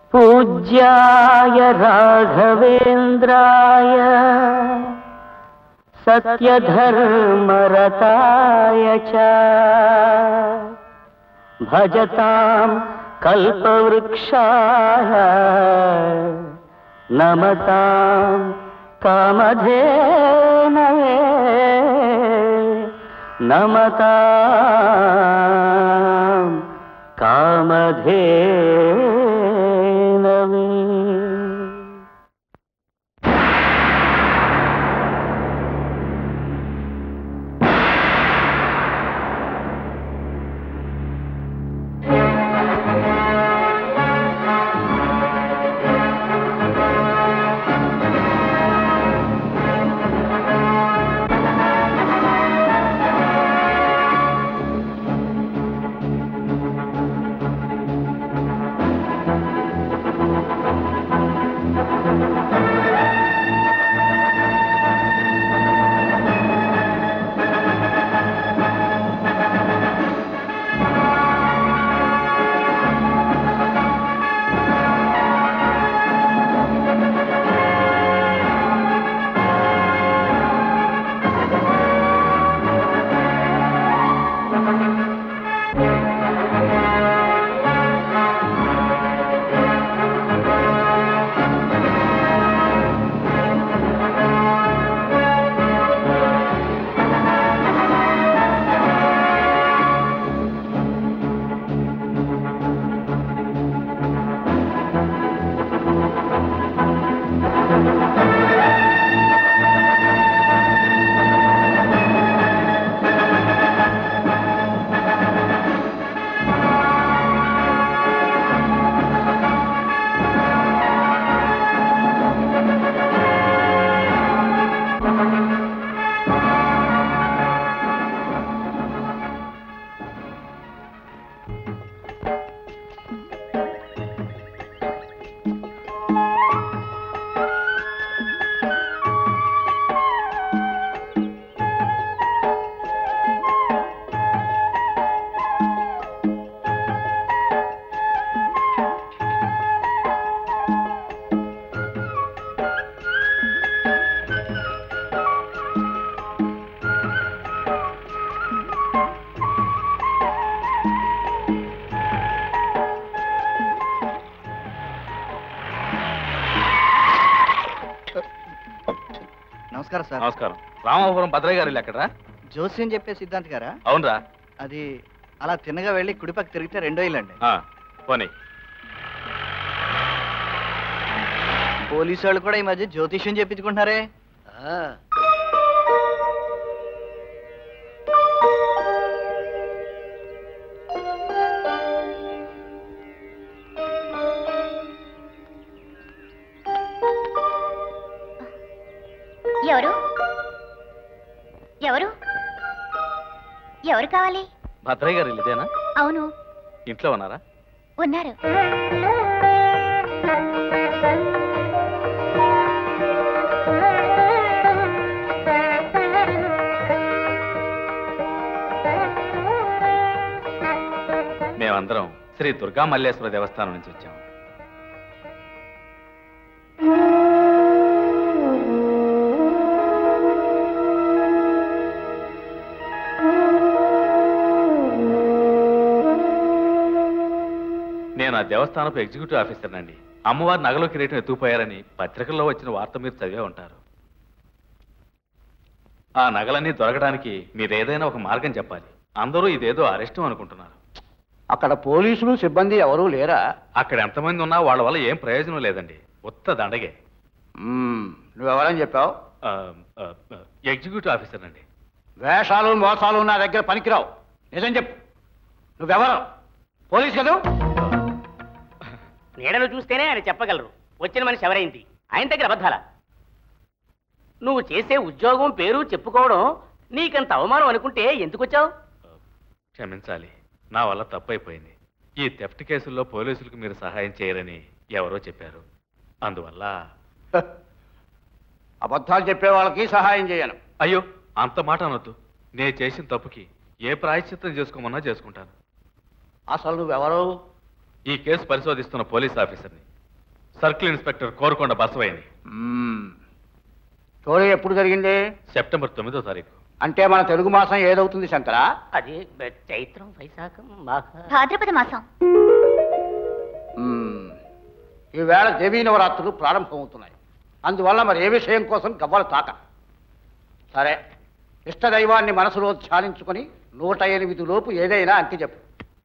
पूज्याय राघवेन्द्राय सत्यधर्मरताय च भजतां कल्पवृक्षाय नमतां कामधेनवे नमतां कामधेनवे। నమస్కారం సార్. నమస్కారం. రామాపురం భద్రయ్య గారు ఎక్కడరా? జోస్యం చెప్పే సిద్ధాంత్ గారా? అవునరా. అది అలా తిన్నగా వెళ్ళి కుడిపక్క తిరిగితే 2వ ఇల్లు అండి. పోనీ. పోలీసు వాళ్ళు కూడా ఈ మధ్య జ్యోతిష్యం చెప్పించుకుంటున్నారే. ఎవరు ఎవరు ఎవరు కావాలి? భద్రయ్య గారు ఇదేనా? అవును. ఇంట్లో ఉన్నారా? ఉన్నారు. మేమందరం శ్రీ దుర్గా మల్లేశ్వర దేవస్థానం నుంచి వచ్చాము. నేను ఆ దేవస్థానపు ఎగ్జిక్యూటివ్ ఆఫీసర్ నండి. అమ్మవారి నగలో కిరీటం ఎత్తుకుపోయారని పత్రికల్లో వచ్చిన వార్త మీరు చదివే ఉంటారు. ఆ నగలన్నీ దొరకడానికి మీరేదైనా ఒక మార్గం చెప్పాలి. అందరూ ఇదేదో అరెస్టు అనుకుంటున్నారు. అక్కడ పోలీసులు సిబ్బంది ఎవరూ లేరా? అక్కడ ఎంతమంది ఉన్నా వాళ్ళ వల్ల ఏం ప్రయోజనం లేదండి. ఉత్త దండగే. నువ్వెవరని చెప్పావు? ఎగ్జిక్యూటివ్ ఆఫీసర్ నండి. వేషాలు మోసాలు నా దగ్గర పనికిరావు. నిజం చెప్పు, నువ్వెవరు? పోలీసు కదా? నీడను చూస్తేనే ఆయన చెప్పగలరు వచ్చిన మనిషి ఎవరైంది. ఆయన దగ్గర అబద్ధాల? నువ్వు చేసే ఉద్యోగం పేరు చెప్పుకోవడం నీకంత అవమానం అనుకుంటే ఎందుకు వచ్చావు? క్షమించాలి, నా వల్ల తప్పైపోయింది. ఈ థెఫ్ట్ కేసుల్లో పోలీసులకు మీరు సహాయం చేయరని ఎవరో చెప్పారు. అందువల్ల అబద్ధాలు చెప్పే వాళ్ళకి సహాయం చేయను. అయ్యో, అంత మాట అనొద్దు. నేను చేసిన తప్పుకి ఏ ప్రాయశ్చిత్తం చేసుకోమన్నా చేసుకుంటాను. అసలు నువ్వెవరు? ఈ కేసు పరిశోధిస్తున్న పోలీస్ ఆఫీసర్ని. సర్కిల్ ఇన్స్పెక్టర్ కోరుకొండ బసవయ్యని. చోరీ ఎప్పుడు జరిగింది? సెప్టెంబర్ 9వ తారీఖు. అంటే మన తెలుగు మాసం ఏదవుతుంది శంకరా? అది చైత్రం, వైశాఖం, మాఘ. భాద్రపద మాసం. ఈవేళ దేవీ నవరాత్రులు ప్రారంభమవుతున్నాయి. అందువల్ల మరి ఏ విషయం కోసం గవ్వలు తాక. సరే, ఇష్టదైవాన్ని మనసులో ధ్యానించుకొని 108 లోపు ఏదైనా అంకి చెప్పు.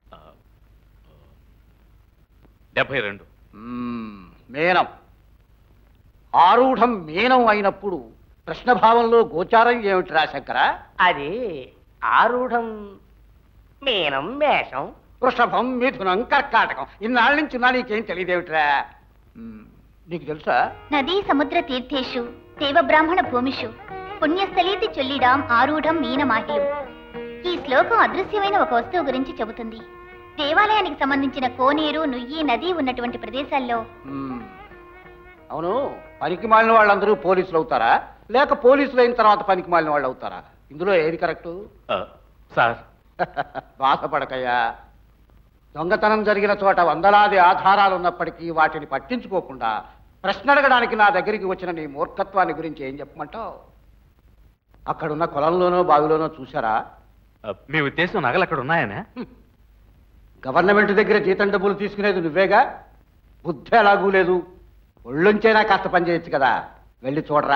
72. మీనం. ఆరూఢం మీనం అయినప్పుడు ప్రశ్నభావంలో గోచారం ఏమిటి రా శంకర? అది ఆరూఢం మీనం, మేషం, వృషభం, మిథునం, కర్కాటకం. ఇన్నాళ్ళ నుంచి ఉన్నా నీకేం తెలియదేమిట్రా? నీకు తెలుసా? నదీ సముద్ర తీర్థేషు దేవబ్రాహ్మణ భూమిషు పుణ్యస్థలీతి చొల్లిడాం ఆరూఢం మీనమాహిలు. ఈ శ్లోకం అదృశ్యమైన ఒక వస్తువు గురించి చెబుతుంది. దేవాలయానికి సంబంధించిన కోనేరు, నుయ్యి, నది ఉన్నటువంటి ప్రదేశాల్లో. అవును, పనికి మాలిన వాళ్ళందరూ పోలీసులు అవుతారా, లేక పోలీసులు అయిన తర్వాత పనికి మాలిన వాళ్ళు అవుతారా? ఇందులో ఏది కరెక్టు? సార్, బాధపడకయ్యా. దొంగతనం జరిగిన చోట వందలాది ఆధారాలు ఉన్నప్పటికీ వాటిని పట్టించుకోకుండా ప్రశ్న అడగడానికి నా దగ్గరికి వచ్చిన నీ మూర్ఖత్వాన్ని గురించి ఏం చెప్పమంటావు? అక్కడున్న కొలంలోనో బావిలోనో చూశారా? మీ ఉద్దేశం నగలు అక్కడ ఉన్నాయనే? గవర్నమెంట్ దగ్గర జీతం డబ్బులు తీసుకునేది నువ్వేగా. బుద్ధి ఎలాగూ లేదు. ఒళ్ళుంచైనా కాస్త పని చేయొచ్చు కదా. వెళ్ళి చూడరా.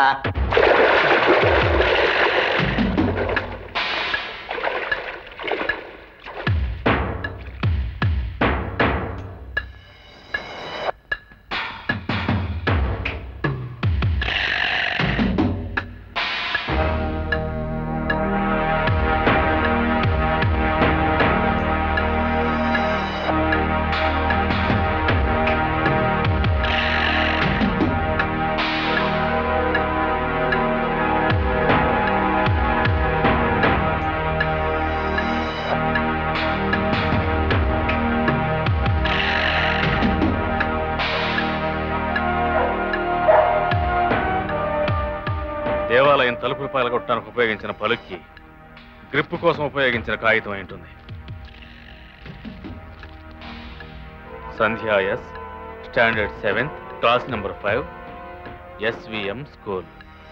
దేవాలయం తలుపులు పగలగొట్టడానికి ఉపయోగించిన పలుక్కి గ్రిప్ కోసం ఉపయోగించిన కాగితం అయి ఉంటుంది. Sandhya S, standard 7th, class number 5, SVM school.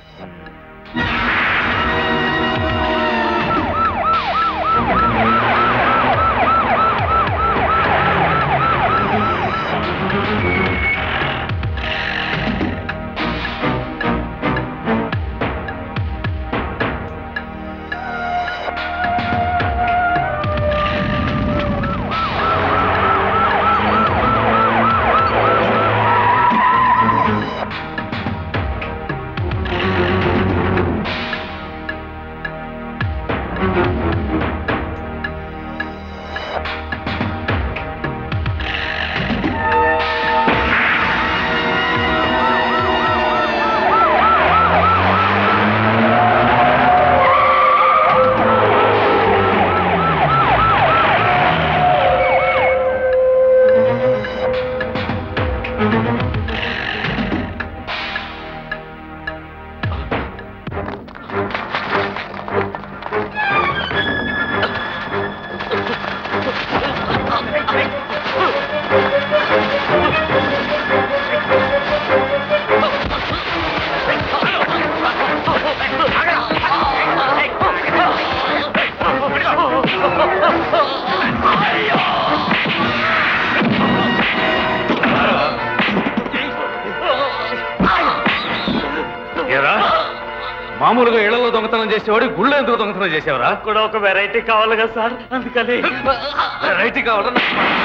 మామూలుగా ఇళ్లలో దొంగతనం చేసేవాడు గుళ్ళో ఎందుకు దొంగతనం చేసేవరా? కూడా ఒక వెరైటీ కావాలి కదా సార్, అందుకని. వెరైటీ కావాలా?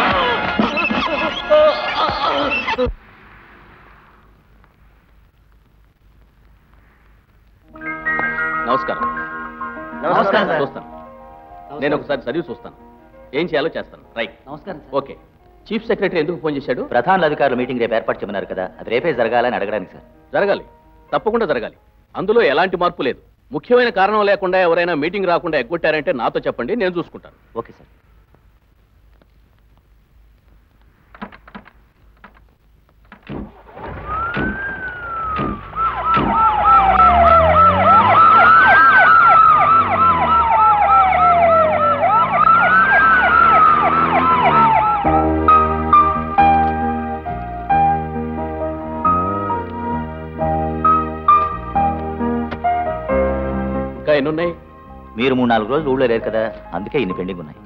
నమస్కారం. నమస్కారం సార్. చూస్తాను. నేను ఒకసారి చదివి చూస్తాను. ఏం చేయాలో చేస్తాను. రైట్. నమస్కారం. ఓకే. చీఫ్ సెక్రటరీ ఎందుకు ఫోన్ చేశాడు? ప్రధాన అధికారుల మీటింగ్ రేపు ఏర్పాటు చేయమన్నారు కదా, అది రేపే జరగాలని అడగడానికి సార్. జరగాలి, తప్పకుండా జరగాలి. అందులో ఎలాంటి మార్పు లేదు. ముఖ్యమైన కారణం లేకుండా ఎవరైనా మీటింగ్ రాకుండా ఎగ్గొట్టారంటే నాతో చెప్పండి, నేను చూసుకుంటాను. Okay sir. ఎన్నున్నాయి? మీరు 3-4 రోజులు ఊళ్ళో లేరు కదా, అందుకే ఇన్ని పెండింగ్ ఉన్నాయి.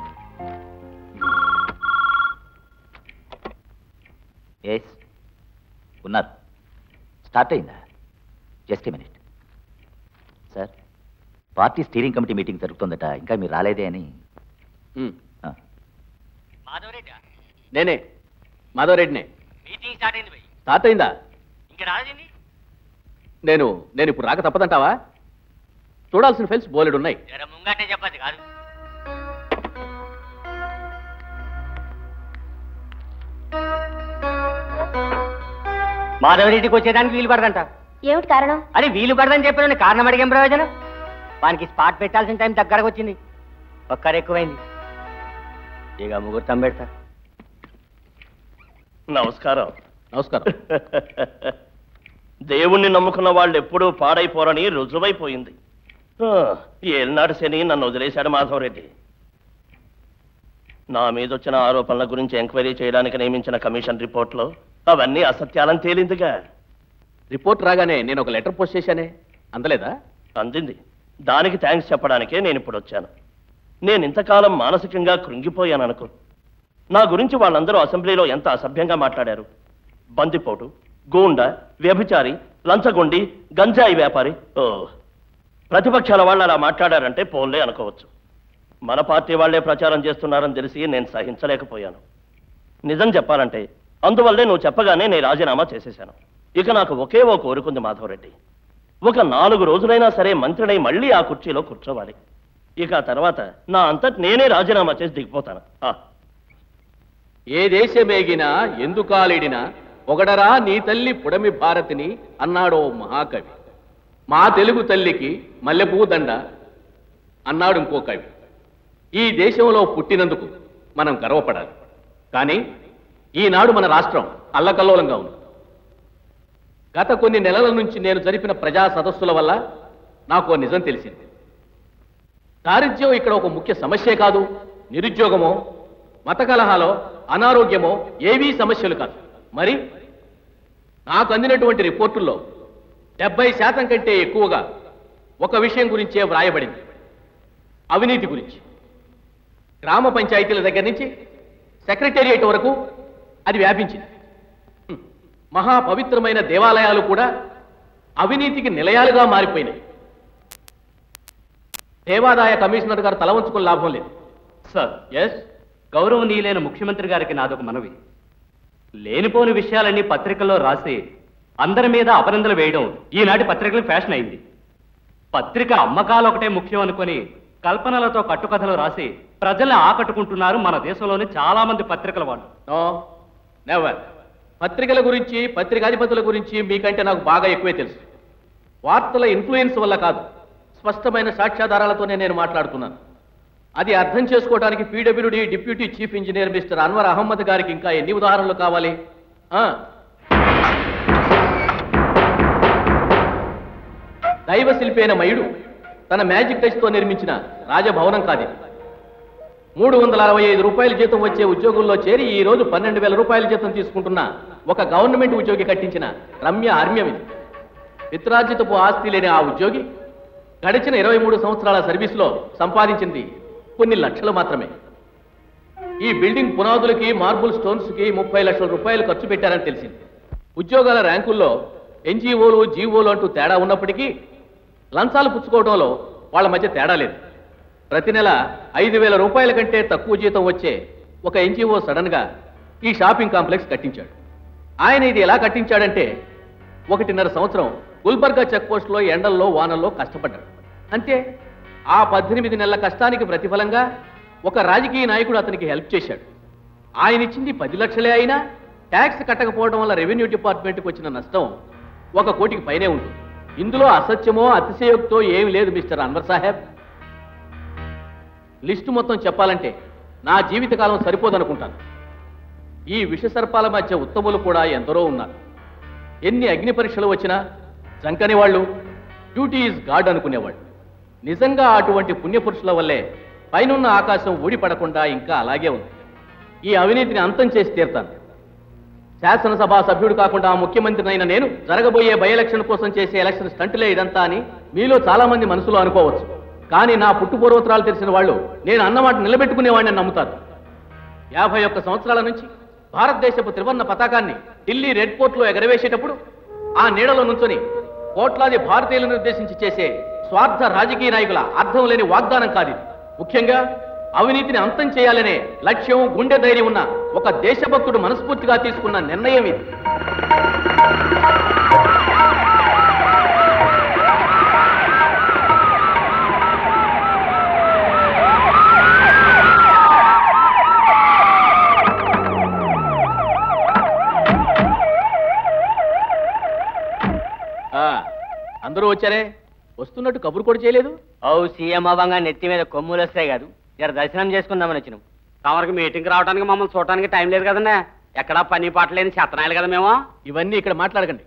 ఎస్ ఉన్నారు. స్టార్ట్ అయిందా? Just minute sir. Party steering committee meeting జరుగుతుందట, ఇంకా మీరు రాలేదే అని. నేనే మాధవరెడ్డినే. మీటింగ్ స్టార్ట్ అయింది. స్టార్ట్ అయిందా? ఇంకా రాలేదండి. నేను ఇప్పుడు రాక తప్పదంటావా? చూడాల్సిన ఫైల్స్ బోలెడు ఉన్నాయి. ముంగటే చెప్పదు కాదు. మాధవరెడ్డికి వచ్చేదానికి వీలు పడదంట. ఏమిటి కారణం? అది వీలు పడదని చెప్పిన కారణం అడిగేం ప్రయోజనం? వానికి స్పాట్ పెట్టాల్సిన టైం దగ్గరకు వచ్చింది, ఒక్కరు ఎక్కువైంది. ఇక ముహూర్తం పెడతా. నమస్కారం. నమస్కారం. దేవుణ్ణి నమ్ముకున్న వాళ్ళు ఎప్పుడూ పాడైపోరని రుజువైపోయింది. ఏనాడు శని నన్ను వదిలేశాడు మాధవరెడ్డి. నా మీద వచ్చిన ఆరోపణల గురించి ఎంక్వైరీ చేయడానికి నియమించిన కమిషన్ రిపోర్ట్లో అవన్నీ అసత్యాలని తేలిందిగా. రిపోర్ట్ రాగానే నేను ఒక లెటర్ పోస్ట్ చేశానే, అందలేదా? అందింది. దానికి థ్యాంక్స్ చెప్పడానికే నేను ఇప్పుడు వచ్చాను. నేను ఇంతకాలం మానసికంగా కృంగిపోయాననుకో. నా గురించి వాళ్ళందరూ అసెంబ్లీలో ఎంత అసభ్యంగా మాట్లాడారు. బందిపోటు, గూండా, వ్యభిచారి, లంచగొండి, గంజాయి వ్యాపారి. ప్రతిపక్షాల వాళ్ళు అలా మాట్లాడారంటే పోన్లే అనుకోవచ్చు. మన పార్టీ వాళ్లే ప్రచారం చేస్తున్నారని తెలిసి నేను సహించలేకపోయాను. నిజం చెప్పాలంటే అందువల్లే నువ్వు చెప్పగానే నేను రాజీనామా చేసేశాను. ఇక నాకు ఒకే ఓ కోరుకుంది మాధవరెడ్డి. ఒక 4 రోజులైనా సరే మంత్రినై మళ్ళీ ఆ కుర్చీలో కూర్చోవాలి. ఇక ఆ తర్వాత నా అంతటి నేనే రాజీనామా చేసి దిగిపోతాను. ఏ దేశమేగినా ఎందుకాలిడినా పొగడరా నీ తల్లి పుడమి భారతిని అన్నాడో మహాకవి. మా తెలుగు తల్లికి మల్లెపూ దండ అన్నాడు ఇంకో కవి. ఈ దేశంలో పుట్టినందుకు మనం గర్వపడాలి. కానీ ఈనాడు మన రాష్ట్రం అల్లకల్లోలంగా ఉంది. గత కొన్ని నెలల నుంచి నేను జరిపిన ప్రజా సదస్సుల వల్ల నాకు నిజం తెలిసింది. దారిద్ర్యం ఇక్కడ ఒక ముఖ్య సమస్యే కాదు. నిరుద్యోగమో, మత కలహాలో, అనారోగ్యమో ఏవీ సమస్యలు కాదు. మరి నాకు అందినటువంటి రిపోర్టుల్లో 70% కంటే ఎక్కువగా ఒక విషయం గురించే వ్రాయబడింది, అవినీతి గురించి. గ్రామ పంచాయతీల దగ్గర నుంచి సెక్రటేరియట్ వరకు అది వ్యాపించింది. మహాపవిత్రమైన దేవాలయాలు కూడా అవినీతికి నిలయాలుగా మారిపోయినాయి. దేవాదాయ కమిషనర్ గారు తల వంచుకుని లాభం లేదు. సార్, ఎస్, గౌరవనీయులైన ముఖ్యమంత్రి గారికి నాదొక మనవి. లేనిపోని విషయాలన్నీ పత్రికల్లో రాసి అందరి మీద అపనిందలు వేయడం ఈనాటి పత్రికల ఫ్యాషన్ అయింది. పత్రిక అమ్మకాలు ఒకటే ముఖ్యం అనుకొని కల్పనలతో కట్టుకథలు రాసి ప్రజల్ని ఆకట్టుకుంటున్నారు మన దేశంలోని చాలా మంది పత్రికల వాళ్ళు. No, never. పత్రికల గురించి, పత్రికాధిపతుల గురించి మీకంటే నాకు బాగా ఎక్కువే తెలుసు. వార్తల ఇన్ఫ్లుయెన్స్ వల్ల కాదు, స్పష్టమైన సాక్ష్యాధారాలతోనే నేను మాట్లాడుతున్నాను. అది అర్థం చేసుకోవడానికి PWD deputy chief engineer mister Anwar Ahmed గారికి ఇంకా ఎన్ని ఉదాహరణలు కావాలి? దైవ శిల్పైన మయుడు తన మ్యాజిక్ టచ్ తో నిర్మించిన రాజభవనం కాదు. 365 రూపాయల జీతం వచ్చే ఉద్యోగుల్లో చేరి ఈ రోజు 12,000 రూపాయల జీతం తీసుకుంటున్న ఒక గవర్నమెంట్ ఉద్యోగి కట్టించిన రమ్య ఆర్మ్యం ఇది. పిత్రార్జితపు ఆస్తి లేని ఆ ఉద్యోగి గడిచిన 23 సంవత్సరాల సర్వీసులో సంపాదించింది కొన్ని లక్షలు మాత్రమే. ఈ బిల్డింగ్ పునాదులకి, మార్బుల్ స్టోన్స్ కి 30 లక్షల రూపాయలు ఖర్చు పెట్టారని తెలిసింది. ఉద్యోగాల ర్యాంకుల్లో ఎన్జీఓలు, జీవోలు అంటూ తేడా ఉన్నప్పటికీ లంచాలు పుచ్చుకోవడంలో వాళ్ళ మధ్య తేడా లేదు. ప్రతి నెల 5,000 రూపాయల కంటే తక్కువ జీతం వచ్చే ఒక ఎన్జీఓ సడన్ గా ఈ షాపింగ్ కాంప్లెక్స్ కట్టించాడు. ఆయన ఇది ఎలా కట్టించాడంటే 1.5 సంవత్సరం గుల్బర్గా చెక్ పోస్ట్ లో ఎండల్లో వానల్లో కష్టపడ్డాడు. అంతే. ఆ 18 నెలల కష్టానికి ప్రతిఫలంగా ఒక రాజకీయ నాయకుడు అతనికి హెల్ప్ చేశాడు. ఆయన ఇచ్చింది 10 లక్షలే అయినా ట్యాక్స్ కట్టకపోవడం వల్ల రెవెన్యూ డిపార్ట్మెంట్కి వచ్చిన నష్టం 1 కోటికి పైనే ఉంటుంది. ఇందులో అసత్యమో అతిశయోక్తో ఏమి లేదు మిస్టర్ అన్వర్ సాహెబ్. లిస్టు మొత్తం చెప్పాలంటే నా జీవితకాలం సరిపోదనుకుంటాను. ఈ విషసర్పాల మధ్య ఉత్తములు కూడా ఎందరో ఉన్నారు. ఎన్ని అగ్ని పరీక్షలు వచ్చినా జంకని వాళ్ళు, డ్యూటీ ఈజ్ గాడ్ అనుకునేవాళ్ళు. నిజంగా అటువంటి పుణ్యపురుషుల వల్లే పైనున్న ఆకాశం ఊడిపడకుండా ఇంకా అలాగే ఉంది. ఈ అవినీతిని అంతం చేసి తీరుతాను. శాసనసభ సభ్యుడు కాకుండా ముఖ్యమంత్రినైన నేను జరగబోయే బై ఎలక్షన్ కోసం చేసే ఎలక్షన్ స్టంటులే ఇదంతా అని మీలో చాలా మంది మనసులో అనుకోవచ్చు, కానీ నా పుట్టుపూర్వోత్తరాలు తెలిసిన వాళ్ళు నేను అన్నమాట నిలబెట్టుకునేవాడిని నమ్ముతారు. 51 సంవత్సరాల నుంచి భారతదేశపు త్రివర్ణ పతాకాన్ని ఢిల్లీ రెడ్ ఫోర్ట్లో ఎగరవేసేటప్పుడు ఆ నీడలో నుంచొని కోట్లాది భారతీయులను ఉద్దేశించి చేసే స్వార్థ రాజకీయ నాయకుల అర్థం లేని వాగ్దానం కాదు. ముఖ్యంగా అవినీతిని అంతం చేయాలనే లక్ష్యం, గుండె ధైర్యం ఉన్న ఒక దేశభక్తుడు మనస్ఫూర్తిగా తీసుకున్న నిర్ణయం ఇది. అందరూ వచ్చారే, వస్తున్నట్టు కబురు కూడా చేయలేదు. సీఎం అవ్వంగా నెత్తి మీద కొమ్ములు వస్తాయి కాదు, జర దర్శనం చేసుకుందామని వచ్చినాం. తమరికి మీటింగ్కి రావడానికి మమ్మల్ని చూడటానికి టైం లేదు కదండి. ఎక్కడా పని పాట లేని చెత్తనాయాలి కదా మేము. ఇవన్నీ ఇక్కడ మాట్లాడకండి.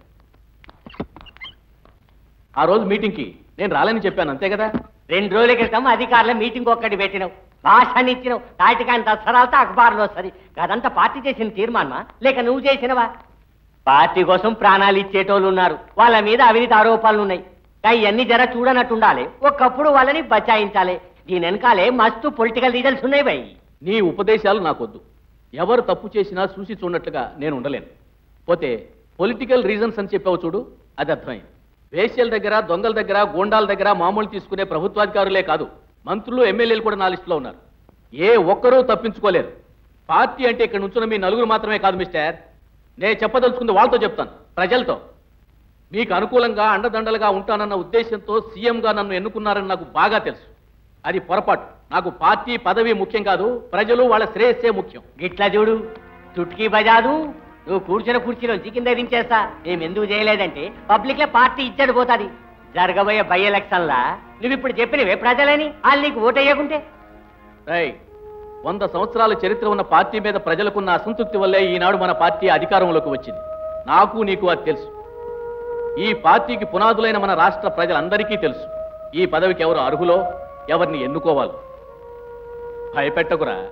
ఆ రోజు మీటింగ్కి నేను రాలని చెప్పాను, అంతే కదా. 2 రోజుల క్రితం అధికారుల మీటింగ్ ఒక్కటి పెట్టినావు, భాషని ఇచ్చినావు. తాటికాయన దసరాలతో అఖబార్లు వస్తుంది. అదంతా పార్టీ చేసిన తీర్మానమా లేక నువ్వు చేసినవా? పార్టీ కోసం ప్రాణాలు ఇచ్చేటోళ్ళు ఉన్నారు, వాళ్ళ మీద అవినీతి ఆరోపణలు ఉన్నాయి. ఇవన్నీ జర చూడనట్టుండాలి, ఒకప్పుడు వాళ్ళని బచాయించాలి. దీని వెనకాలే మస్తు పొలిటికల్ రీజన్స్ ఉన్నాయి భయ్. నీ ఉపదేశాలు నాకొద్దు. ఎవరు తప్పు చేసినా చూసి చూడనట్లుగా నేను ఉండలేను. పోతే పొలిటికల్ రీజన్స్ అని చెప్పావు చూడు, అది అర్థమైంది. వేశ్యల దగ్గర, దొంగల దగ్గర, గోండాల దగ్గర మామూలు తీసుకునే ప్రభుత్వాధికారులే కాదు, మంత్రులు, ఎమ్మెల్యేలు కూడా నా లిస్టులో ఉన్నారు. ఏ ఒక్కరూ తప్పించుకోలేరు. పార్టీ అంటే ఇక్కడ నుంచున్న మీ నలుగురు మాత్రమే కాదు మిస్టర్. నేను చెప్పదలుచుకుంది వాళ్ళతో చెప్తాను, ప్రజలతో. మీకు అనుకూలంగా అండదండలుగా ఉంటానన్న ఉద్దేశంతో సీఎంగా నన్ను ఎన్నుకున్నారని నాకు బాగా తెలుసు. అది పొరపాటు. నాకు పార్టీ పదవి ముఖ్యం కాదు, ప్రజలు వాళ్ళ శ్రేయస్సే ముఖ్యం. గిట్లా చూడు, చుట్కీ బజాదు. నువ్వు కూర్చున్న కుర్చీలోంచి కింద దించేస్తా. మేము ఎందుకు చేయలేదంటే పబ్లిక్ లో పార్టీ ఇచ్చాడు పోతుంది. జరగబోయే బై ఎలక్షన్ లా నువ్వు ఇప్పుడు చెప్పినవే ప్రజలని వాళ్ళు నీకు ఓటేయకుంటే. 100 సంవత్సరాల చరిత్ర ఉన్న పార్టీ మీద ప్రజలకున్న అసంతృప్తి వల్లే ఈనాడు మన పార్టీ అధికారంలోకి వచ్చింది. నాకు నీకు అది తెలుసు. ఈ పార్టీకి పునాదులైన మన రాష్ట్ర ప్రజలందరికీ తెలుసు ఈ పదవికి ఎవరు అర్హులో, ఎవరిని ఎన్నుకోవాలో. భయపెట్టకురా.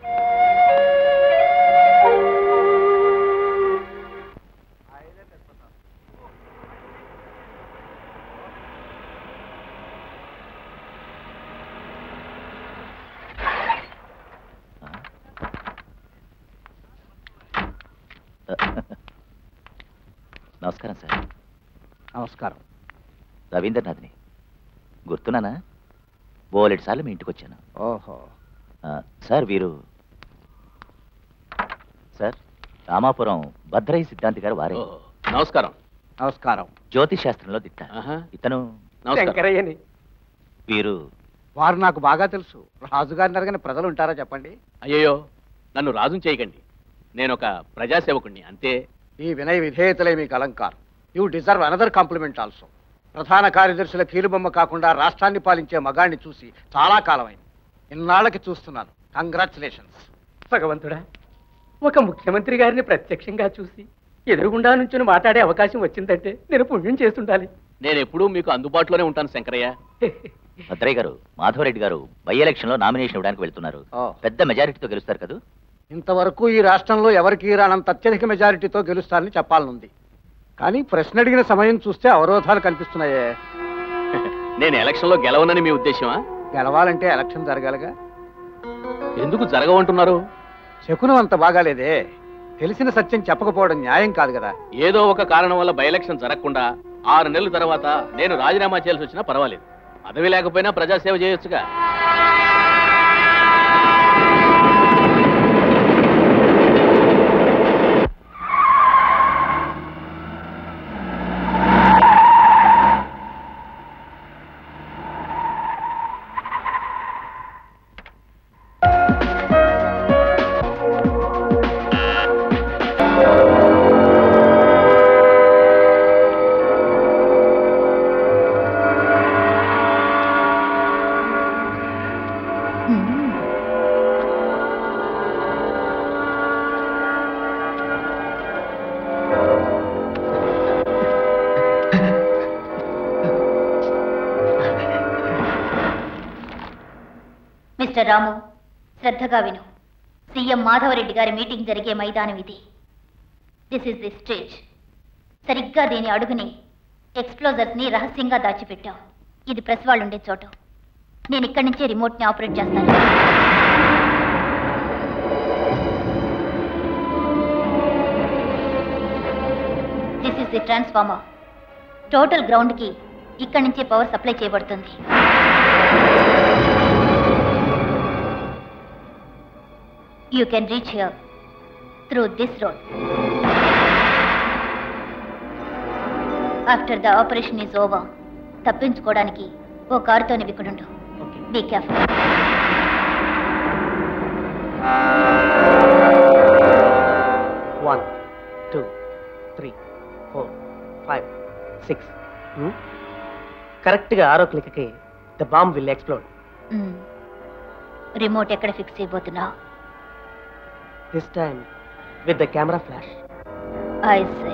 నమస్కారం సార్. నమస్కారం. రవీంద్రనాథ్ని గుర్తున్నానా? బోలెడు సార్లు మీ ఇంటికి వచ్చాను. ఓహో. సార్ వీరు సార్ రామాపురం భద్రయ్య సిద్ధాంతి గారు వారే. నమస్కారం. నమస్కారం. జ్యోతిష్ శాస్త్రంలో దిట్ట. ఇతను శంకరయ్యని. వీరు వారు నాకు బాగా తెలుసు. రాజుగారిని అడగని ప్రజలు ఉంటారా చెప్పండి? అయ్యో, నన్ను రాజుని చేయకండి. నేను ఒక ప్రజాసేవకుణ్ణి అంతే. ఈ వినయ విధేయతలే మీకు అలంకారం. You deserve another compliment also. ప్రధాన కార్యదర్శుల కీలుబొమ్మ కాకుండా రాష్ట్రాన్ని పాలించే మగాడిని చూసి చాలా కాలమైంది. ఇన్నాళ్ళకి చూస్తున్నాను. కంగ్రాచులేషన్స్. భగవంతుడా, ఒక ముఖ్యమంత్రి గారిని ప్రత్యక్షంగా చూసి ఎదురుగుండా నుంచి మాట్లాడే అవకాశం వచ్చిందంటే నేను పుణ్యం చేస్తుండాలి. నేను ఎప్పుడూ మీకు అందుబాటులోనే ఉంటాను శంకరయ్య. భద్రయ్య గారు, మాధవరెడ్డి గారు బై ఎలక్షన్ లో నామినేషన్ ఇవ్వడానికి వెళ్తున్నారు. పెద్ద మెజారిటీతో గెలుస్తారు కదా? ఇంతవరకు ఈ రాష్ట్రంలో ఎవరికి రానంత అత్యధిక మెజారిటీతో గెలుస్తారని చెప్పాలనుంది. కానీ ప్రశ్న అడిగిన సమయం చూస్తే అవరోధాలు కనిపిస్తున్నాయే. నేను ఎలక్షన్ లో గెలవనని మీ ఉద్దేశమా? గెలవాలంటే ఎలక్షన్ జరగాలిగా. ఎందుకు జరగవంటున్నారు? శకునం అంత బాగాలేదే. తెలిసిన సత్యం చెప్పకపోవడం న్యాయం కాదు కదా. ఏదో ఒక కారణం వల్ల బై ఎలక్షన్ జరగకుండా 6 నెలల తర్వాత నేను రాజీనామా చేయాల్సి వచ్చినా పర్వాలేదు. పదవి లేకపోయినా ప్రజాసేవ చేయొచ్చుగా. మిస్టర్ రాము, శ్రద్ధగా విను. సీఎం మాధవరెడ్డి గారి మీటింగ్ జరిగే మైదానం ఇది. This is the stage. సరిగ్గా దీని అడుగుని ఎక్స్ప్లోజర్స్ ని రహస్యంగా దాచిపెట్టాం. ఇది ప్రెస్ వాళ్ళు ఉండే చోటు. నేను ఇక్కడి నుంచే రిమోట్ని ఆపరేట్ చేస్తాను. This is the transformer. Total గ్రౌండ్కి ఇక్కడి నుంచే పవర్ సప్లై చేయబడుతుంది. You can reach here through this road. After the operation is over, తప్పించుకోవడానికి ఓ కారుతోనే ఇక్కడుండు. Be careful. One, 2, 3, 4, 5, 6. కరెక్ట్గా 6వ క్లిక్కి the bomb will explode. Remote ఎక్కడ ఫిక్స్ చేయబోతున్నావు? This time with the camera flash. I say.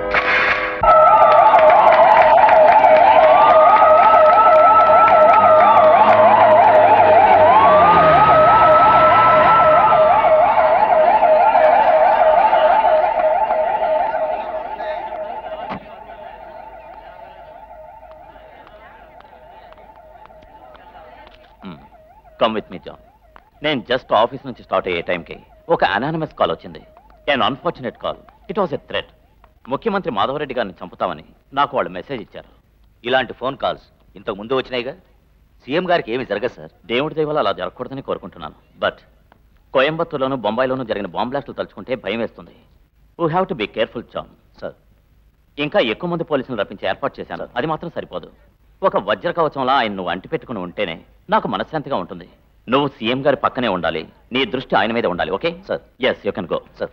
Come with me John. నేను జస్ట్ ఆఫీస్ నుంచి స్టార్ట్ అయ్యే టైంకి ఒక అనానిమస్ కాల్ వచ్చింది. An unfortunate call. It was a threat. ముఖ్యమంత్రి మాధవరెడ్డి గారిని చంపుతామని నాకు వాళ్ళు మెసేజ్ ఇచ్చారు. ఇలాంటి ఫోన్ కాల్స్ ఇంతకు ముందు వచ్చినాయిగా. సీఎం గారికి ఏమి జరగదు సార్. దేవుడి దయ వల్ల అలా జరగకూడదని కోరుకుంటున్నాను. బట్ కోయంబత్తూర్లోనూ బొంబాయిలోనూ జరిగిన బాంబ్ బ్లాస్టులు తలుచుకుంటే భయం వేస్తుంది. We have to be careful John. Sir, ఇంకా ఎక్కువ మంది పోలీసులు రప్పించి ఏర్పాటు చేశాను. అది మాత్రం సరిపోదు. ఒక వజ్ర కవచంలా ఆయన నువ్వు అంటి పెట్టుకుని ఉంటేనే నాకు మనశ్శాంతిగా ఉంటుంది. నువ్వు సీఎం గారి పక్కనే ఉండాలి. నీ దృష్టి ఆయన మీద ఉండాలి. Okay sir? Yes, you can go sir.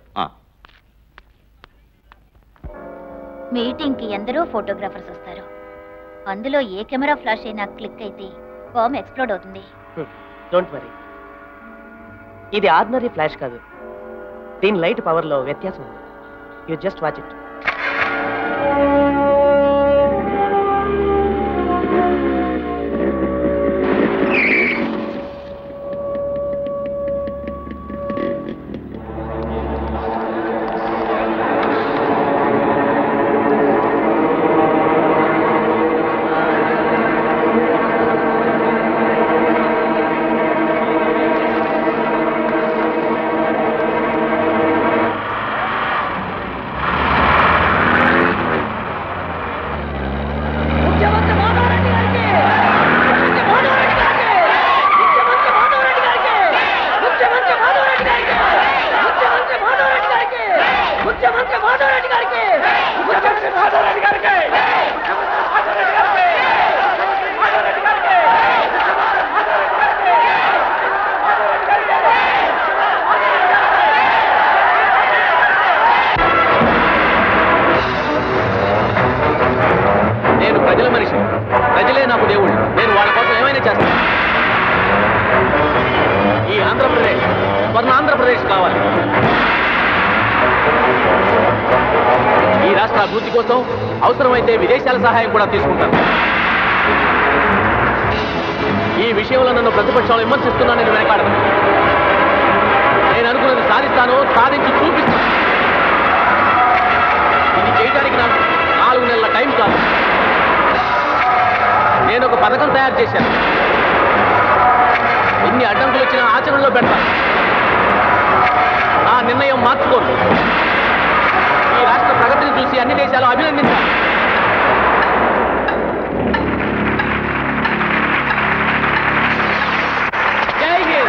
మీటింగ్కి ఎందరో ఫోటోగ్రాఫర్స్ వస్తారు. అందులో ఏ కెమెరా ఫ్లాష్ అయినా క్లిక్ అయితే బాంబ్ ఎక్స్ప్లోడ్ అవుతుంది. డోంట్ వరీ, ఇది ఆర్డినరీ ఫ్లాష్ కాదు. దీని లైట్ పవర్లో వ్యత్యాసం ఉంది. You just watch it. అవసరమైతే విదేశాల సహాయం కూడా తీసుకుంటాను. ఈ విషయంలో నన్ను ప్రతిపక్షాలు విమర్శిస్తున్నా నేను వెనకాడను. నేను అనుకున్నది సాధిస్తాను, సాధించి చూపిస్తాను. ఇది చేయడానికి నాకు 4 నెలల టైం కాదు. నేను ఒక పథకం తయారు చేశాను. ఎన్ని అడ్డంకులు వచ్చినా ఆచరణలో పెడతాను. నా నిర్ణయం మార్చుకోను. ఈ రాష్ట్ర ప్రగతిని చూసి అన్ని దేశాలు అభినందించాలి. జై Hind.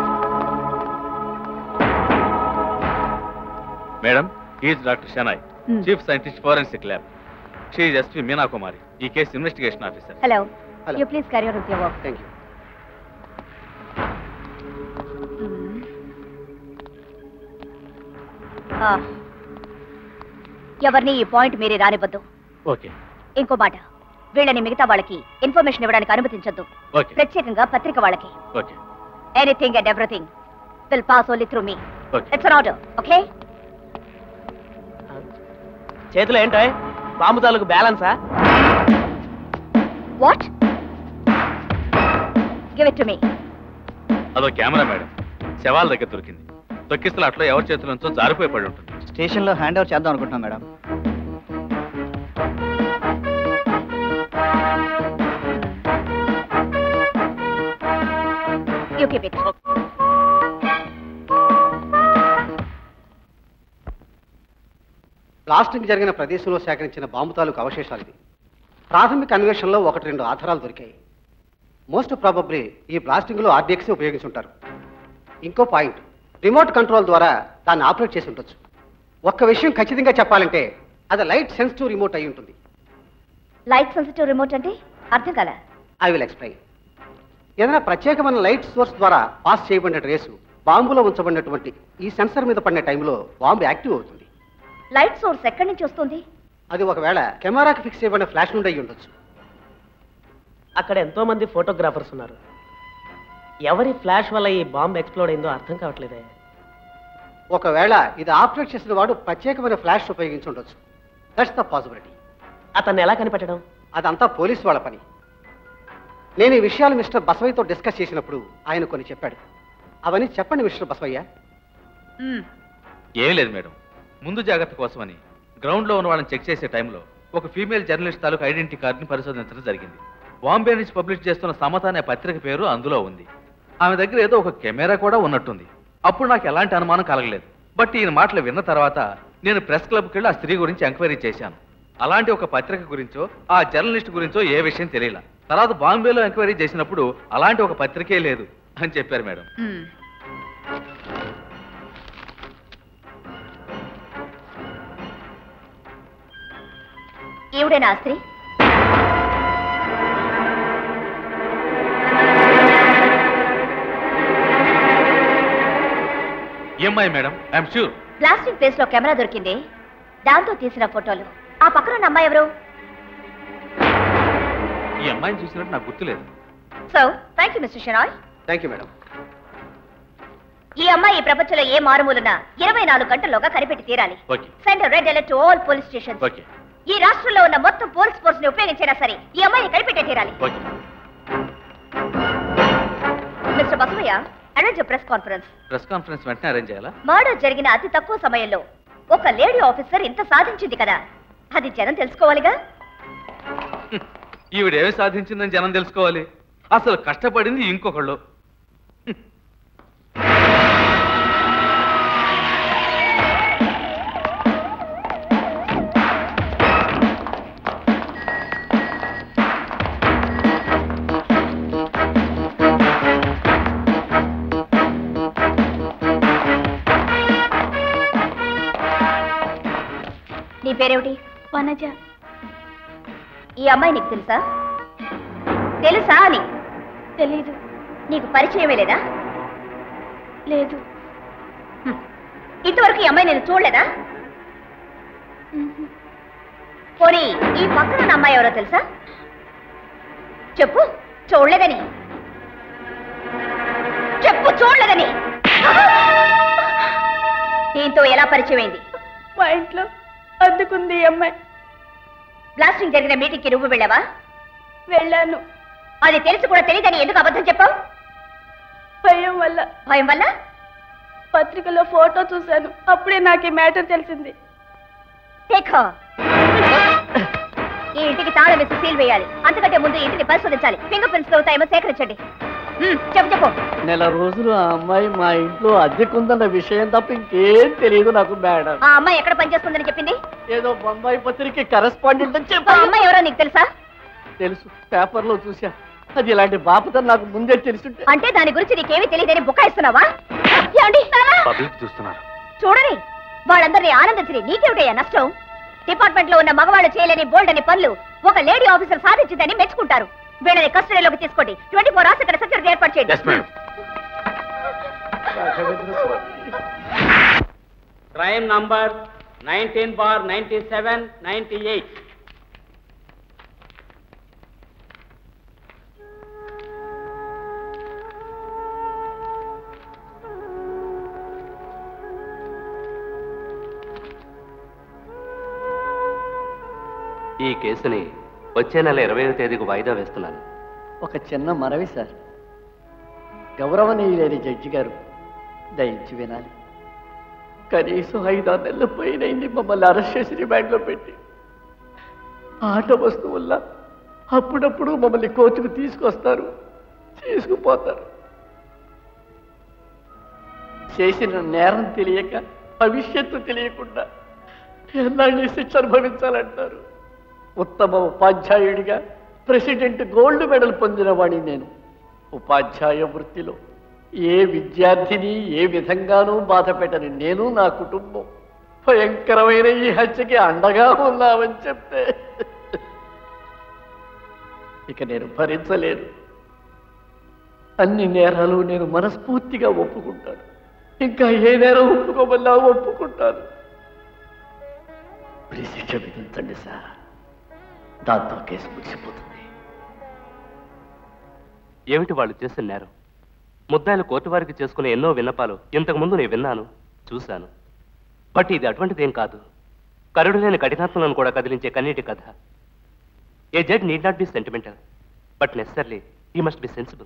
Madam, is doctor Shenoy. Chief scientist forensic lab. She is SP Meena Kumari, ఈ case investigation officer. Hello. You please carry on with your work. Thank you. ఎవరిని ఈ పాయింట్ మీరే రానివ్వద్దు. ఓకే. ఇంకో మాట, వీళ్ళని మిగతా వాళ్ళకి ఇన్ఫర్మేషన్ ఇవ్వడానికి అనుమతించొద్దు. ఓకే. ప్రత్యేకంగా పత్రిక వాళ్ళకి. Okay. Anything and everything will pass only through me. Okay. It's an order. Okay. చేతిలో ఏంటో బాంబు తాలూకు బ్యాలెన్సా? What? Give it to me. అదో కెమెరా మేడం, శవాల దగ్గర దొరికింది. తొక్కిస్తలాట్లో ఎవరి చేతుల నుంచో జారిపోయి పడి ఉంటుంది. స్టేషన్లో హ్యాండ్ ఓవర్ చేద్దాం అనుకుంటున్నాం madam. You keep it. Blasting జరిగిన ప్రదేశంలో సేకరించిన బాంబు తాలూకు అవశేషాలు ఇది. ప్రాథమిక అన్వేషణలో 1-2 ఆధారాలు దొరికాయి. మోస్ట్ ప్రాబబ్లీ ఈ బ్లాస్టింగ్లో ఆర్డిఎక్స్ ఉపయోగించి ఉంటారు. ఇంకో పాయింట్, రిమోట్ కంట్రోల్ ద్వారా దాన్ని ఆపరేట్ చేసి ఉండొచ్చు. ఒక్క విషయం ఖచ్చితంగా చెప్పాలంటే అది లైట్ సెన్సిటివ్ రిమోట్ అయి ఉంటుంది. లైట్ సెన్సిటివ్ రిమోట్ అంటే అర్థం కదా? I will explain. ఏదైనా ప్రత్యేకమైన లైట్ సోర్స్ ద్వారా పాస్ చేయబడిన రేసు బాంబులో ఉంచబడినటువంటి ఈ సెన్సర్ మీద పడిన టైంలో బాంబు యాక్టివ్ అవుతుంది. లైట్ సోర్స్ ఎక్కడి నుంచి వస్తుంది? అది ఒకవేళ కెమెరాకి ఫిక్స్ చేయబడిన ఫ్లాష్ నుండి అయి ఉండొచ్చు. అక్కడ ఎంతో మంది ఫోటోగ్రాఫర్స్ ఉన్నారు. ఎవరి ఫ్లాష్ వల్ల ఈ బాంబు ఎక్స్ప్లోడ్ అయిందో అర్థం కావట్లేదే. ఒకవేళ ఇది ఆపరేట్ చేసిన వాడు ప్రత్యేకమైన ఫ్లాష్ ఉపయోగించి ఉండొచ్చు. That's the possibility. అతన్ని ఎలా కనిపెట్టడం? అదంతా పోలీసు వాళ్ళ పని. నేను ఈ విషయాలు మిస్టర్ బసవయ్యతో డిస్కస్ చేసినప్పుడు ఆయన కొన్ని చెప్పాడు. అవన్నీ చెప్పండి మిస్టర్ బసవయ్య. ఏం లేదు మేడం, ముందు జాగ్రత్త కోసమని గ్రౌండ్లో ఉన్న వాళ్ళని చెక్ చేసే టైంలో ఒక ఫీమేల్ జర్నలిస్ట్ తాలూకు ఐడెంటిటీ కార్డుని పరిశోధించడం జరిగింది. బాంబే నుంచి పబ్లిష్ చేస్తున్న సమత అనే పత్రిక పేరు అందులో ఉంది. ఆమె దగ్గర ఏదో ఒక కెమెరా కూడా ఉన్నట్టుంది. అప్పుడు నాకు ఎలాంటి అనుమానం కలగలేదు. బట్ ఈయన మాటలు విన్న తర్వాత నేను ప్రెస్ క్లబ్కి వెళ్ళి ఆ స్త్రీ గురించి ఎంక్వైరీ చేశాను. అలాంటి ఒక పత్రిక గురించో ఆ జర్నలిస్ట్ గురించో ఏ విషయం తెలియలా. తర్వాత బాంబేలో ఎంక్వైరీ చేసినప్పుడు అలాంటి ఒక పత్రికే లేదు అని చెప్పారు మేడం. ఈవిడేనా ఆ స్త్రీ? ఏమ్మాయి madam? I'm sure. Blasting place లో కెమెరా దొరికింది, దాంతో తీసిన ఫోటోలు. ఆ పక్కన ఉన్న అమ్మాయి ఎవరు? ఈ అమ్మాయిని చూసినట్టు నాకు గుర్తులేదు. So thank you mister Shenoy. Thank you madam. ఈ అమ్మాయి ఈ ప్రపంచంలో ఏ మారుమూలన 24 గంటల్లోగా కనిపెట్టి తీరాలి. Okay. Send red alert to all police stations. Okay. ఈ రాష్ట్రంలో ఉన్న మొత్తం పోలీస్ ఫోర్స్ ని ఉపయోగించినా సరే ఈ అమ్మాయిని కనిపెట్టే తీరాలి. Okay. Mister Basavayya, arrange press conference. Press conference వెంటనే అరేంజ్ చేయాలా? మర్డర్ జరిగిన అతి తక్కువ సమయంలో ఒక లేడీ ఆఫీసర్ ఇంత సాధించింది కదా, అది జనం తెలుసుకోవాలిగా. ఈవిడేమి సాధించిందని జనం తెలుసుకోవాలి. అసలు కష్టపడింది ఇంకొకళ్ళు. నీ పేరేమిటి? వనజ. ఈ అమ్మాయి నీకు తెలుసా? తెలుసా అని? తెలీదు. నీకు పరిచయమే లేదా? లేదు. ఇంతవరకు ఈ అమ్మాయి నేను చూడలేదా? పోనీ ఈ పక్కన అమ్మాయి ఎవరో తెలుసా? చెప్పు, చూడలేదని చెప్పు. చూడలేదని. దీంతో ఎలా పరిచయమైంది? మా ఇంట్లో అద్దుకుంది ఈ అమ్మాయి. బ్లాస్టింగ్ జరిగిన మీటింగ్ కి నువ్వు వెళ్ళావా? వెళ్ళాను. అది తెలిసి కూడా తెలియదని ఎందుకు అబద్ధం చెప్పావు? భయం వల్ల. భయం వల్ల? పత్రికలో ఫోటో చూశాను, అప్పుడే నాకు ఈ మ్యాటర్ తెలిసింది. ఈ ఇంటికి తాళం వేసి సీల్ వేయాలి. అంతకంటే ముందు ఇంటిని పరిశోధించాలి. Finger prints దొరుకుతాయేమో సేకరించండి. చెప్పు. నెల రోజులు ఆ అమ్మాయి మా ఇంట్లో అద్దెకుందన్న విషయం తప్ప ఇంకేం తెలియదు నాకు మేడం. ఆ అమ్మాయి ఎక్కడ పనిచేస్తుందని చెప్పింది? ఏదో బొంబాయి పత్రిక కరెస్పాండెంట్ అని చెప్పి. ఆ అమ్మాయి ఎవరో నీకు తెలుసా? తెలుసు, పేపర్లో చూసా. అది ఇలాంటి బాపతని నాకు ముందే తెలుసుంటే. అంటే దాని గురించి నీకేమీ తెలియదని బుకాయిస్తున్నావా? పబ్లిక్ చూస్తున్నారు. చూడని వాళ్ళందరినీ ఆనందించి నీకేమిటయ్యా నష్టం? డిపార్ట్మెంట్ లో ఉన్న మగవాళ్ళు చేయలేని బోల్డ్ అని పనులు ఒక లేడీ ఆఫీసర్ సాధించిందని మెచ్చుకుంటారు. వీళ్ళని కస్టడీలోకి తీసుకోండి. 24 hours ఇక్కడ సెక్యూరిటీ ఏర్పాటు చేయండి. Crime number 19/97-98. ఈ కేసుని వచ్చే నెల 20వ తేదీకి వాయిదా వేస్తున్నాను. ఒక చిన్న మనవి సార్, గౌరవనీయులైన జడ్జి గారు దయించి వినాలి. కనీసం 5-6 నెలల పోయినైంది మమ్మల్ని అరెస్ట్ చేసి రిమాండ్లో పెట్టి. ఆట వస్తువుల్లా అప్పుడప్పుడు మమ్మల్ని కోర్టుకు తీసుకొస్తారు, తీసుకుపోతారు. చేసిన నేరం తెలియక, భవిష్యత్తు తెలియకుండా ఎన్నాళ్ళు శిక్ష అనుభవించాలంటారు. ఉత్తమ ఉపాధ్యాయుడిగా ప్రెసిడెంట్ గోల్డ్ మెడల్ పొందిన వాడిని నేను. ఉపాధ్యాయ వృత్తిలో ఏ విద్యార్థిని ఏ విధంగానూ బాధ పెట్టని నేను, నా కుటుంబం భయంకరమైన ఈ హత్యకి అండగా ఉన్నామని చెప్తే ఇక నేను భరించలేను. అన్ని నేరాలు నేను మనస్ఫూర్తిగా ఒప్పుకుంటాను. ఇంకా ఏ నేరం ఒప్పుకోమన్నా ఒప్పుకుంటాను. శిక్ష విధించండి సార్, దాంతో కేసు ముగిసిపోతుంది. ఏమిటి వాళ్ళు చేసిన నేరం? ముద్దాయిలు కోర్టు వారికి చేసుకునే ఎన్నో విన్నపాలు ఇంతకుముందు నేను విన్నాను, చూశాను. బట్ ఇది అటువంటిదేం కాదు. కరుడు లేని కఠినాత్మలను కూడా కదిలించే కన్నీటి కథ. A judge need not be sentimental, but necessarily he must be sensible.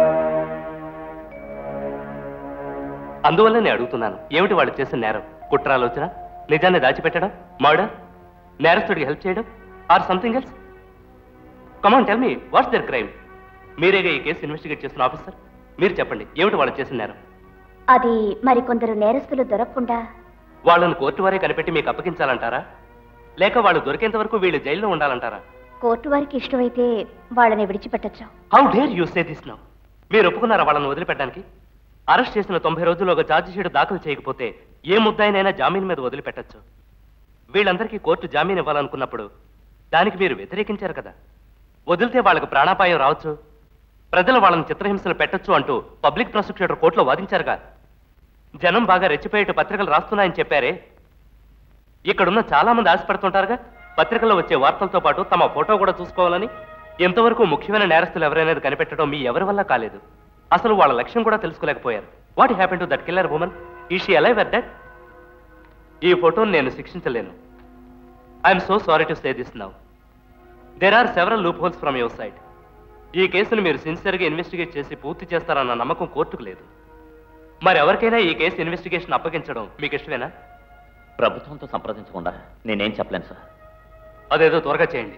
అందువల్ల నేను అడుగుతున్నాను, ఏమిటి వాళ్ళు చేసిన నేరం? కుట్రాలోచన, నిజాన్ని దాచిపెట్టడం, మర్డర్, నేరస్తుడికి హెల్ప్ చేయడం, or something else? Come on tell me, what's their crime? మీరేగా ఈ కేసు ఇన్వెస్టిగేట్ చేస్తున్న ఆఫీసర్, మీరు చెప్పండి, ఏమిటి వాళ్ళు చేసిన నేరం? అది మరి కొందరు నేరస్తులు దొరకకుండా వాళ్ళను కోర్టు వారే కనిపెట్టి మీకు అప్పగించాలంటారా, లేక వాళ్ళు దొరికేంత వరకు వీళ్ళు జైల్లో ఉండాలంటారా? కోర్టు వారికి ఇష్టమైతే వాళ్ళని విడిచిపెట్టచ్చు. How dare you say this now? మీరు ఒప్పుకున్నారా వాళ్ళని వదిలిపెట్టడానికి? అరెస్ట్ చేసిన 90 రోజుల్లోగా ఛార్జ్ షీట్ దాఖలు చేయకపోతే ఏ ముద్దాయినైనా జామీన్ మీద వదిలిపెట్టచ్చు. వీళ్ళందరికీ కోర్టు జామీన్ ఇవ్వాలనుకున్నప్పుడు దానికి మీరు వ్యతిరేకించారు కదా. వదిలితే వాళ్ళకు ప్రాణాపాయం రావచ్చు, ప్రజలు వాళ్ళని చిత్రహింసలు పెట్టొచ్చు అంటూ పబ్లిక్ ప్రాసిక్యూటర్ కోర్టులో వాదించారుగా. జనం బాగా రెచ్చిపోయేట్టు పత్రికలు రాస్తున్నాయని చెప్పారే. ఇక్కడున్న చాలా మంది ఆశపడుతుంటారుగా పత్రికల్లో వచ్చే వార్తలతో పాటు తమ ఫోటో కూడా చూసుకోవాలని. ఎంతవరకు ముఖ్యమైన నేరస్తులు ఎవరైనా కనిపెట్టడం మీ ఎవరి వల్ల కాలేదు. అసలు వాళ్ళ లక్ష్యం కూడా తెలుసుకోలేకపోయారు. What happen to that killer woman? Is she alive or dead? ఈ ఫోటోను నేను శిక్షించలేను. I'm so sorry to say this now. There are several loophole from your side. ఈ కేసును మీరు సిన్సియర్గా ఇన్వెస్టిగేట్ చేసి పూర్తి చేస్తారన్న నమ్మకం కోర్టుకు లేదు. మరి ఎవరికైనా ఈ కేసు ఇన్వెస్టిగేషన్ అప్పగించడం మీకు ఇష్టమేనా? ప్రభుత్వంతో సంప్రదించకుండా నేనేం చెప్పలేను సార్. అదేదో త్వరగా చేయండి.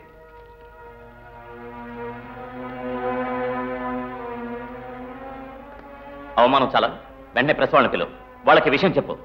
అవమానం చాలా, వెంటనే ప్రెస్ వాళ్ళని పిలువు, వాళ్ళకి విషయం చెప్పు.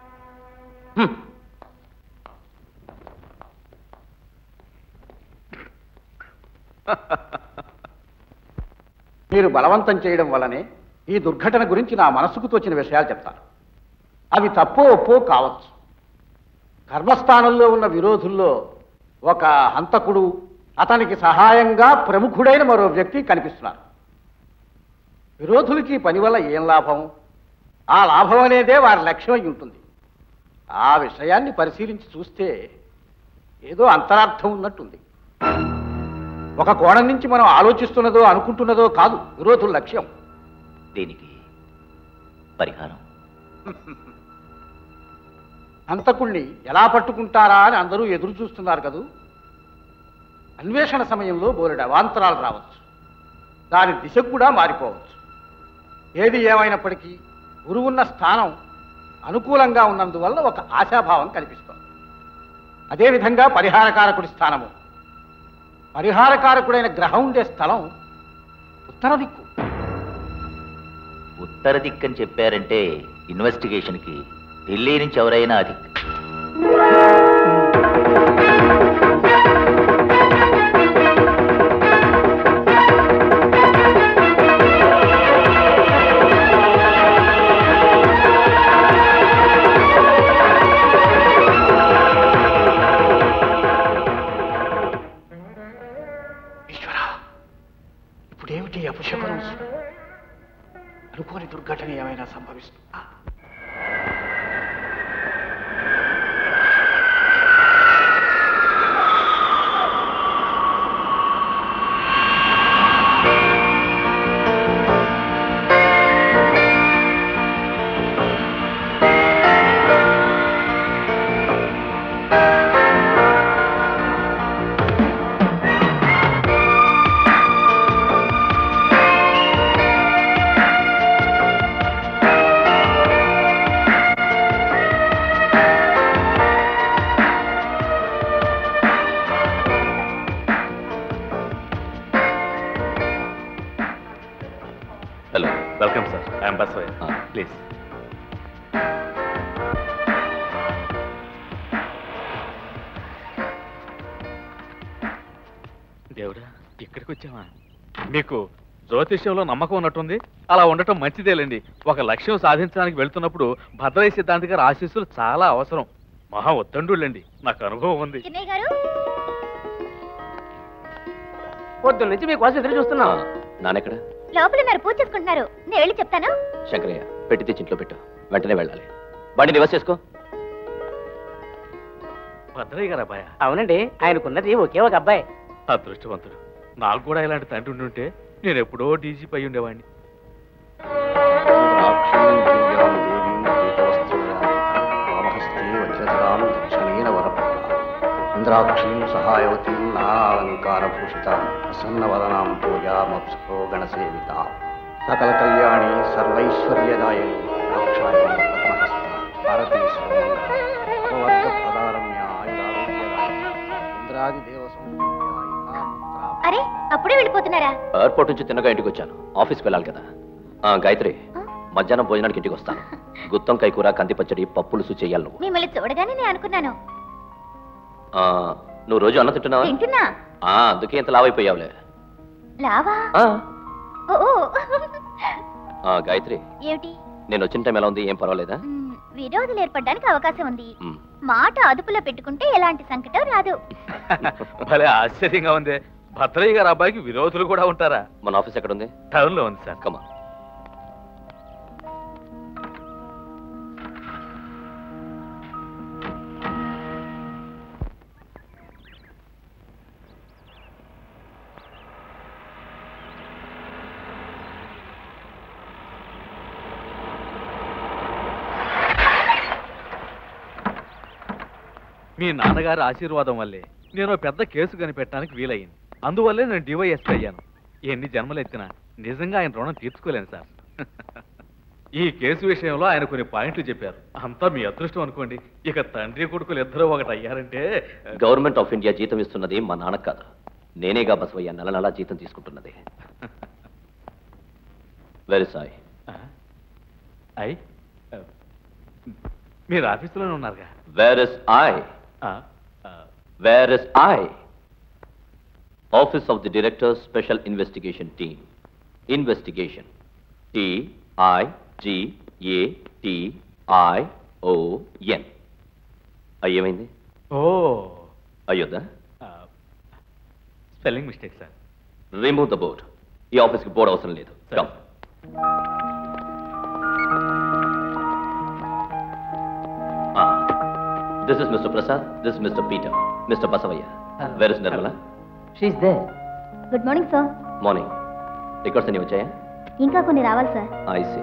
మీరు బలవంతం చేయడం వల్లనే ఈ దుర్ఘటన గురించి నా మనసుకు తోచిన విషయాలు చెప్తాను. అవి తప్పో ఒప్పో కావచ్చు. కర్మస్థానంలో ఉన్న విరోధుల్లో ఒక హంతకుడు, అతనికి సహాయంగా ప్రముఖుడైన మరో వ్యక్తి కనిపిస్తున్నారు. విరోధులకి పని వల్ల ఏం లాభం? ఆ లాభం అనేదే వారి లక్ష్యం అయి ఉంటుంది. ఆ విషయాన్ని పరిశీలించి చూస్తే ఏదో అంతరార్థం ఉన్నట్టుంది. ఒక కోణం నుంచి మనం ఆలోచిస్తున్నదో అనుకుంటున్నదో కాదు విరోధుల లక్ష్యం. దీనికి పరిహారం హంతకుణ్ణి ఎలా పట్టుకుంటారా అని అందరూ ఎదురు చూస్తున్నారు కదూ. అన్వేషణ సమయంలో బోలెడు అవాంతరాలు రావచ్చు, దాని దిశ కూడా మారిపోవచ్చు. ఏది ఏమైనప్పటికీ గురువున్న స్థానం అనుకూలంగా ఉన్నందువల్ల ఒక ఆశాభావం కనిపిస్తోంది. అదేవిధంగా పరిహారకారకుడి స్థానము, పరిహారకారకుడైన గ్రహం ఉండే స్థలం ఉత్తర దిక్కు. ఉత్తర దిక్కని చెప్పారంటే ఇన్వెస్టిగేషన్కి ఢిల్లీ నుంచి ఎవరైనా అది ఏదైనా సంభవిస్తుందా? Hello, welcome sir. I'm Basavayya. Please. దేవుడా, ఇక్కడికి వచ్చావా? మీకు జ్యోతిష్యంలో నమ్మకం ఉన్నట్టుంది. అలా ఉండటం మంచిదేలేండి. ఒక లక్ష్యం సాధించడానికి వెళ్తున్నప్పుడు భద్రయ్య సిద్ధాంతి గారి ఆశీస్సులు చాలా అవసరం. మహా ఒత్తండులేండి, నాకు అనుభవం ఉంది. పొద్దున్న నుంచి మీకోసం ఎదురు చూస్తున్నా. నానెక్కడ? లోపల ఉన్నారు, పూజ చేసుకుంటున్నారు. నేను వెళ్ళి చెప్తాను. శంకరయ్య, పెట్టి తెచ్చి ఇంట్లో పెట్టు. వెంటనే వెళ్ళాలి. బండి రివర్స్ చేసుకో. భద్రయ్య గారు అబ్బాయా? అవునండి, ఆయనకున్నది ఒకే ఒక అబ్బాయి. అదృష్టవంతుడు. నాకు కూడా ఇలాంటి తండ్రి ఉండుంటే నేను ఎప్పుడో డీజీపీ అయి ఉండేవాడిని. ఇంద్రాక్షీం సహాయవతీం నానాలంకారభూషితాం ప్రసన్నవదనాం పూజామప్సో గణసేవిత సకల కళ్యాణి సర్వైశ్వర్యదాయని రక్షాయణి పద్మహస్త భారతీ సర్వవర్గ ప్రదారమ్య ఆయురారోగ్యదాయని ఇంద్రాది దేవ అరే, అప్పుడే వెళ్ళిపోతున్నారా? ఎయిర్పోర్ట్ నుంచి తిన్నగా ఇంటికి వచ్చాను. ఆఫీస్కి వెళ్ళాలి కదా. గాయత్రి, మధ్యాహ్నం భోజనానికి ఇంటికి వస్తాను. గుత్తం కైకూర, కంది పచ్చడి, పప్పులుసు చెయ్యాలి నువ్వు. మిమ్మల్ని చూడగానే నేను అనుకున్నాను. నువ్వు రోజు అన్న తింటున్నావా? తింటున్నా. అందుకే ఇంత లావైపోయావులే. లావా? గాయత్రి, ఏమిటి? నేను వచ్చిన టైం ఎలా ఉంది? ఏం పర్వాలేదా? విరోధులు ఏర్పడడానికి అవకాశం ఉంది. మాట అదుపులో పెట్టుకుంటే ఎలాంటి సంకటం రాదు. భలే ఆశ్చర్యంగా ఉంది. భద్రయ్య గారు అబ్బాయికి విరోధులు కూడా ఉంటారా? మన ఆఫీస్ ఎక్కడ ఉంది? టౌన్ లో ఉంది సార్. కమా. మీ నాన్నగారి ఆశీర్వాదం వల్లే నేను పెద్ద కేసు కనిపెట్టడానికి వీలయ్యింది. అందువల్లే నేను డివైఎస్పీ అయ్యాను. ఎన్ని జన్మలు ఎత్తినా నిజంగా ఆయన రుణం తీర్చుకోలేను సార్. ఈ కేసు విషయంలో ఆయన కొన్ని పాయింట్లు చెప్పారు. అంతా మీ అదృష్టం అనుకోండి. ఇక తండ్రి కొడుకులు ఇద్దరు ఒకటి అయ్యారంటే. గవర్నమెంట్ ఆఫ్ ఇండియా జీతం ఇస్తున్నది మా నాన్న కాదు, నేనేగా బసవయ్య నెల నెలా జీతం తీసుకుంటున్నది. Very sorry. మీరు ఆఫీసులోనే ఉన్నారుగా. Where is I? Where is I? Office of the Director, Special Investigation Team. Investigation. TIGATION. అయ్యేమైంది? ఓ, అయ్యొద్దా? Spelling mistake sir. Remove the board. ఈ ఆఫీస్కి బోర్డు అవసరం లేదు. Come. This is Mr. Prasad. This is Mr. Peter. Mr. Basavaya. Where is Nirmala? She is there. Good morning sir. Morning. Records అన్ని వచ్చాయా? ఇంకా కొన్ని రావాలి సార్. I see.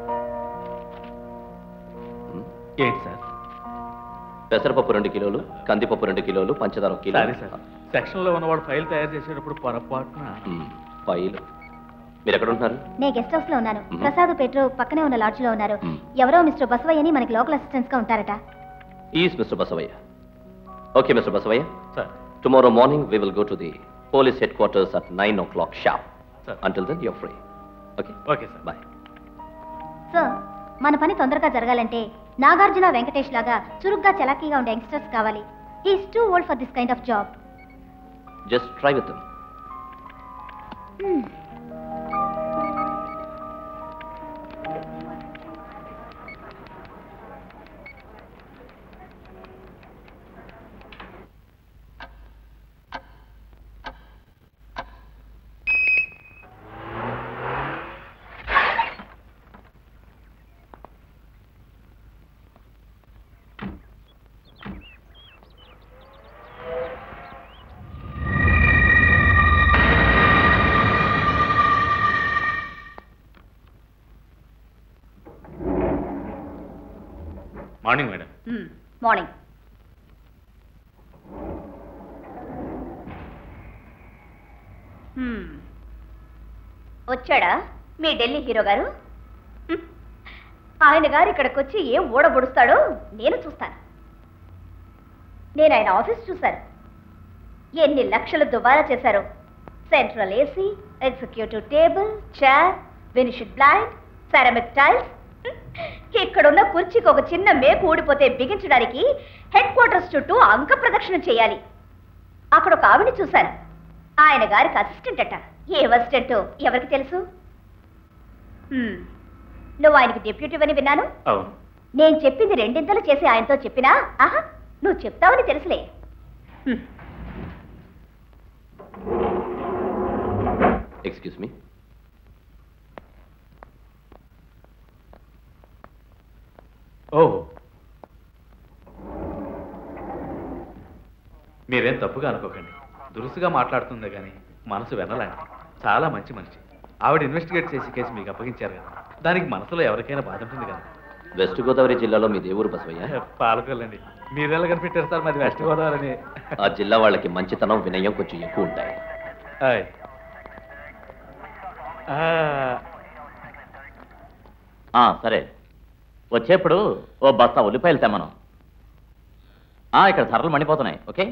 ఏంటి సార్? పెసరపప్పు 2 కిలోలు, కందిపప్పు 2 కిలోలు, పంచదార 1 కిలో. సరే సార్. సెక్షన్ లో ఉన్నవాడు ఫైల్ తయారు చేసేటప్పుడు పొరపాటున. ఫైల్. మీరు ఎక్కడ ఉంటున్నారు? నేను గెస్ట్ హౌస్ లో ఉన్నాను. ప్రసాద్ పెట్రో పక్కనే ఉన్న లాడ్జ్ లో ఉన్నారు. ఎవరో మిస్టర్ బసవయ్య అని మనకి లోకల్ అసిస్టెంట్స్ గా ఉంటారట. Is mister Basavayya. Okay mister Basavayya. Sir. Tomorrow morning we will go to the police headquarters at 9 o'clock sharp. Sir. Until then you're free. Okay? Okay, sir. Bye. Sir, మన పని తొందరగా జరగాలంటే నాగార్జున వెంకటేష్ లాగా చురుగ్గా చలాకీగా ఉండే యంగ్స్టర్స్ కావాలి. He is too old for this kind of job. Just try with them. Morning madam. Morning. వచ్చాడా మీ ఢిల్లీ హీరో గారు? ఆయన గారు ఇక్కడికి వచ్చి ఏం ఊడబొడుస్తాడో నేను చూస్తాను. నేను ఆయన ఆఫీస్ చూశాను. ఎన్ని లక్షలు దుబారా చేశారో. Central AC, executive table, chair, వెనిషిడ్ బ్లైండ్, సెరామిక్ టైల్స్. ఇక్కడున్న కుర్చీకి ఒక చిన్న మేకు ఊడిపోతే బిగించడానికి హెడ్ క్వార్టర్స్ చుట్టూ అంక ప్రదక్షిణ చేయాలి. అక్కడ ఒక ఆవిడ చూశాను. ఆయన గారికి అసిస్టెంట్ అట. ఏ అసిస్టెంటో ఎవరికి తెలుసు? నువ్వు ఆయనకి డిప్యూటీ అని విన్నాను. నేను చెప్పింది రెండింతలు చేసి ఆయనతో చెప్పినా ఆహా నువ్వు చెప్తావని తెలుసులే. Excuse me. మీరేం తప్పుగా అనుకోకండి. దురుసుగా మాట్లాడుతుందే కానీ మనసు వెనలాంటి చాలా మంచి మనిషి. ఆవిడ ఇన్వెస్టిగేట్ చేసి కేసు మీకు అప్పగించారు కదా, దానికి మనసులో ఎవరికైనా బాధ ఉంటుంది కదా. వెస్ట్ గోదావరి జిల్లాలో మీ దేవురు బసవయ్య? పాలకొల్లండి. మీరెలా కనిపెట్టారు సార్? మాది వెస్ట్ గోదావరి అని. ఆ జిల్లా వాళ్ళకి మంచితనం, వినయం కొంచెం ఎక్కువ ఉంటాయి. సరే, వచ్చేప్పుడు ఓ బస్తా ఉల్లిపాయలు తెమ్మను. ఇక్కడ ధరలు మండిపోతున్నాయి. ఓకే.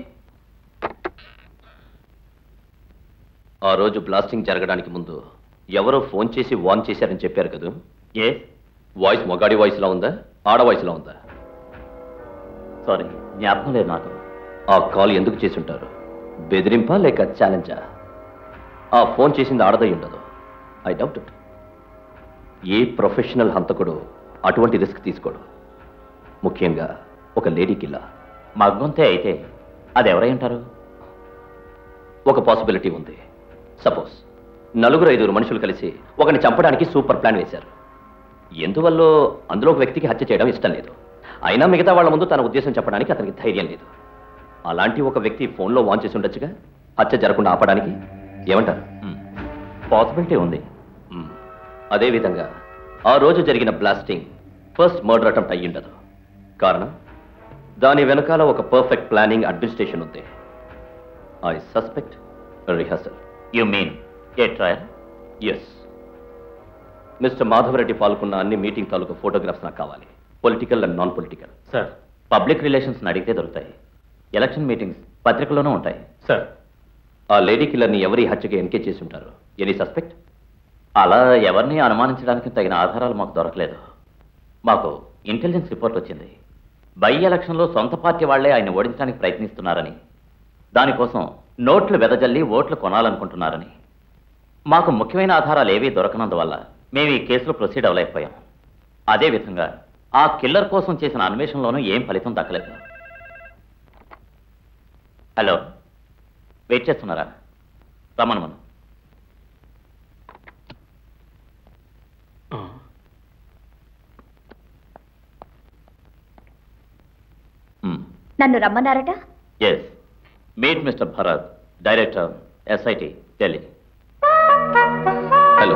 ఆ రోజు బ్లాస్టింగ్ జరగడానికి ముందు ఎవరో ఫోన్ చేసి వార్న్ చేశారని చెప్పారు కదా? ఏ వాయిస్ మొగాడి వాయిస్లా ఉందా, ఆడ వాయిస్లా ఉందా? సారీ, జ్ఞాపకం లేదు నాకు. ఆ కాల్ ఎందుకు చేసి ఉంటారు? బెదిరింపా లేక ఛాలెంజా? ఆ ఫోన్ చేసింది ఆడదై ఉండదు. I doubt it. A professional హంతకుడు అటువంటి రిస్క్ తీసుకోడు, ముఖ్యంగా ఒక లేడీ కిల్లర్. మగ్గొంతే అయితే అది ఎవరై ఉంటారు? ఒక పాసిబిలిటీ ఉంది. సపోజ్ 4-5 మనుషులు కలిసి ఒకరిని చంపడానికి సూపర్ ప్లాన్ వేశారు. ఎందువల్ల అందులో ఒక వ్యక్తికి హత్య చేయడం ఇష్టం లేదు. అయినా మిగతా వాళ్ళ ముందు తన ఉద్దేశం చెప్పడానికి అతనికి ధైర్యం లేదు. అలాంటి ఒక వ్యక్తి ఫోన్లో వాన్ చేసి ఉండొచ్చుగా, హత్య జరగకుండా ఆపడానికి. ఏమంటారు? పాసిబిలిటీ ఉంది. అదేవిధంగా ఆ రోజు జరిగిన బ్లాస్టింగ్ ఫస్ట్ మర్డర్ అటెంప్ట్ అయ్యిండదు. కారణం దాని వెనకాల ఒక పర్ఫెక్ట్ ప్లానింగ్, అడ్మినిస్ట్రేషన్ ఉంది. I suspect rehearsal. You mean a trial? Yes. Mister Madhavareddy పాల్గొన్న అన్ని మీటింగ్ తాలూకు ఫోటోగ్రాఫ్స్ నాకు కావాలి, political and non political. Sir, public relations అడిగితే దొరుకుతాయి. ఎలక్షన్ మీటింగ్స్ పత్రికలోనూ ఉంటాయి. సార్, ఆ లేడీ కిల్లర్ని ఎవరి హత్యగా ఎన్కేజ్ చేసి ఉంటారు? Any suspect? అలా ఎవరిని అనుమానించడానికి తగిన ఆధారాలు మాకు దొరకలేదు. మాకు ఇంటెలిజెన్స్ రిపోర్ట్ వచ్చింది. బై ఎలక్షన్లో సొంత పార్టీ వాళ్లే ఆయన ఓడించడానికి ప్రయత్నిస్తున్నారని, దానికోసం నోట్లు వెదజల్లి ఓట్లు కొనాలనుకుంటున్నారని. మాకు ముఖ్యమైన ఆధారాలు ఏవీ దొరకనందువల్ల మేము ఈ కేసులో ప్రొసీడ్ అవ్వలేకపోయాం. అదేవిధంగా ఆ కిల్లర్ కోసం చేసిన అన్వేషణలోనూ ఏం ఫలితం దక్కలేదు. హలో, వెయిట్ చేస్తున్నారా? రమ్మను. నన్ను రమ్మన్నారట? Yes. Meet mister Bharat, director, SIT, Delhi. Hello.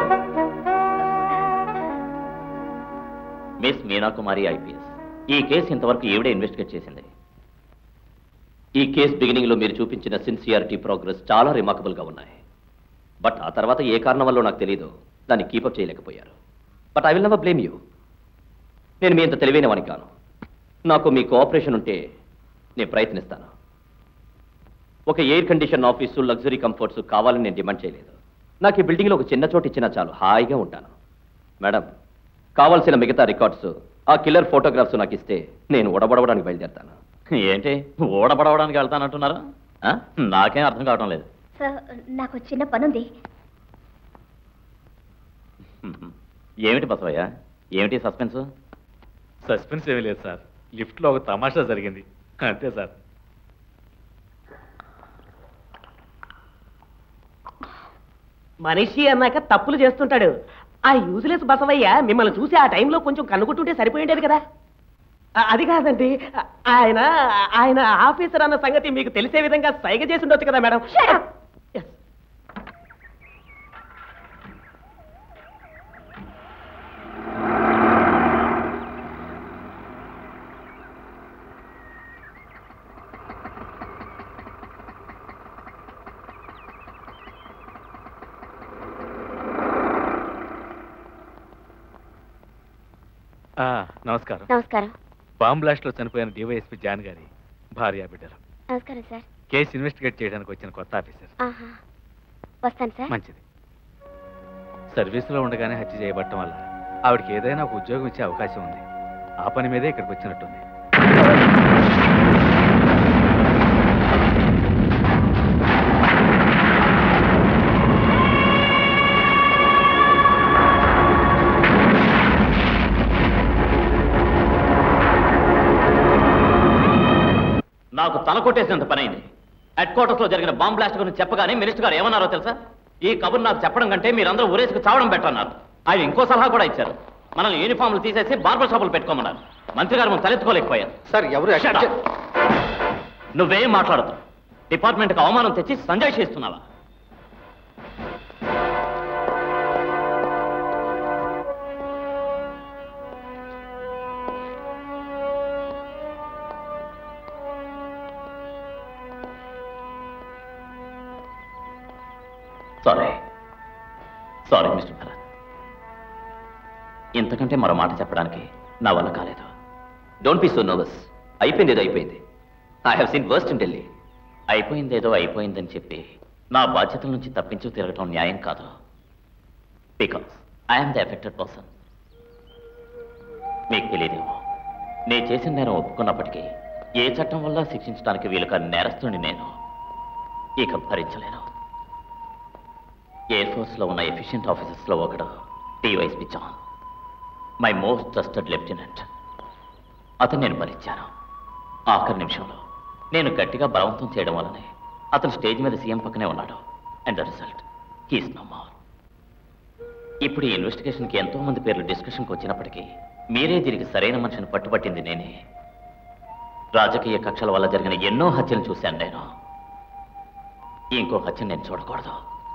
Miss Meenakumari, IPS. ఈ కేసు ఇంతవరకు ఈవిడే ఇన్వెస్టిగేట్ చేసింది. ఈ కేసు బిగినింగ్ లో మీరు చూపించిన సిన్సియారిటీ, ప్రోగ్రెస్ చాలా రిమార్కబుల్ గా ఉన్నాయి. బట్ ఆ తర్వాత ఏ కారణం వల్ల నాకు తెలియదు దాన్ని కీపప్ చేయలేకపోయారు. But I will never blame you. నేను మీ అంత తెలివైన వాని కాను. నాకు మీ కోఆపరేషన్ ఉంటే నేను ప్రయత్నిస్తాను. ఒక air condition office, luxury comforts కావాలని నేను డిమాండ్ చేయలేదు. నాకు ఈ బిల్డింగ్లో ఒక చిన్న చోటు ఇచ్చినా చాలు, హాయిగా ఉంటాను. మేడం, కావాల్సిన మిగతా రికార్డ్స్, ఆ కిల్లర్ ఫోటోగ్రాఫ్స్ నాకు ఇస్తే నేను ఓడబడవడానికి బయలుదేరుతాను. ఏంటి ఓడబడవడానికి వెళ్తానంటున్నారా? నాకేం అర్థం కావడం లేదు. సార్, నాకు చిన్న పనుంది. ఏమిటి బసవయ్య, ఏమిటి సస్పెన్స్? సస్పెన్స్ ఏమీ లేదు సార్. లిఫ్ట్లో ఒక తమాషా జరిగింది, అంతే సార్. మనిషి అన్నాక తప్పులు చేస్తుంటాడు. ఆ యూజ్లెస్ బసవయ్య మిమ్మల్ని చూసి ఆ టైంలో కొంచెం కనుగొట్టుంటే సరిపోయిండేది కదా. అది కాదండి, ఆయన ఆయన ఆఫీసర్ అన్న సంగతి మీకు తెలిసే విధంగా సైగ చేసి ఉండొచ్చు కదా మేడం. నమస్కారం. నమస్కారం. బాంబ్ బ్లాస్ట్ లో చనిపోయిన డివైఎస్పీ జాన్ గారి భార్య బిడ్డలు. నమస్కారం సార్. కేసు ఇన్వెస్టిగేట్ చేయడానికి వచ్చిన కొత్త ఆఫీసర్. వస్తాను సార్. మంచిది. సర్వీసులో ఉండగానే హత్య చేయబడటం వల్ల ఆవిడకి ఏదైనా ఒక ఉద్యోగం ఇచ్చే అవకాశం ఉంది. ఆ పని మీదే ఇక్కడికి వచ్చినట్టుంది. నాకు తల కొట్టేసినంత పని అయింది. హెడ్ క్వార్టర్స్ లో జరిగిన బాంబ్ బ్లాస్ట్ గురించి చెప్పగానే మినిస్టర్ గారు ఏమన్నారో తెలుసా? ఈ కబురు నాకు చెప్పడం కంటే మీరందరూ ఊరేసుకు చావడం బెటర్ అన్నారు. ఆయన ఇంకో సలహా కూడా ఇచ్చారు. మనల్ని యూనిఫామ్లు తీసేసి బార్బర్ షాపులు పెట్టుకోమన్నారు. మంత్రి గారు మనం తలెత్తుకోలేకపోయారు. సార్ ఎవరు? నువ్వేం మాట్లాడదు. డిపార్ట్మెంట్కి అవమానం తెచ్చి సంజయ్ చేస్తున్నావా? Sorry mister Bharat. ఇంతకంటే మరో మాట చెప్పడానికి నా వల్ల కాలేదు. Don't be so nervous. అయిపోయింది ఏదో అయిపోయింది. I have seen worst in Delhi. అయిపోయిందేదో అయిపోయిందని చెప్పి నా బాధ్యతల నుంచి తప్పించు తిరగటం న్యాయం కాదు. Because I'm the affected person. మీకు తెలియదేమో, నేను చేసిన నేరం ఒప్పుకున్నప్పటికీ ఏ చట్టం వల్ల శిక్షించడానికి వీలు కాని నేరస్తుని నేను ఇక భరించలేను. ఎయిర్ ఫోర్స్లో ఉన్న ఎఫిషియెంట్ ఆఫీసర్స్లో ఒకడు DYSP John, my most trusted lieutenant. అతను నేను భరించాను. ఆఖరి నిమిషంలో నేను గట్టిగా బలవంతం చేయడం వల్లనే అతను స్టేజ్ మీద సీఎం పక్కనే ఉన్నాడు. And the result he's no more. ఇప్పుడు ఈ ఇన్వెస్టిగేషన్కి ఎంతో మంది పేర్లు డిస్కషన్కి వచ్చినప్పటికీ మీరే దీనికి సరైన మనిషిని పట్టుబట్టింది నేనే. రాజకీయ కక్షల వల్ల జరిగిన ఎన్నో హత్యలు చూశాను నేను. ఇంకో హత్యను నేను చూడకూడదు.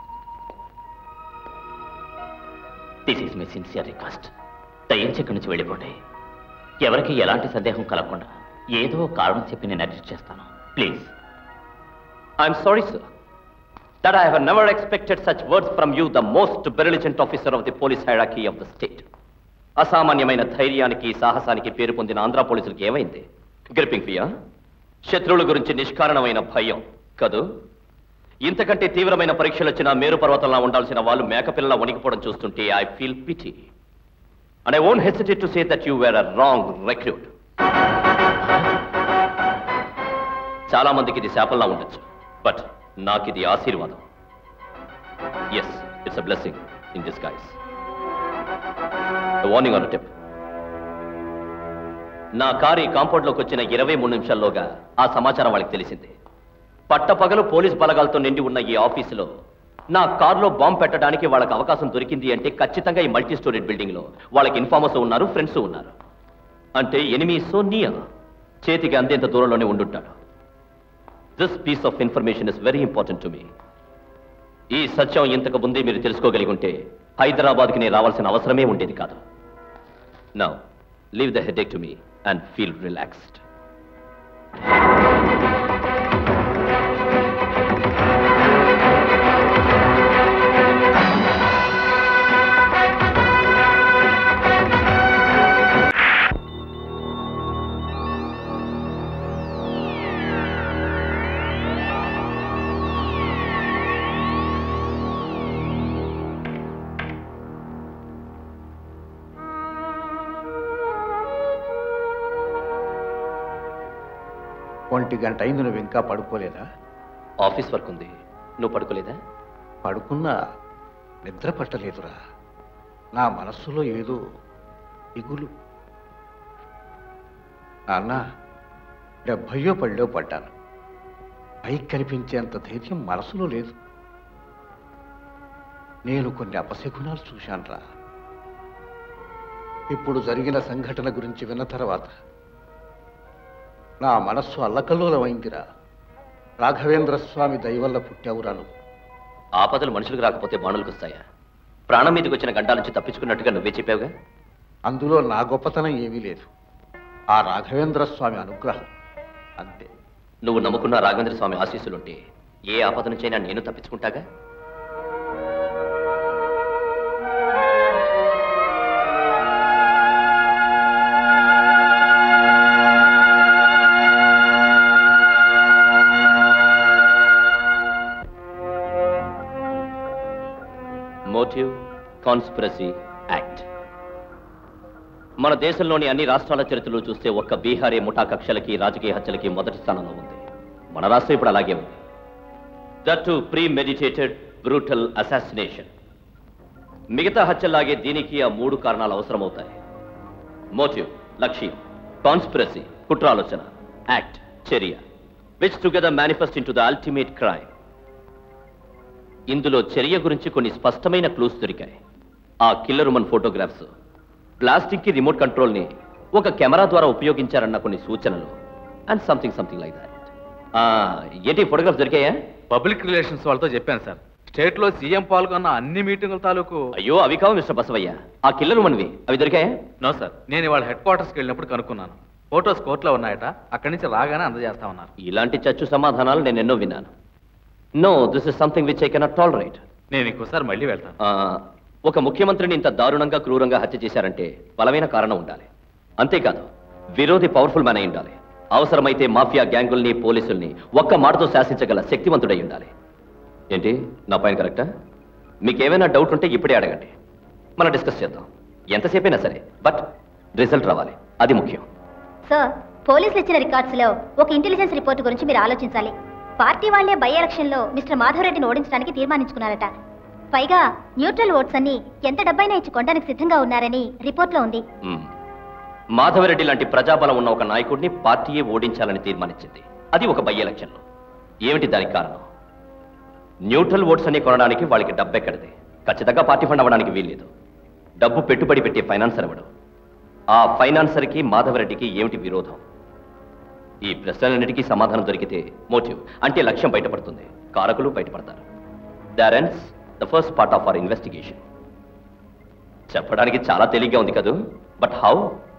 This is my sincere request. దయించి ఇక్కడి నుంచి వెళ్ళిపోండి. ఎవరికి ఎలాంటి సందేహం కలగకుండా ఏదో కారణం చెప్పి నేను అడ్జస్ట్ చేస్తాను. Please. I'm sorry sir that I have never expected such words from you, the most brilliant officer of the police hierarchy of the state. అసామాన్యమైన ధైర్యానికి సాహసానికి పేరు పొందిన ఆంధ్ర పోలీసులకి ఏమైంది? Gripping fear? శత్రువుల గురించి నిష్కారణమైన భయం కదూ? ఇంతకంటే తీవ్రమైన పరీక్షలు వచ్చిన మేరు పర్వతంలా ఉండాల్సిన వాళ్ళు మేకపిల్లలా వణికిపోవడం చూస్తుంటే I feel pity. And I won't hesitate to say that you were a wrong recruit. చాలా మందికి ఇది శాపంలా ఉండొచ్చు, బట్ నాకు ఇది ఆశీర్వాదం. Yes, it's a blessing in disguise. Warning on tip. నా కారు ఈ కాంపౌండ్లోకి వచ్చిన 23 నిమిషాల్లోగా ఆ సమాచారం వాళ్ళకి తెలిసింది. పట్టపగలు పోలీస్ బలగాలతో నిండి ఉన్న ఈ ఆఫీసులో నా కారులో బాంబు పెట్టడానికి వాళ్ళకి అవకాశం దొరికింది అంటే ఖచ్చితంగా ఈ మల్టీ స్టోరీడ్ బిల్డింగ్ లో వాళ్ళకి ఇన్ఫార్మర్స్ ఉన్నారు, ఫ్రెండ్స్ ఉన్నారు. అంటే ఎనిమీ సో నియర్, చేతికి అందేంత దూరంలోనే ఉండుంటాడు. This piece of information is very important to me. ఈ సత్యం ఇంతకు ముందే మీరు తెలుసుకోగలిగి ఉంటే హైదరాబాద్కి నేను రావాల్సిన అవసరమే ఉండేది కాదు. Now leave the headache to me and feel relaxed. ఒంటి గంట అయింది, నువ్వు ఇంకా పడుకోలేదా? ఆఫీస్ వర్క్ ఉంది. నువ్వు పడుకోలేదా? పడుకున్నా నిద్ర పట్టలేదురా. నా మనస్సులో ఏదో దిగులు. నాన్న, 70 పళ్ళో పడ్డాను. పైకి కనిపించేంత ధైర్యం మనసులో లేదు. నేను కొన్ని అపశకునాలు చూశానురా. ఇప్పుడు జరిగిన సంఘటన గురించి విన్న తర్వాత నా మనస్సు అల్లకల్లోలమైందిరా. రాఘవేంద్ర స్వామి దయవల్ల పుట్టావురా నువ్వు. ఆపదలు మనుషులకు రాకపోతే బాణులకు వస్తాయా? ప్రాణం మీదకి వచ్చిన గంటల నుంచి తప్పించుకున్నట్టుగా నువ్వే చెప్పావుగా. అందులో నా గొప్పతనం ఏమీ లేదు, ఆ రాఘవేంద్ర స్వామి అనుగ్రహం అంతే. నువ్వు నమ్ముకున్న రాఘవేంద్ర స్వామి ఆశీస్సులుంటే ఏ ఆపద నుంచైనా నేను తప్పించుకుంటాగా. Conspiracy act. మన దేశంలోని అన్ని రాష్ట్రాల చరిత్రలు చూస్తే ఒక్క బీహారీ ముఠా కక్షలకి రాజకీయ హత్యలకి మొదటి స్థానంలో ఉంది. మన రాష్ట్రం ఇప్పుడు అలాగే ఉంది. That too premeditated brutal assassination. మిగతా హత్యల్లాగే దీనికి ఆ 3 కారణాలు అవసరమవుతాయి. మోటివ్ లక్ష్యం, కాన్స్పిరసీ కుట్రాలోచన, యాక్ట్ చర్య, which together manifest in to the ultimate crime. ఇందులో చర్య గురించి కొన్ని స్పష్టమైన క్లూస్ దొరికాయి. ఆ కిల్లర్ ఉమన్ ఫోటోగ్రాఫ్స్, ప్లాస్టిక్ కి రిమోట్ కంట్రోల్ ని ఒక కెమెరా ద్వారా ఉపయోగించారన్న కొన్ని సూచనలు, అండ్ సంథింగ్ లైక్ దాట్. ఏంటి ఫోటోగ్రాఫ్స్ దొరికాయా? పబ్లిక్ రిలేషన్స్ వాళ్ళతో చెప్పాను సార్. స్టేట్ లో సీఎం పాల్గొన్న అన్ని మీటింగుల తాలూకు. అయ్యో అవి కావు మిస్టర్ బసవయ్య, ఆ కిల్లర్ ఉమన్వి అవి దొరికాయా? నో సార్, నేను ఇవాళ హెడ్ క్వార్టర్స్కి వెళ్ళినప్పుడు కనుక్కున్నాను. ఫోటోస్ కోర్టులో ఉన్నాయట, అక్కడి నుంచి రాగానే అందజేస్తామన్నారు. ఇలాంటి చచ్చు సమాధానాలు నేను ఎన్నో విన్నాను. No, this is something which I cannot tolerate. నేను ఇంకోసారి మళ్ళీ వెళ్తాను. ఒక ముఖ్యమంత్రిని ఇంత దారుణంగా క్రూరంగా హత్య చేశారంటే బలమైన కారణం ఉండాలి. అంతేకాదు విరోధి పవర్ఫుల్ మ్యాన్ అయి ఉండాలి. అవసరమైతే మాఫియా గ్యాంగుల్ని పోలీసుల్ని ఒక్క మాటతో శాసించగల శక్తివంతుడై ఉండాలి. ఏంటి నా పైన కరెక్టా? మీకేమైనా డౌట్ ఉంటే ఇప్పుడే అడగండి, మనం డిస్కస్ చేద్దాం. ఎంతసేపైనా సరే, బట్ రిజల్ట్ రావాలి, అది ముఖ్యం. సార్, పోలీసులు ఇచ్చిన రికార్డ్స్ లో ఒక ఇంటెలిజెన్స్ రిపోర్ట్ గురించి మీరు ఆలోచించాలి. పార్టీ వాళ్లే బై ఎలక్షన్ లో మిస్టర్ మాధవరెడ్డిని ఓడించడానికి తీర్మానించుకున్నారట. పైగా న్యూట్రల్ ఓట్స్ అన్ని ఎంత డబ్బైనా ఇచ్చి కొనడానికి సిద్ధంగా ఉన్నారని రిపోర్ట్ లో ఉంది. మాధవరెడ్డి లాంటి ప్రజాబలం ఉన్న ఒక నాయకుడిని పార్టీయే ఓడించాలని తీర్మానించింది, అది ఒక బై ఎలక్షన్ లో. ఏమిటి దానికి కారణం? న్యూట్రల్ ఓట్స్ అన్ని కొనడానికి వాళ్ళకి డబ్బు ఎక్కడిది? ఖచ్చితంగా పార్టీ ఫండ్ అవ్వడానికి వీల్లేదు. డబ్బు పెట్టుబడి పెట్టే ఫైనాన్సర్ అవ్వడు. ఆ ఫైనాన్సర్కి మాధవరెడ్డికి ఏమిటి విరోధం? ఈ ప్రశ్నలన్నిటికీ సమాధానం దొరికితే మోటివ్ అంటే లక్ష్యం బయటపడుతుంది, కారకులు బయటపడతారు. That ends the first part of our investigation. చెప్పడానికి చాలా తేలిగ్గా ఉంది కదూ, బట్ హౌ?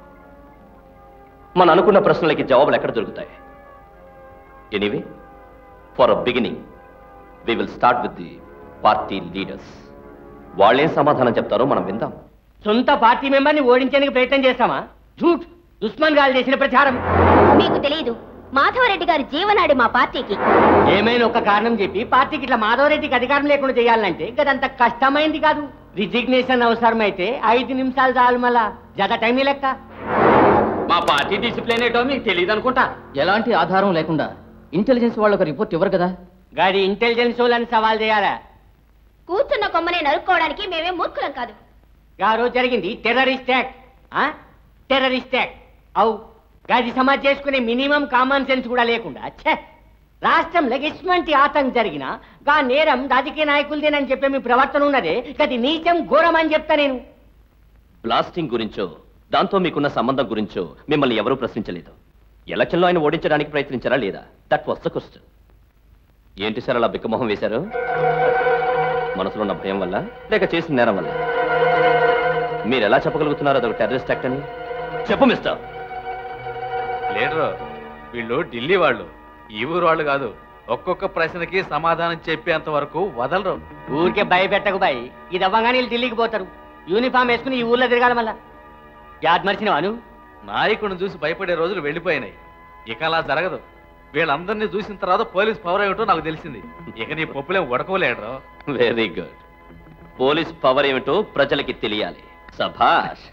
మనం అనుకున్న ప్రశ్నలకి జవాబులు ఎక్కడ దొరుకుతాయి? Anyway, for a beginning we will start with the party leaders. వాళ్ళేం సమాధానం చెప్తారో మనం విందాం. సొంత పార్టీ మెంబర్ని ఓడించేందుకు ప్రయత్నం చేస్తామా? జూట్ దుష్మన్ గారు చేసిన ప్రచారం. మీకు తెలియదు, మాధవరెడ్డి గారి జీవనాడి మా పార్టీకి. ఏమైనా ఒక కారణం చెప్పి పార్టీకి ఇట్లా మాధవరెడ్డికి అధికారం లేకుండా చేయాలంటే గదంత కష్టమైంది కాదు. రిజిగ్నేషన్ అవసరమైతే 5 నిమిషాలు చాలు, మళ్ళా జత టైం లెక్క. మా పార్టీ డిసిప్లిన్ ఏంటో మీకు తెలియదు అనుకుంటా. ఎలాంటి ఆధారం లేకుండా ఇంటెలిజెన్స్ వాళ్ళు ఒక రిపోర్ట్ ఇవ్వరు కదా. గాడి ఇంటెలిజెన్స్ వాళ్ళని సవాల్ చేయాలా? కూర్చున్న కొమ్మనే నరుక్కోవడానికి మేమే మూర్ఖులం కాదు. గారు జరిగింది టెర్రరిస్ట్ యాక్ట్. టెర్రరిస్ట్ యాక్ట్ అవు గాది సమాజ్ చేసుకునే మినిమం కామన్ సెన్స్ కూడా లేకుండా రాష్ట్రంలో ఎటువంటి ఆతంకం జరిగినా గా నేరం రాజకీయ నాయకులదేనని చెప్పే మీ ప్రవర్తన ఉన్నదే గది నీచం ఘోరం అని చెప్తా నేను. బ్లాస్టింగ్ గురించో దాంతో మీకున్న సంబంధం గురించో మిమ్మల్ని ఎవరూ ప్రశ్నించలేదు. ఎలక్షన్లో ఆయన ఓడించడానికి ప్రయత్నించారా లేదా? That was the question. ఏంటి సార్ అలా బిక్కమొహం వేశారు? మనసులో ఉన్న భయం వల్ల లేక చేసిన నేరం వల్ల? మీరు ఎలా చెప్పగలుగుతున్నారు అదొక టెర్రరిస్ట్ యాక్ట్ అని? చెప్పు మిస్టర్. లీడరు, వీళ్ళు ఢిల్లీ వాళ్ళు, ఈ ఊరు వాళ్ళు కాదు. ఒక్కొక్క ప్రశ్నకి సమాధానం చెప్పేంత వరకు వదలరు. ఊరికే భయపెట్టకు బాయ్, ఇది అవ్వగానే వీళ్ళు ఢిల్లీకి పోతారు. యూనిఫామ్ వేసుకుని ఈ ఊర్లో తిరగాలి. మళ్ళా యాద్ మర్చినవాను? నాయకుడిని చూసి భయపడే రోజులు వెళ్ళిపోయినాయి. ఇక అలా జరగదు. వీళ్ళందరినీ చూసిన తర్వాత పోలీస్ పవర్ ఏమిటో నాకు తెలిసింది. ఇక నీ పప్పులేం ఉడకోలేడు. Very good. పోలీస్ పవర్ ఏమిటో ప్రజలకి తెలియాలి. సభాష్.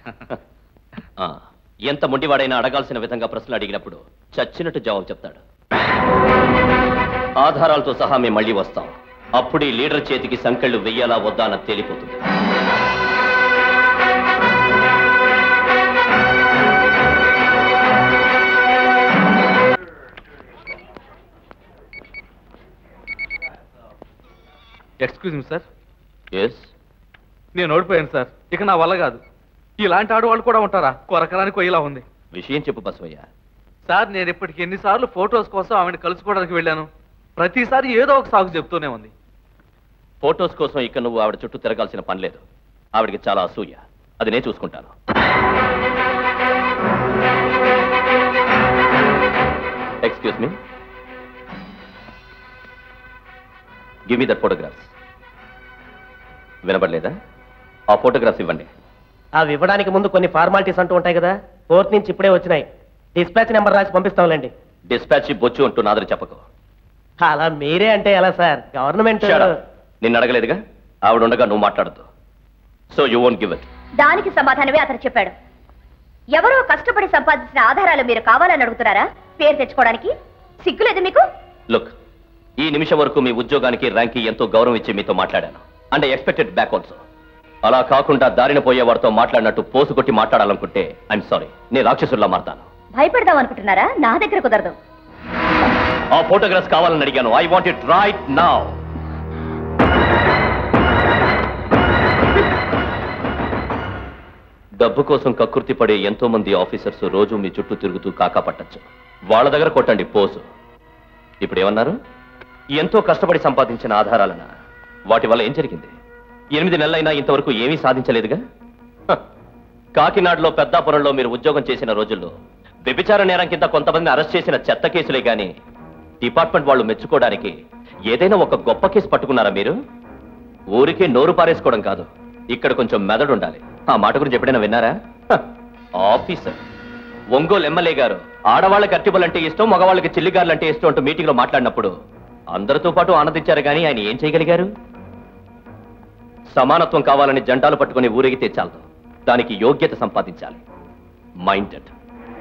ఎంత మొండివాడైనా అడగాల్సిన విధంగా ప్రశ్నలు అడిగినప్పుడు చచ్చినట్టు జవాబు చెప్తాడు. ఆధారాలతో సహా మేము మళ్ళీ వస్తాం. అప్పుడు ఈ లీడర్ చేతికి సంకెళ్ళు వెయ్యాలా వద్దా అన్నది తేలిపోతుంది. Excuse me sir. ఎస్, నేను ఓడిపోయాను సార్. ఇక నా వల్ల కాదు. ఇలాంటి ఆడవాళ్ళు కూడా ఉంటారా? కొరకరానికి ఇలా ఉంది. విషయం చెప్పు బసవయ్య. సార్, నేను ఇప్పటికి ఎన్నిసార్లు ఫోటోస్ కోసం ఆవిడ కలుసుకోవడానికి వెళ్ళాను. ప్రతిసారి ఏదో ఒక సాగు చెప్తూనే ఉంది. ఫోటోస్ కోసం ఇక నువ్వు ఆవిడ చుట్టూ తిరగాల్సిన పని లేదు. ఆవిడకి చాలా అసూయ, అది నేను చూసుకుంటాను. Excuse me, give me that photographs. వినపడలేదా? ఆ ఫోటోగ్రాఫ్స్ ఇవ్వండి. అవి ఇవ్వడానికి ముందు కొన్ని ఫార్మాలిటీస్ అంటూ ఉంటాయి కదా, కోర్టు నుంచి ఇప్పుడే వచ్చినాయి. డిస్పాచ్ నెంబర్ రాసి పంపిస్తాంలేండి. డిస్పాచ్ బొచ్చు అంటూ నాదరి చెప్పకు. అలా మీరే అంటే ఎలా సార్? గవర్నమెంట్. నిన్ను అడగలేదుగా, ఆవిడ ఉండగా నువ్వు మాట్లాడద్దు. So you won't give it? దానికి సమాధానమే అతను చెప్పాడు. ఎవరో కష్టపడి సంపాదించిన ఆధారాలు మీరు కావాలని అడుగుతున్నారా? పేరు తెచ్చుకోవడానికి సిగ్గులేదు మీకు? లుక్, ఈ నిమిషం వరకు మీ ఉద్యోగానికి ర్యాంక్కి ఎంతో గౌరవం ఇచ్చి మీతో మాట్లాడాను. And I expected back also. అలా కాకుండా దారిన పోయే వారితో మాట్లాడినట్టు పోసు కొట్టి మాట్లాడాలనుకుంటే ఐఎమ్ సారీ, నేను రాక్షసుల్లా మారతాను. భయపెడదాం అనుకుంటున్నారా? నా దగ్గర కుదరదు. ఆ ఫోటోగ్రాఫ్స్ కావాలని అడిగాను. I want it right now. డబ్బు కోసం కక్కుర్తి పడే ఎంతో మంది ఆఫీసర్స్ రోజు మీ చుట్టూ తిరుగుతూ కాకా పట్టచ్చు. వాళ్ళ దగ్గర కొట్టండి పోసు. ఇప్పుడు ఏమన్నారు? ఎంతో కష్టపడి సంపాదించిన ఆధారాలన వాటి వల్ల ఏం జరిగింది? 8 నెలలైనా ఇంతవరకు ఏమీ సాధించలేదుగా. కాకినాడలో పెద్దాపురంలో మీరు ఉద్యోగం చేసిన రోజుల్లో వ్యభిచార నేరం కింద కొంతమందిని అరెస్ట్ చేసిన చెత్త కేసులే గాని డిపార్ట్మెంట్ వాళ్ళు మెచ్చుకోవడానికి ఏదైనా ఒక గొప్ప కేసు పట్టుకున్నారా మీరు? ఊరికే నోరు పారేసుకోవడం కాదు, ఇక్కడ కొంచెం మెదడు ఉండాలి. ఆ మాట గురించి ఎప్పుడైనా విన్నారా? ఆఫీసర్ ఒంగోలు ఎమ్మెల్యే గారు ఆడవాళ్ళకి అర్టిబుల్ అంటే ఇష్టం, మగవాళ్ళకి చిల్లిగారులు అంటే ఇష్టం అంటూ మీటింగ్ లో మాట్లాడినప్పుడు అందరితో పాటు ఆనందించారు కానీ ఆయన ఏం చేయగలిగారు? సమానత్వం కావాలని జెండాలు పట్టుకుని ఊరేగితే చాలదు, దానికి యోగ్యత సంపాదించాలి. మైండెడ్.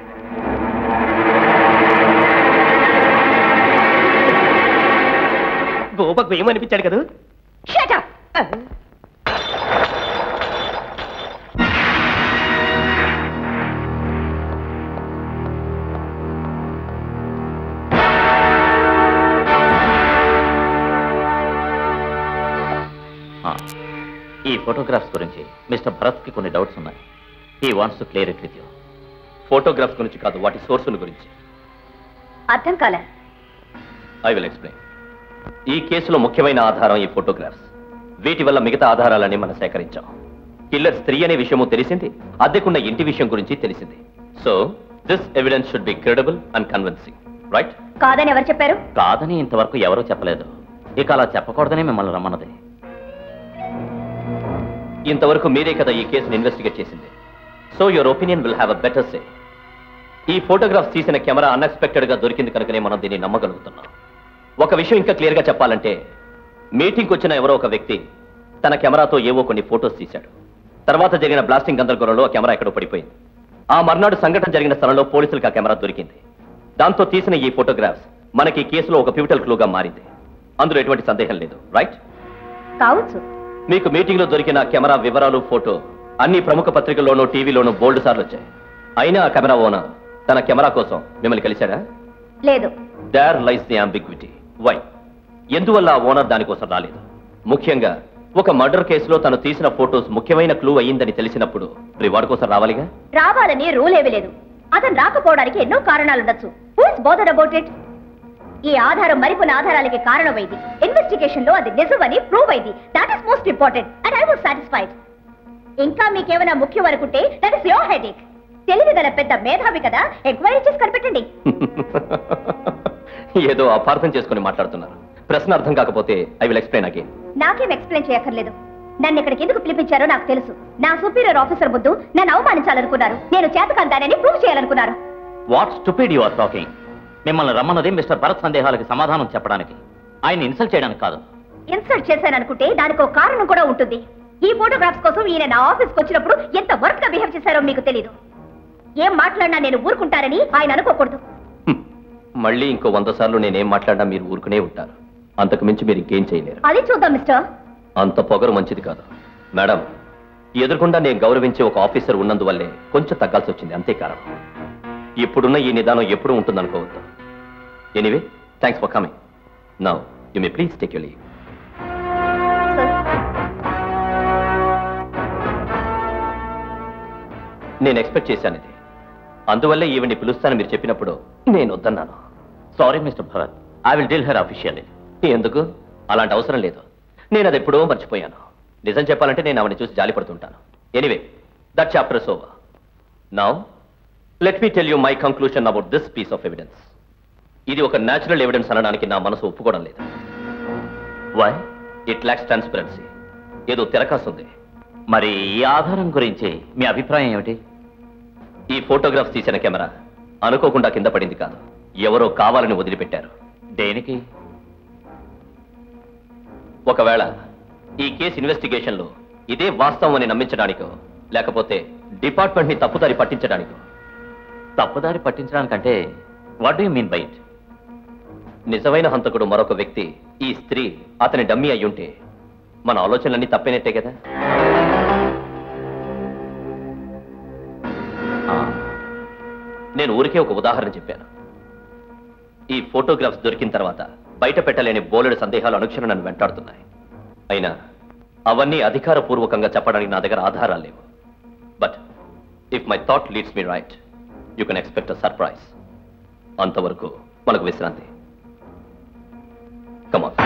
గోపకు ఏమనిపించాడు కదా? ఈ ఫోటోగ్రాఫ్స్ గురించి మిస్టర్ భరత్ కి కొన్ని డౌట్స్ ఉన్నాయి. He wants to clear it with you. Photographs గురించి కాదు, వాటి సోర్సుల గురించి. అర్థం కాలే. I will explain. ఈ కేసులో ముఖ్యమైన ఆధారం ఈ ఫోటోగ్రాఫ్స్. వీటి వల్ల మిగతా ఆధారాలన్నీ మనం సేకరించాం. కిల్లర్ స్త్రీ అనే విషయము తెలిసింది, అద్దెకున్న ఇంటి విషయం గురించి తెలిసింది. So this evidence should be credible and convincing, right? కాదని ఎవరు చెప్పారు? కాదని ఇంతవరకు ఎవరూ చెప్పలేదు. ఇక అలా చెప్పకూడదని మిమ్మల్ని రమ్మన్నది. ఇంతవరకు మీరే కదా ఈ కేసును ఇన్వెస్టిగేట్ చేసింది. So your opinion will have a better say. ఈ ఫోటోగ్రాఫ్స్ తీసిన కెమెరా అన్ఎక్స్పెక్టెడ్ గా దొరికింది కనుకనే మనం దీన్ని నమ్మగలుగుతున్నాం. ఒక విషయం ఇంకా క్లియర్ గా చెప్పాలంటే, మీటింగ్కి వచ్చిన ఎవరో ఒక వ్యక్తి తన కెమెరాతో ఏవో కొన్ని ఫోటోస్ తీశాడు. తర్వాత జరిగిన బ్లాస్టింగ్ గందరగోళంలో ఆ కెమెరా ఎక్కడో పడిపోయింది. ఆ మర్నాడు సంఘటన జరిగిన స్థలంలో పోలీసులకు ఆ కెమెరా దొరికింది. దాంతో తీసిన ఈ ఫోటోగ్రాఫ్స్ మనకి ఈ కేసులో ఒక పివిటల్ క్లూగా మారింది. అందులో ఎటువంటి సందేహం లేదు, రైట్? కావచ్చు. మీకు మీటింగ్ లో దొరికిన కెమెరా వివరాలు, ఫోటో అన్ని ప్రముఖ పత్రికల్లోనూ టీవీలోనూ బోల్డ్ సార్లు వచ్చాయి. అయినా ఆ కెమెరా ఓనర్ తన కెమెరా కోసం మిమ్మల్ని కలిశాడా? లేదు. There lies the ambiguity. Why? ఎందువల్ల ఆ ఓనర్ దానికోసం రాలేదు? ముఖ్యంగా ఒక మర్డర్ కేసులో తను తీసిన ఫోటోస్ ముఖ్యమైన క్లూ అయ్యిందని తెలిసినప్పుడు రివార్డ్ కోసం రావాలిగా. రావాలని రూల్ ఏమీ లేదు. అతను రాకపోవడానికి ఎన్నో కారణాలుండొచ్చు. Who is bothered about it? ఈ ఆధారం మరికొన్ని ఆధారాలకి కారణమైంది. ఇన్వెస్టిగేషన్ లో అది నిజమని ప్రూవ్ అయింది. That is most important and I was satisfied. ఇంకా మీకేమైనా ముఖ్యం అనుకుంటే దట్ ఇస్ యువర్ హెడేక్. తెలివిగల పెద్ద మేధావి కదా, ఎంక్వైరీ చేసి కనిపెట్టండి. ఏదో అపార్థం చేసుకుని మాట్లాడుతున్నారు. ప్రశ్న అర్థం కాకపోతే ఐ విల్ ఎక్స్ప్లెయిన్ అగైన్. నాకేం ఎక్స్ప్లెయిన్ చేయక్కర్లేదు. నన్ను ఇక్కడికి ఎందుకు పిలిపించారో నాకు తెలుసు. నా సుపీరియర్ ఆఫీసర్ ముందు నన్ను అవమానించాలనుకున్నారు. నేను చేతకందానని ప్రూవ్ చేయాలనుకున్నారు. What stupid you are talking? మిమ్మల్ని రమ్మన్నది మిస్టర్ భరత్ సందేహాలకి సమాధానం చెప్పడానికి, ఆయన ఇన్సల్ట్ చేయడానికి కాదు. ఇన్సల్ట్ చేశాననుకుంటే దానికి ఒక కారణం కూడా ఉంటుంది. ఈ ఫోటోగ్రాఫ్స్ కోసం ఈయన నా ఆఫీస్కి వచ్చినప్పుడు ఎంత వర్క్ గా బిహేవ్ చేశారో మీకు తెలీదు. ఏం మాట్లాడినా నేను ఊరుకుంటారని ఆయన అనుకోకూడదు. మళ్ళీ ఇంకో 100 సార్లు నేనేం మాట్లాడినా మీరు ఊరుకునే ఉంటారు. అంతకు మించి మీరు ఇంకేం చేయలేరు. అది చూద్దాం మిస్టర్. అంత పొగరు మంచిది కాదు మేడం. ఎదురుకుండా నేను గౌరవించే ఒక ఆఫీసర్ ఉన్నందువల్లే కొంచెం తగ్గాల్సి వచ్చింది, అంతే కారణం. ఇప్పుడున్న ఈ నిదానం ఎప్పుడు ఉంటుందనుకోవద్దు. Anyway, thanks for coming. Now you may please take your leave. నేను ఎక్స్పెక్ట్ చేశాను ఇది. అందువల్లే ఈవిని పిలుస్తాను మీరు చెప్పినప్పుడు నేను వద్దన్నాను. Sorry mister Bharat, I will deal her officially. ఎందుకు? అలాంటి అవసరం లేదు. నేను అది ఎప్పుడో మర్చిపోయాను. నిజం చెప్పాలంటే నేను ఆవిడని చూసి జాలిపడుతుంటాను. Anyway, that chapter is over. Now let me tell you my conclusion about this piece of evidence. ఇది ఒక న్యాచురల్ ఎవిడెన్స్ అనడానికి నా మనసు ఒప్పుకోవడం లేదు. వై? It lacks transparency. ఏదో తిరకాసుంది. మరి ఈ ఆధారం గురించి మీ అభిప్రాయం ఏమిటి? ఈ ఫోటోగ్రాఫ్స్ తీసిన కెమెరా అనుకోకుండా కింద పడింది కాదు, ఎవరో కావాలని వదిలిపెట్టారు. దేనికి? ఒకవేళ ఈ కేసు ఇన్వెస్టిగేషన్ లో ఇదే వాస్తవం అని నమ్మించడానికో లేకపోతే డిపార్ట్మెంట్ని తప్పుదారి పట్టించడానికో? తప్పుదారి పట్టించడానికంటే what do you mean by it? నిజమైన హంతకుడు మరొక వ్యక్తి, ఈ స్త్రీ అతని డమ్మీ అయ్యుంటే మన ఆలోచనలన్నీ తప్పేనట్టే కదా? నేను ఊరికే ఒక ఉదాహరణ చెప్పాను. ఈ ఫోటోగ్రాఫ్స్ దొరికిన తర్వాత బయట పెట్టలేని బోలెడు సందేహాలు అనుక్షణం నన్ను వెంటాడుతున్నాయి. అయినా అవన్నీ అధికారపూర్వకంగా చెప్పడానికి నా దగ్గర ఆధారాలు లేవు. But if my thought leads me right, you can expect a surprise. అంతవరకు మనకు విశ్రాంతి. Come on.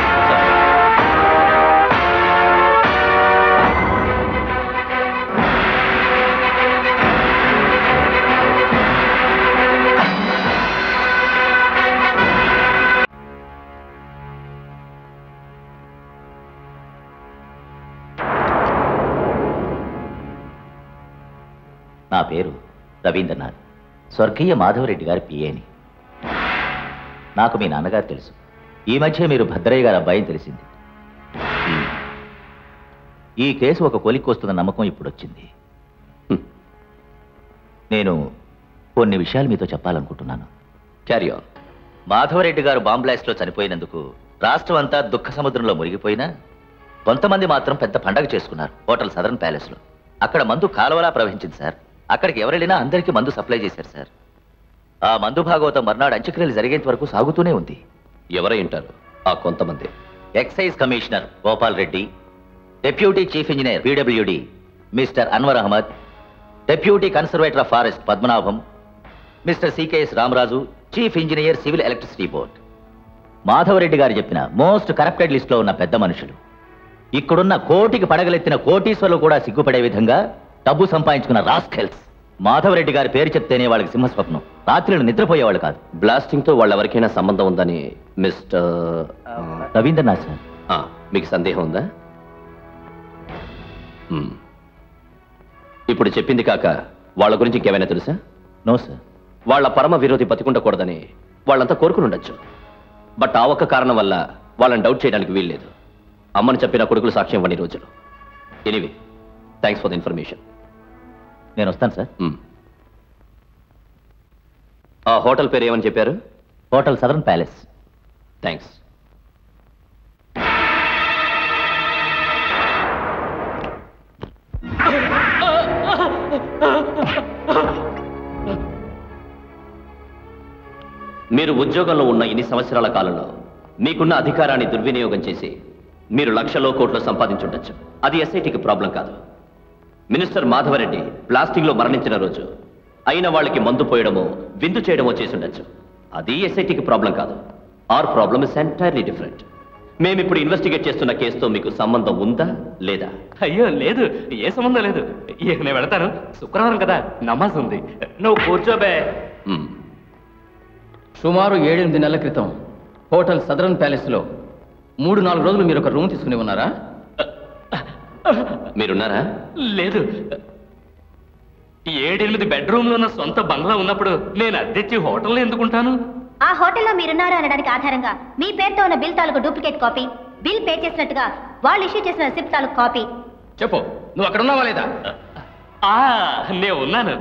నా పేరు రవీంద్రనాథ్, స్వర్గీయ మాధవరెడ్డి గారి పిఏని. నాకు మీ నాన్నగారు తెలుసు. ఈ మధ్య మీరు భద్రయ్య గారు అబ్బాయిని తెలిసింది. ఈ కేసు ఒక కొలిక్కొస్తున్న నమ్మకం ఇప్పుడు వచ్చింది. నేను కొన్ని విషయాలు మీతో చెప్పాలనుకుంటున్నాను. Carry on. మాధవరెడ్డి గారు బాంబ్ బ్లాస్ట్లో చనిపోయినందుకు రాష్ట్రం అంతా దుఃఖ సముద్రంలో మునిగిపోయినా కొంతమంది మాత్రం పెద్ద పండగ చేసుకున్నారు హోటల్ సదరన్ ప్యాలెస్లో. అక్కడ మందు కాలువలా ప్రవహించింది సార్. అక్కడికి ఎవరెళ్ళినా అందరికీ మందు సప్లై చేశారు సార్. ఆ మందు భాగవతం మర్నాడు అంత్యక్రియలు జరిగేంత వరకు సాగుతూనే ఉంది. ఎవరై ఉంటారు ఆ కొంతమంది? Excise commissioner Gopal Reddy, deputy chief engineer PWD mister Anwar Ahmed, deputy conservator of forest Padmanabham, mister CKS Ramaraju, chief engineer civil electricity board. Madhavareddy గారు చెప్పిన మోస్ట్ కరప్టెడ్ లిస్ట్లో ఉన్న పెద్ద మనుషులు. ఇక్కడున్న కోటికి పడగలెత్తిన కోటీశ్వరులు కూడా సిగ్గుపడే విధంగా డబ్బు సంపాదించుకున్న రాస్కెల్స్. మాధవరెడ్డి గారి పేరు చెప్తేనే వాళ్ళకి సింహస్వప్నం. రాత్రులు నిద్రపోయేవాళ్ళు కాదు. బ్లాస్టింగ్ తో వాళ్ళెవరికైనా సంబంధం ఉందని మిస్టర్ రవీంద్రనాథ్ సార్. మీకు సందేహం ఉందా? ఇప్పుడు చెప్పింది కాక వాళ్ళ గురించి ఇంకేమైనా తెలుసా? No sir. వాళ్ళ పరమ విరోధి బతికుండకూడదని వాళ్ళంతా కోరుకుని ఉండొచ్చు. బట్ ఆ ఒక్క కారణం వల్ల వాళ్ళని డౌట్ చేయడానికి వీల్లేదు. అమ్మని చెప్పిన కొడుకులు సాక్ష్యం ఇవ్వని రోజులు. Anyway, thanks for the information. నేను వస్తాను సార్. ఆ హోటల్ పేరు ఏమని చెప్పారు? Hotel southern palace. థ్యాంక్స్. మీరు ఉద్యోగంలో ఉన్న ఇన్ని సంవత్సరాల కాలంలో మీకున్న అధికారాన్ని దుర్వినియోగం చేసి మీరు లక్షలో కోట్లు సంపాదించుండొచ్చు. అది ఎస్ఐటికి ప్రాబ్లం కాదు. మినిస్టర్ మాధవరెడ్డి ప్లాస్టిక్ లో మరణించిన రోజు అయిన వాళ్ళకి మందు పోయడమో విందు చేయడమో చేసుండొచ్చు. అది ఎస్ఐటికి ప్రాబ్లం కాదు. Our problem is entirely different. మేమిప్పుడు ఇన్వెస్టిగేట్ చేస్తున్న కేసుతో మీకు సంబంధం ఉందా లేదా? అయ్యో లేదు, ఏ సంబంధం లేదు. ఇక నేను వెళతాను. శుక్రవారం కదా, నమాజ్ ఉంది. నువ్వు కూర్చోబే. సుమారు 7-8 నెలల క్రితం హోటల్ సదరన్ ప్యాలెస్లో 3-4 రోజులు మీరు ఒక రూమ్ తీసుకుని ఉన్నారా? మీరున్నారా? లేదు. 7-8 బెడ్రూమ్లో ఉన్న సొంత బంగ్లా ఉన్నప్పుడు నేను అద్దెచ్చి హోటల్లో ఎందుకుంటాను? ఆ హోటల్లో మీరున్నారు అనడానికి ఆధారంగా మీ పేరుతో ఉన్న బిల్ తాలూకు డూప్లికేట్ కాపీ, బిల్ పే చేసినట్టుగా వాళ్ళు ఇష్యూ చేసిన రిసిప్ట్ తాలూకు కాపీ. చెప్పు, నువ్వు అక్కడ ఉన్నావా లేదా? నేను ఉన్నాను.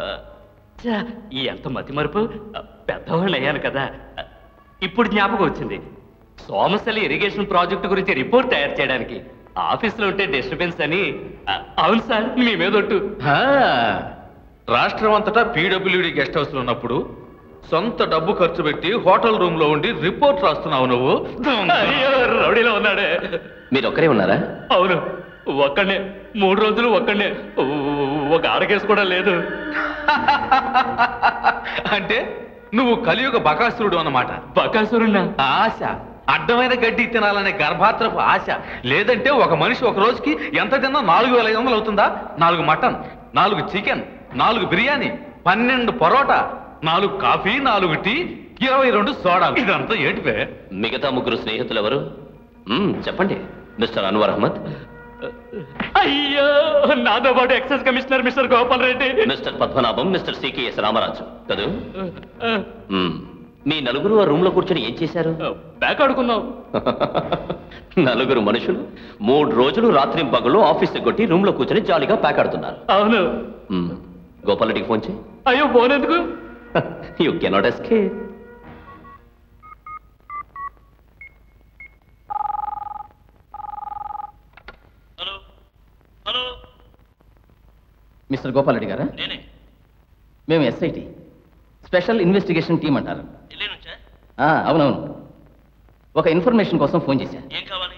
ఎంత మతి మరుపు. పెద్దవాళ్ళు అయ్యాను కదా. ఇప్పుడు జ్ఞాపకం వచ్చింది. సోమశల ఇరిగేషన్ ప్రాజెక్టు గురించి రిపోర్ట్ తయారు చేయడానికి ఆఫీస్లో ఉంటే డిస్టర్బెన్స్ అని. అవును సార్, మీ మీద ఒట్టు. రాష్ట్రం అంతటా పీడబ్ల్యూడి గెస్ట్ హౌస్ లో ఉన్నప్పుడు సొంత డబ్బు ఖర్చు పెట్టి హోటల్ రూమ్ లో ఉండి రిపోర్ట్ రాస్తున్నావు నువ్వు. అయ్యో, రౌడీలో ఉన్నాడే. మీరు ఒక్కరే ఉన్నారా? అవును, ఒక్కడే. 3 రోజులు ఒక్కడే. ఒక ఆడకేసు కూడా లేదు. అంటే నువ్వు కలియుగ బకాసురుడు అన్నమాట. బకాసురుడా? ఆశ, అడ్డమైన గడ్డి తినాలనే గర్భాత్రపు ఆశ. లేదంటే ఒక మనిషి ఒక రోజుకి ఎంత తిన్నా 4,500 అవుతుందా? 4 mutton, 4 chicken, 4 biryani, 12 parotta, 4 coffee, 4 tea, 22 సోడాలు. ఇదంతా ఏటిపే? మిగతా 3 స్నేహితులు ఎవరు? చెప్పండి. మిస్టర్ అన్వర్ అహ్మద్, అయ్యో నాతో పాటు excise commissioner mister Gopal Reddy, mister Padmanabham, mister CKS Ramaraju కదూ? మీ నలుగురు ఆ రూమ్ లో కూర్చొని ఏం చేశారు? బ్యాక్ ఆడుకున్నాం. నలుగురు మనుషులు 3 రోజులు రాత్రి పగలు ఆఫీస్ కొట్టి రూమ్ లో కూర్చొని జాలీగా ప్యాక్ ఆడుతున్నారు. అవును. గోపాల్ రెడ్డికి ఫోన్ చేయి. అయ్యో ఫోన్ ఎందుకు? You cannot escape. Mister Gopal Reddy గారా? మేము ఎస్ఐటి స్పెషల్ ఇన్వెస్టిగేషన్ టీం అంటారు. అవునవును. ఒక ఇన్ఫర్మేషన్ కోసం ఫోన్ చేశాను. ఏం కావాలి?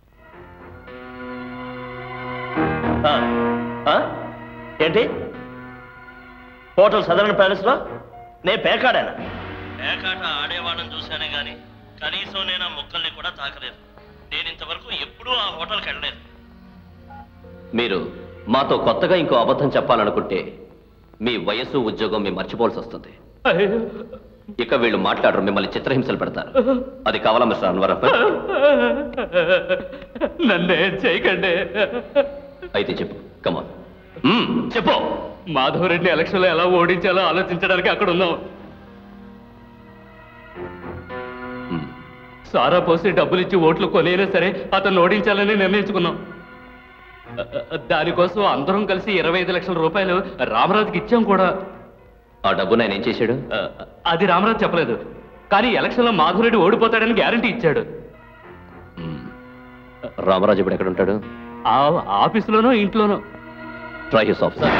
ఏంటి? హోటల్ సదరన్ ప్యాలెస్ లో నేను పేకాడానా? పేకాట ఆడేవాళ్ళని చూశానే గాని కనీసం నేను ఆ మొక్కల్ని కూడా తాకలేదు. నేను ఇంతవరకు ఎప్పుడూ ఆ హోటల్కి వెళ్ళలేదు. మీరు మాతో కొత్తగా ఇంకో అబద్ధం చెప్పాలనుకుంటే మీ వయస్సు ఉద్యోగం మేము మర్చిపోవాల్సి వస్తుంది. ఇక వీళ్ళు మాట్లాడరు, మిమ్మల్ని చిత్రహింసలు పెడతారు. అది కావాలా మిస్టర్ అన్వర్? నన్నే చేయకండి. అయితే చెప్పు, కమాన్ చెప్పు. మాధవరెడ్డి ఎలక్షన్ లో ఎలా ఓడించాలో ఆలోచించడానికి అక్కడ ఉన్నాం. సారా పోసి డబ్బులు ఇచ్చి ఓట్లు కొనేనా సరే అతను ఓడించాలని నిర్ణయించుకున్నాం. దానికోసం అందరం కలిసి 25 లక్షల రూపాయలు రామరాజుకి ఇచ్చాం కూడా. ఆ డబ్బు నేను ఏం చేశాడు? అది రామరాజు చెప్పలేదు, కానీ ఎలక్షన్ లో మాధవరెడ్డి ఓడిపోతాడని గ్యారంటీ ఇచ్చాడు. రామరాజు ఇప్పుడు ఎక్కడ ఉంటాడు? ఆఫీసులోనో ఇంట్లోనో. Try his officer.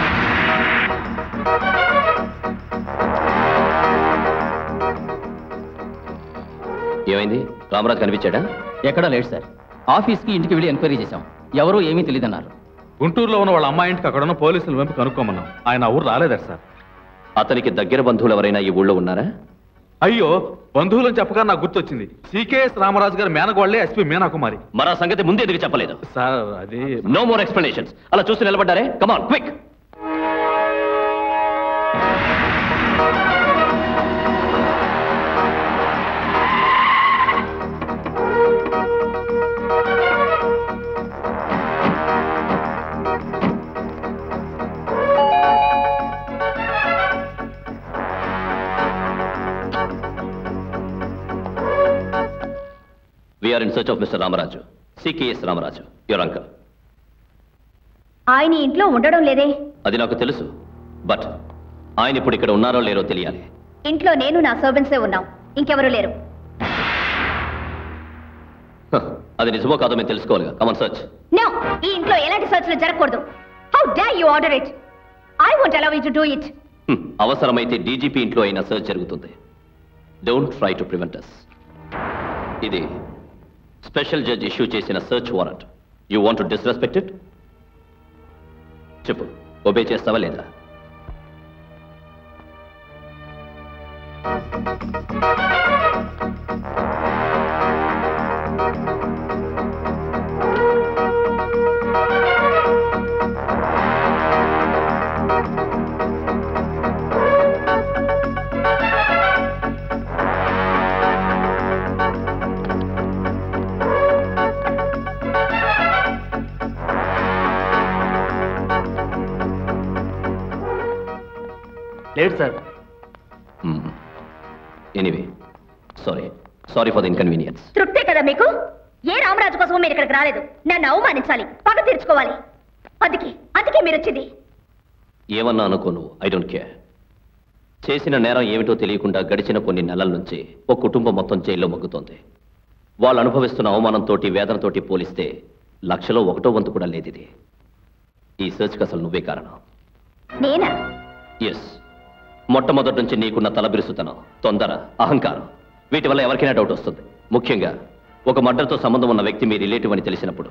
ఏమైంది? రామరాజు కనిపించాడా? ఎక్కడా లేడు సార్. ఆఫీస్కి ఇంటికి వెళ్ళి ఎంక్వైరీ చేశాం. ఎవరో ఏమీ తెలియదన్నారు. గుంటూరులో ఉన్న వాళ్ళ అమ్మాయి ఇంటికి అక్కడ ఉన్న పోలీసులు వెంపు కనుక్కోమన్నాం. ఆయన ఊరు రాలేదట సార్. అతనికి దగ్గర బంధువులు ఎవరైనా ఈ ఊళ్ళో ఉన్నారా? అయ్యో, బంధువులను చెప్పగా నాకు గుర్తొచ్చింది. సికేఎస్ రామరాజు గారు మేనగోళ్లే ఎస్పీ మీనాకుమారి. మరా సంగతి ముందు ఎందుకు చెప్పలేదు? సార్ అది నో మోర్ ఎక్స్ప్లెనేషన్స్. అలా చూసి నిలబడ్డారే. Come on quick. We are in search of Mr. Ramaraju. CKS Ramaraju, your uncle. ఆయన ఇంట్లో ఉండడం లేదే? అది నాకు తెలుసు, బట్ ఆయన ఇప్పుడు ఇక్కడ ఉన్నారో లేరో తెలియాలి. ఇంట్లో నేను నా సర్వెంట్సే ఉన్నాం, ఇంకెవరూ లేరు. అది నిజమో కాదో మేము తెలుసుకోవాలిగా. Come on search. నో, ఈ ఇంట్లో ఎలాంటి సర్చ్లు జరగకూడదు. How dare you order it? I won't allow you to do it. అవసరమైతే డీజీపీ ఇంట్లో అయినా సర్చ్ జరుగుతుంది. Don't try to prevent us. ఇది స్పెషల్ జడ్జ్ ఇష్యూ చేసిన search warrant. You want to disrespect it? చెప్పు, ఒబే చేస్తావా లేదా? లేదు sir. Anyway, sorry for the inconvenience. తృప్తే కదా మీకు? ఏ రామరాజు కోసం మీరు ఇక్కడికి రాలేదు. నన్ను అవమానించాలి, పగ తీర్చుకోవాలి. అందుకే మీరు వచ్చింది. ఏమన్నా అనుకో నువ్వు, ఐ డోంట్ కేర్. చేసిన నేరం ఏమిటో తెలియకుండా గడిచిన కొన్ని నెలల నుంచి ఒక కుటుంబం మొత్తం జైల్లో మగ్గుతోంది. వాళ్ళు అనుభవిస్తున్న అవమానంతోటి వేదనతోటి పోలిస్తే లక్షలో 1/1 వంతు కూడా లేదు ఇది. ఈ సర్చ్కి అసలు నువ్వే కారణం. నేనా? ఎస్. మొట్టమొదటి నుంచి నీకున్న తలబిరుసుతనం, తొందర, అహంకారం, వీటి వల్ల ఎవరికైనా డౌట్ వస్తుంది. ముఖ్యంగా ఒక మర్డర్తో సంబంధం ఉన్న వ్యక్తి మీ రిలేటివ్ అని తెలిసినప్పుడు.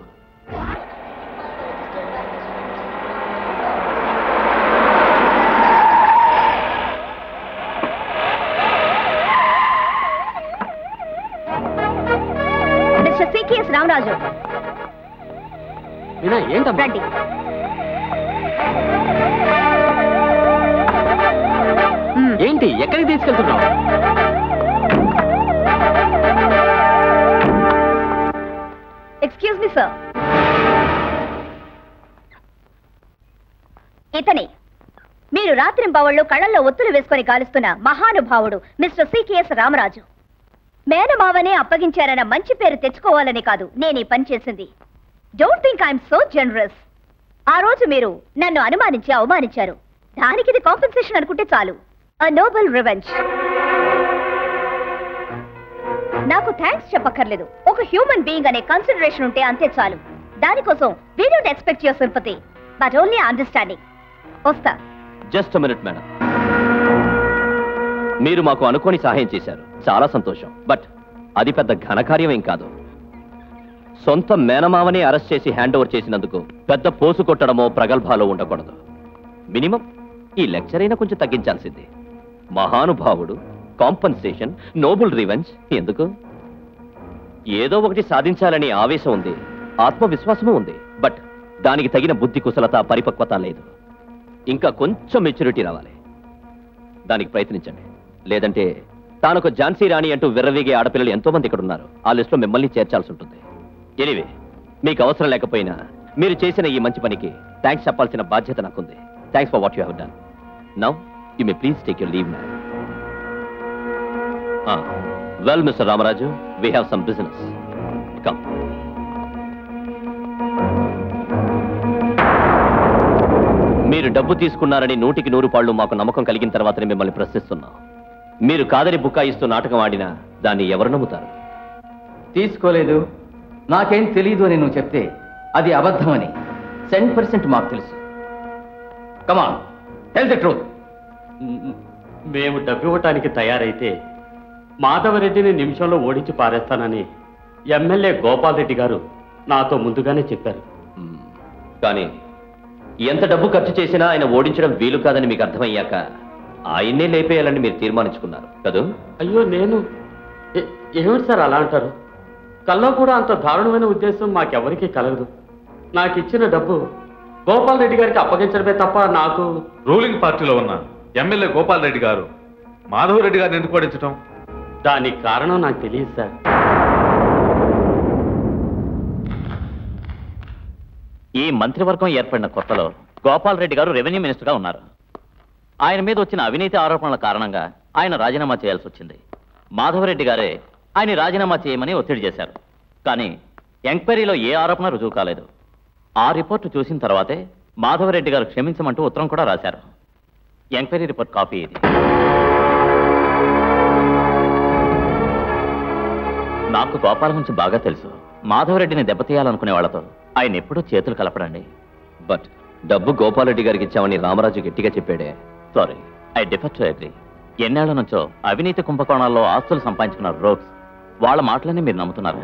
మిస్టర్ సికేఎస్ రామరాజు, ఏంటమ్మా? రండి. ఏంటి, ఎక్కడికి తీసుకెళ్తున్నావు? ఎక్స్క్యూజ్ మీ సార్, ఇతనే మీరు రాత్రింబవళ్ళు కళ్ళల్లో ఒత్తులు వేసుకొని కాలుస్తున్న మహానుభావుడు మిస్టర్ సికేఎస్ రామరాజు. మేనమావనే అప్పగించారన్న మంచి పేరు తెచ్చుకోవాలని కాదు నేను ఈ పని చేసింది. Don't think I'm so generous. ఆ రోజు మీరు నన్ను అనుమానించి అవమానించారు. దానికి ఇది కాంపెన్సేషన్ అనుకుంటే చాలు. A noble revenge. నాకు థ్యాంక్స్ చెప్పక్కర్లేదు. ఒక హ్యూమన్ బీయింగ్ అనే కన్సిడరేషన్ ఉంటే అంతే చాలు. దానికోసం we don't expect your sympathy but only understanding. వస్తా. Just minute madam. మీరు మాకు అనుకోని సహాయం చేశారు, చాలా సంతోషం. బట్ అది పెద్ద ఘనకార్యం ఏం కాదు. సొంత మేనమావని అరెస్ట్ చేసి హ్యాండ్ ఓవర్ చేసినందుకు పెద్ద పోసు కొట్టడమో ప్రగల్భాలో ఉండకూడదు. మినిమం ఈ లెక్చర్ అయినా కొంచెం తగ్గించాల్సింది. మహానుభావుడు, కాంపన్సేషన్, నోబుల్ రివెంజ్ ఎందుకు? ఏదో ఒకటి సాధించాలని ఆవేశం ఉంది, ఆత్మవిశ్వాసము ఉంది. బట్ దానికి తగిన బుద్ధి కుశలత, పరిపక్వత లేదు. ఇంకా కొంచెం మెచ్యూరిటీ రావాలి. దానికి ప్రయత్నించండి. లేదంటే తానొక ఝాన్సీ రాణి అంటూ విర్రవీగే ఆడపిల్లలు ఎంతో మంది ఇక్కడ ఉన్నారు. ఆ లిస్టులో మిమ్మల్ని చేర్చాల్సి ఉంటుంది. ఎనీవే, మీకు అవసరం లేకపోయినా మీరు చేసిన ఈ మంచి పనికి థ్యాంక్స్ చెప్పాల్సిన బాధ్యత నాకుంది. Thanks for what you have done. Now you may please take your leave man. Well mister Ramaraju, we have some business. Come. మీరు డబ్బు తీసుకున్నారని 100కి 100 పాళ్ళు మాకు నమ్మకం కలిగిన తర్వాతనే మిమ్మల్ని ప్రశ్నిస్తున్నాం. మీరు కాదని బుక్కాయిస్తూ నాటకం ఆడినా దాన్ని ఎవరు నమ్ముతారు? తీసుకోలేదు, నాకేం తెలీదు అని నువ్వు చెప్తే అది అబద్ధమని 100% మాకు తెలుసు. Come on, tell the truth. మేము డబ్బు ఇవ్వటానికి తయారైతే మాధవరెడ్డిని నిమిషంలో ఓడించి పారేస్తానని ఎమ్మెల్యే గోపాల్ రెడ్డి గారు నాతో ముందుగానే చెప్పారు. కానీ ఎంత డబ్బు ఖర్చు చేసినా ఆయన ఓడించడం వీలు కాదని మీకు అర్థమయ్యాక ఆయన్నే లేపేయాలని మీరు తీర్మానించుకున్నారు కదూ? అయ్యో, నేను ఏమిటి సార్ అలా అంటారు? కల్లో కూడా అంత దారుణమైన ఉద్దేశం మాకెవరికీ కలగదు. నాకు ఇచ్చిన డబ్బు గోపాల్ రెడ్డి గారికి అప్పగించడమే తప్ప నాకు. రూలింగ్ పార్టీలో ఉన్న ఎమ్మెల్యే గోపాల్ రెడ్డి గారు మాధవరెడ్డి గారిని ఎందుకు ఓడించడం? దానికి కారణం నాకు తెలియదు సార్. ఈ మంత్రివర్గం ఏర్పడిన కొత్తలో గోపాల్ రెడ్డి గారు రెవెన్యూ మినిస్టర్గా ఉన్నారు. ఆయన మీద వచ్చిన అవినీతి ఆరోపణల కారణంగా ఆయన రాజీనామా చేయాల్సి వచ్చింది. మాధవరెడ్డి గారే ఆయన రాజీనామా చేయమని ఒత్తిడి చేశారు. కానీ ఎంక్వైరీలో ఏ ఆరోపణ రుజువు కాలేదు. ఆ రిపోర్టు చూసిన తర్వాతే మాధవరెడ్డి గారు క్షమించమంటూ ఉత్తరం కూడా రాశారు. ఎంక్వైరీ రిపోర్ట్ కాపీ ఇది. నాకు గోపాల గురించి బాగా తెలుసు. మాధవరెడ్డిని దెబ్బతీయాలనుకునే వాళ్లతో ఆయన ఎప్పుడూ చేతులు కలపడండి. బట్ డబ్బు గోపాల్ రెడ్డి గారికి ఇచ్చామని రామరాజు గట్టిగా చెప్పాడే. Sorry, I differ to agree. ఎన్నేళ్ల నుంచో అవినీతి కుంభకోణాల్లో ఆస్తులు సంపాదించుకున్న రోగ్స్, వాళ్ళ మాటలన్నీ మీరు నమ్ముతున్నారు.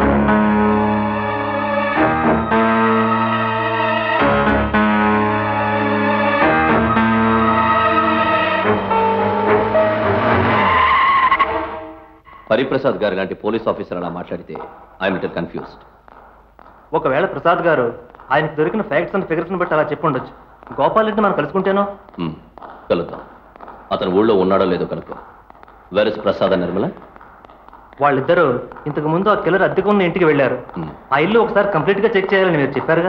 హరిప్రసాద్ గారు లాంటి పోలీస్ ఆఫీసర్ అలా మాట్లాడితే ఐఎమ్ లిటిల్ కన్ఫ్యూజ్డ్. ఒకవేళ ప్రసాద్ గారు ఆయనకు దొరికిన ఫ్యాక్ట్స్ అండ్ ఫిగర్స్ని బట్టి అలా చెప్పి ఉండొచ్చు. గోపాల్ రెడ్డి మనం కలుసుకుంటేనో? కలుద్దాం. అతను ఊళ్ళో ఉన్నాడో లేదో కనుక్కో. Where is Prasad and Nirmala? వాళ్ళిద్దరూ ఇంతకు ముందు ఆ కిల్లర్ అద్దెకు ఉన్న ఇంటికి వెళ్ళారు. ఆ ఇల్లు ఒకసారి కంప్లీట్ గా చెక్ చేయాలని మీరు చెప్పారుగా.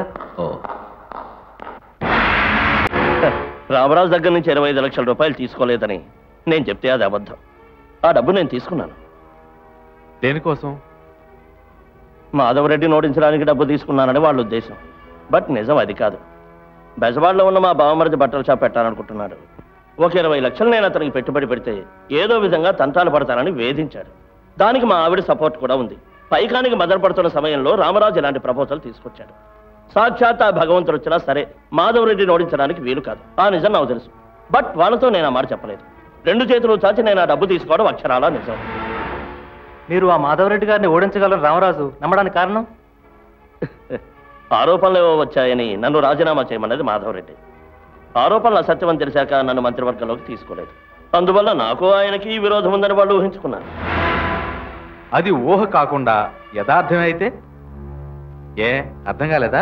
రామరాజు దగ్గర నుంచి 25 లక్షల రూపాయలు తీసుకోలేదని నేను చెప్తే అది అబద్ధం. ఆ డబ్బు నేను తీసుకున్నాను. దేనికోసం? మాధవరెడ్డిని ఓడించడానికి డబ్బు తీసుకున్నానని వాళ్ళ ఉద్దేశం. బట్ నిజం అది కాదు. బెజవాడలో ఉన్న మా బావమరిది బట్టల షాప్ పెట్టాలనుకుంటున్నాడు. ఒక 20 లక్షలు నేను అతనికి పెట్టుబడి పెడితే ఏదో విధంగా తంటాలు పడతానని వేధించాడు. దానికి మా ఆవిడ సపోర్ట్ కూడా ఉంది. పైకానికి మదనపడుతున్న సమయంలో రామరాజు ఇలాంటి ప్రపోజల్ తీసుకొచ్చాడు. సాక్షాత్ ఆ భగవంతుడు వచ్చినా సరే మాధవరెడ్డిని ఓడించడానికి వీలు కాదు. ఆ నిజం నాకు తెలుసు. బట్ వాళ్ళతో నేను ఆ మాట చెప్పలేదు. 2 చేతులు చాచి నేను ఆ డబ్బు తీసుకోవడం అక్షరాలా నిజం. మీరు ఆ మాధవరెడ్డి గారిని ఓడించగలరు రామరాజు నమ్మడానికి కారణం? ఆరోపణలు ఏవో వచ్చాయని నన్ను రాజీనామా చేయమన్నది మాధవరెడ్డి. ఆరోపణలు అసత్యమని తెలిసాక నన్ను మంత్రివర్గంలోకి తీసుకోలేదు. అందువల్ల నాకు ఆయనకి విరోధం ఉందని వాళ్ళు ఊహించుకున్నారు. అది ఊహ కాకుండా యథార్థమైతే ఏ అర్థం కాలేదా?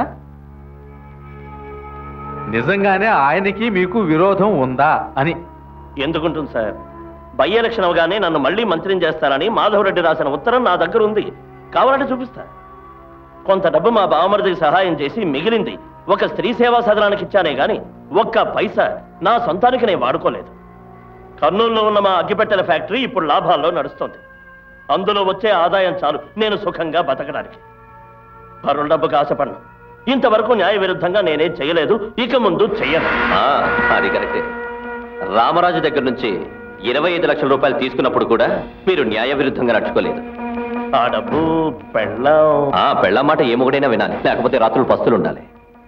నిజంగానే ఆయనకి మీకు విరోధం ఉందా అని. ఎందుకుంటుంది సార్? బై ఎలక్షన్ అవగానే నన్ను మళ్ళీ మంత్రిని చేస్తానని మాధవరెడ్డి రాసిన ఉత్తరం నా దగ్గర ఉంది. కావాలంటే చూపిస్తా. కొంత డబ్బు మా బావమరిదికి సహాయం చేసి మిగిలింది ఒక స్త్రీ సేవా సదనానికి ఇచ్చానే గాని ఒక్క పైసా నా సొంతానికి నేను వాడుకోలేదు. కర్నూలులో ఉన్న మా అగ్గిపెట్టెల ఫ్యాక్టరీ ఇప్పుడు లాభాల్లో నడుస్తోంది. అందులో వచ్చే ఆదాయం చాలు నేను సుఖంగా బతకడానికి. పరుల డబ్బుకు ఆశపడను. ఇంతవరకు న్యాయ విరుద్ధంగా నేనేం చేయలేదు, ఇక ముందు చెయ్యను. అది కరెక్టే. రామరాజు దగ్గర నుంచి 25 లక్షల రూపాయలు తీసుకున్నప్పుడు కూడా మీరు న్యాయ విరుద్ధంగా నడుచుకోలేదు. ఆ డబ్బు పెళ్ళాం మాట ఏమొకడైనా వినాలి, లేకపోతే రాత్రులు పస్తులు ఉండాలి.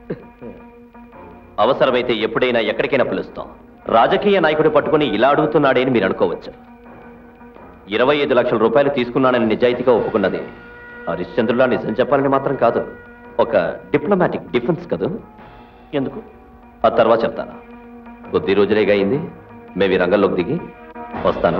అవసరమైతే ఎప్పుడైనా ఎక్కడికైనా పిలుస్తాం. రాజకీయ నాయకుడు పట్టుకుని ఇలా అడుగుతున్నాడే అని మీరు అనుకోవచ్చు. 25 లక్షల రూపాయలు తీసుకున్నానని నిజాయితీగా ఒప్పుకున్నది హరిశ్చంద్రులా నిజం చెప్పాలని మాత్రం కాదు, ఒక డిప్లొమాటిక్ డిఫెన్స్ కదూ. ఎందుకు ఆ తర్వాత చెప్తాను. కొద్ది రోజులేగా అయింది, మేము ఈ రంగంలోకి దిగి వస్తాను.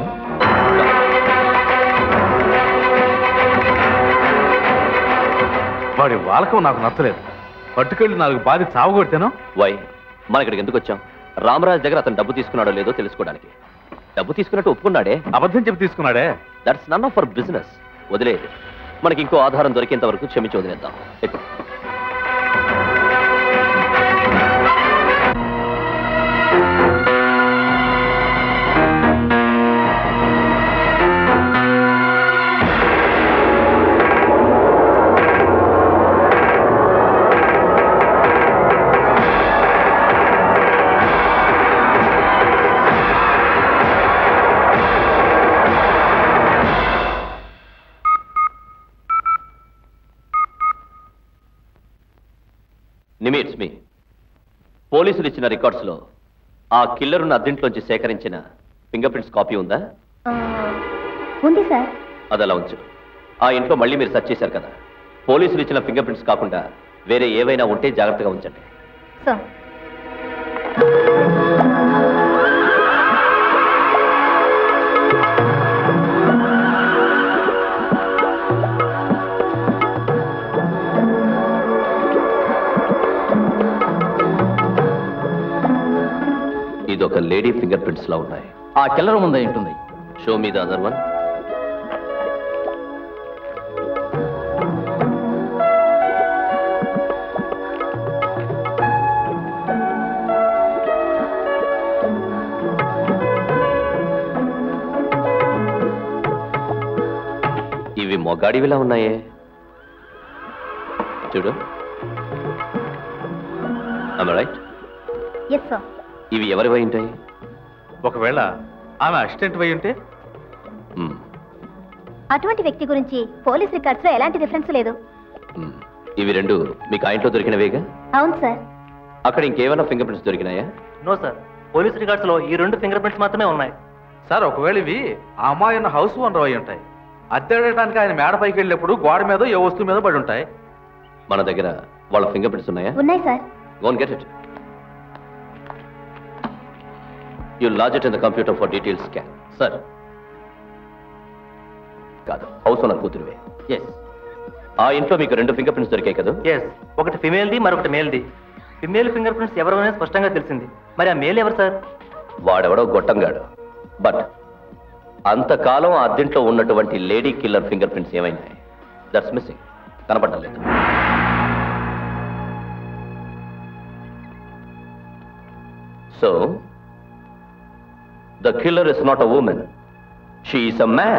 వాడి వాళ్ళకం నాకు నచ్చలేదు. పట్టుకెళ్ళి 4 బాధి చావగొడితేనో. వై మన ఇక్కడికి ఎందుకు వచ్చాం? రామరాజు దగ్గర అతను డబ్బు తీసుకున్నాడో లేదో తెలుసుకోవడానికి. డబ్బు తీసుకున్నట్టు ఒప్పుకున్నాడే. అబద్ధం చెప్పి తీసుకున్నాడే. That's none of our business. వదిలేదు. మనకి ఇంకో ఆధారం దొరికేంత వరకు క్షమించి వదిలేద్దాం. నిమిట్స్ మీ పోలీసులు ఇచ్చిన రికార్డ్స్ లో ఆ కిల్లరున్న అద్దెంట్లోంచి సేకరించిన ఫింగర్ ప్రింట్స్ కాపీ ఉందా? ఉంది సార్. అది అలా ఉంచు. ఆ ఇంట్లో మళ్ళీ మీరు సెర్చ్ చేశారు కదా, పోలీసులు ఇచ్చిన ఫింగర్ ప్రింట్స్ కాకుండా వేరే ఏవైనా ఉంటే జాగ్రత్తగా ఉంచండి. సార్ ఇదొక లేడీ ఫింగర్ ప్రింట్స్ లా ఉన్నాయి. ఆ కిల్లర్ ముందే ఉంటుంది. Show me the other one. ఇవి మొగాడివిలా ఉన్నాయే, చూడు. రైట్? Yes sir. ఇవి ఎవరివై ఉంటాయి? ఒకవేళ ఆమె అసిస్టెంట్ వై ఉంటే? అటువంటి వ్యక్తి గురించి పోలీస్ రికార్డ్స్ లో ఎలాంటి రిఫరెన్స్ లేదు. ఇవి రెండు మీకు ఆ ఇంట్లో దొరికినవేగా? అవును సార్. అక్కడ ఇంకేమైనా ఫింగర్ ప్రింట్స్ దొరికినాయా? నో సార్, పోలీస్ రికార్డ్స్ లో ఈ 2 ఫింగర్ ప్రింట్స్ మాత్రమే ఉన్నాయి. సార్ ఒకవేళ ఇవి ఆ అమ్మాయి ఉన్న హౌస్ ఓనర్ అయి ఉంటాయి. అద్దెడటానికి ఆయన మేడ పైకి వెళ్ళినప్పుడు గోడ మీద ఏ వస్తువు మీద పడి ఉంటాయి. మన దగ్గర వాళ్ళ ఫింగర్ ప్రింట్స్ ఉన్నాయా? ఉన్నాయి sir. Go and get it. You lodge it in the computer for detailed scan. Sir. కాదు, హౌస్ ఓనర్ కూతురువే. ఎస్. ఆ ఇంట్లో మీకు 2 ఫింగర్ ప్రింట్స్ దొరికాయి కదా? ఎస్, ఒకటి ఫిమేల్ది, మరొకటి మేల్ది. ఫిమేల్ ఫింగర్ ప్రింట్స్ ఎవరు అనేది స్పష్టంగా తెలిసింది. మరి ఆ మేల్ ఎవరు సార్? వాడెవడో గొట్టంగాడు. బట్ అంతకాలం ఆ అద్దెంట్లో ఉన్నటువంటి లేడీ కిల్లర్ ఫింగర్ ప్రింట్స్ ఏమైనాయి? That's missing. కనపడలేదు. So, the killer is not a woman. She is a man.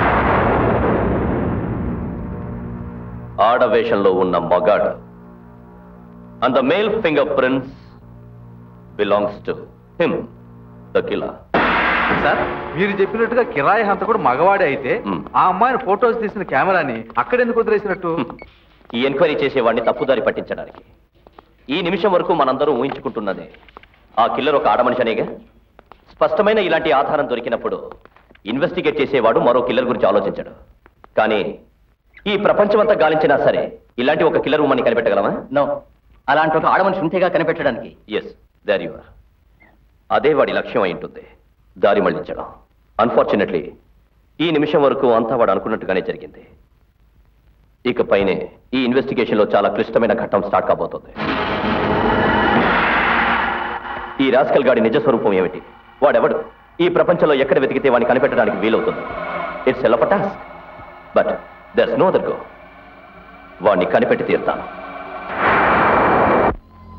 ఆడవేషంలో ఉన్న మగాడు. And the male fingerprints belongs to him, the killer. Sir మీరు చెప్పినట్టుగా కిరాయి హంతకుడు మగవాడే అయితే ఆ అమ్మాయిని ఫోటోస్ తీసిన కెమెరాని అక్కడెందుకు వదిలేసినట్టు? ఈ ఎంక్వైరీ చేసేవాడిని తప్పుదారి పట్టించడానికి. ఈ నిమిషం వరకు మనందరూ ఊహించుకుంటున్నదే ఆ కిల్లర్ ఒక ఆడమనిషనేగా. స్పష్టమైన ఇలాంటి ఆధారం దొరికినప్పుడు ఇన్వెస్టిగేట్ చేసేవాడు మరో కిల్లర్ గురించి ఆలోచించాడు. కానీ ఈ ప్రపంచమంతా గాలించినా సరే ఇలాంటి ఒక కిల్లర్ ఉమ్మని కనిపెట్టగలమా? నో. అలాంటి ఒక ఆడమనిషి ఉంటేగా కనిపెట్టడానికి. Yes, there you are. అదే వాడి లక్ష్యం అయి ఉంటుంది, దారి మళ్లించడం. అన్ఫార్చునేట్లీ ఈ నిమిషం వరకు అంతా వాడు అనుకున్నట్టుగానే జరిగింది. ఇకపైనే ఈ ఇన్వెస్టిగేషన్లో చాలా క్లిష్టమైన ఘట్టం స్టార్ట్ కాబోతోంది. ఈ రాస్కల్ గాడి నిజ స్వరూపం ఏమిటి? వాడెవడు? ఈ ప్రపంచంలో ఎక్కడ వెతికితే వాడిని కనిపెట్టడానికి వీలవుతుంది. It's hell of a task, but there's no other go. వాడిని కనిపెట్టి తీరుతాను.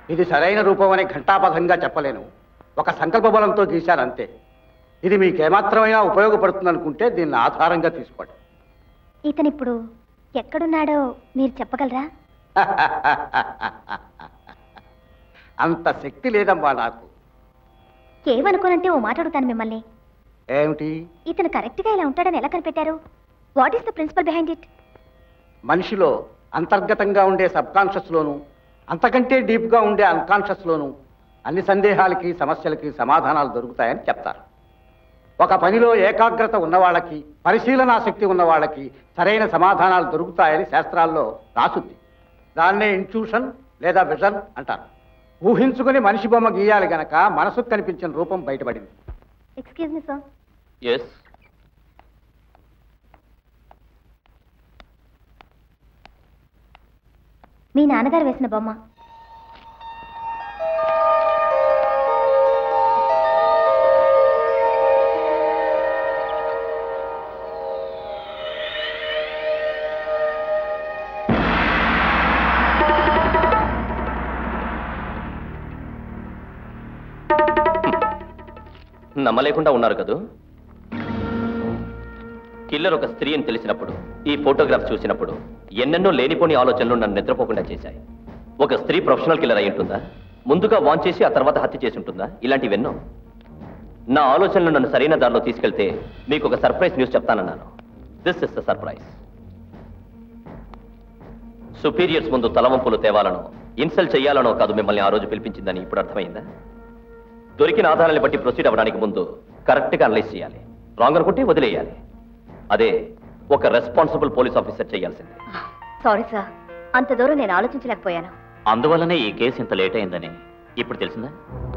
ఇది సరైన రూపం అని ఘంటాపథంగా చెప్పలేను. ఒక సంకల్ప బలంతో గీశానంతే. ఇది మీకేమాత్రమైనా ఉపయోగపడుతుందనుకుంటే దీన్ని ఆధారంగా తీసుకోండి. ఇతనిప్పుడు ఎక్కడున్నాడో మీరు చెప్పగలరా? అంత శక్తి లేదమ్మా నాకు. ఏమనుకోనంటే ఓ మాట్లాడుతాను మిమ్మల్ని. ఏమిటి? ఇతను కరెక్ట్గా ఇలా ఉంటాడని ఎలా కనిపెట్టారు? What is the principle behind it? మనిషిలో అంతర్గతంగా ఉండే సబ్కాన్షియస్లోను, అంతకంటే డీప్గా ఉండే అన్కాన్షియస్లోను అన్ని సందేహాలకి సమస్యలకి సమాధానాలు దొరుకుతాయని చెప్తారు. ఒక పనిలో ఏకాగ్రత ఉన్నవాళ్ళకి, పరిశీలనాశక్తి ఉన్న వాళ్ళకి సరైన సమాధానాలు దొరుకుతాయని శాస్త్రాల్లో రాసుంది. దాన్నే ఇంట్యూషన్ లేదా విజన్ అంటారు. ఊహించుకుని మనిషి బొమ్మ గీయాలి గనక మనసుకు కనిపించిన రూపం బయటపడింది. Excuse me sir. ఎస్. మీ నాన్నగారు వేసిన బొమ్మ. నమ్మలేకుండా ఉన్నారు కదూ? కిల్లర్ ఒక స్త్రీ అని తెలిసినప్పుడు, ఈ ఫోటోగ్రాఫ్ చూసినప్పుడు ఎన్నెన్నో లేనిపోని ఆలోచనలు నన్ను నిద్రపోకుండా చేశాయి. ఒక స్త్రీ ప్రొఫెషనల్ కిల్లర్ అయి ఉంటుందా? ముందుగా వాన్ చేసి ఆ తర్వాత హత్య చేసి ఉంటుందా? ఇలాంటివెన్నో. నా ఆలోచనలు నన్ను సరైన దారిలో తీసుకెళ్తే మీకు ఒక సర్ప్రైజ్ న్యూస్ చెప్తానన్నాను. This is the surprise. Superiors ముందు తలవంపులు తేవాలనో ఇన్సల్ట్ చెయ్యాలనో కాదు మిమ్మల్ని ఆ రోజు పిలిపించిందని ఇప్పుడు అర్థమైందా? దొరికిన ఆధారాన్ని బట్టి ప్రొసీడ్ అవ్వడానికి ముందు కరెక్ట్గా అనలైజ్ చేయాలి. రాంగ్ అనుకుంటే వదిలేయాలి. అదే ఒక రెస్పాన్సిబుల్ పోలీస్ ఆఫీసర్ చేయాల్సింది. సారీ సార్, అంత దూరం నేను ఆలోచించలేకపోయాను. అందువల్లనే ఈ కేసు ఇంత లేట్ అయిందని ఇప్పుడు తెలిసిందా?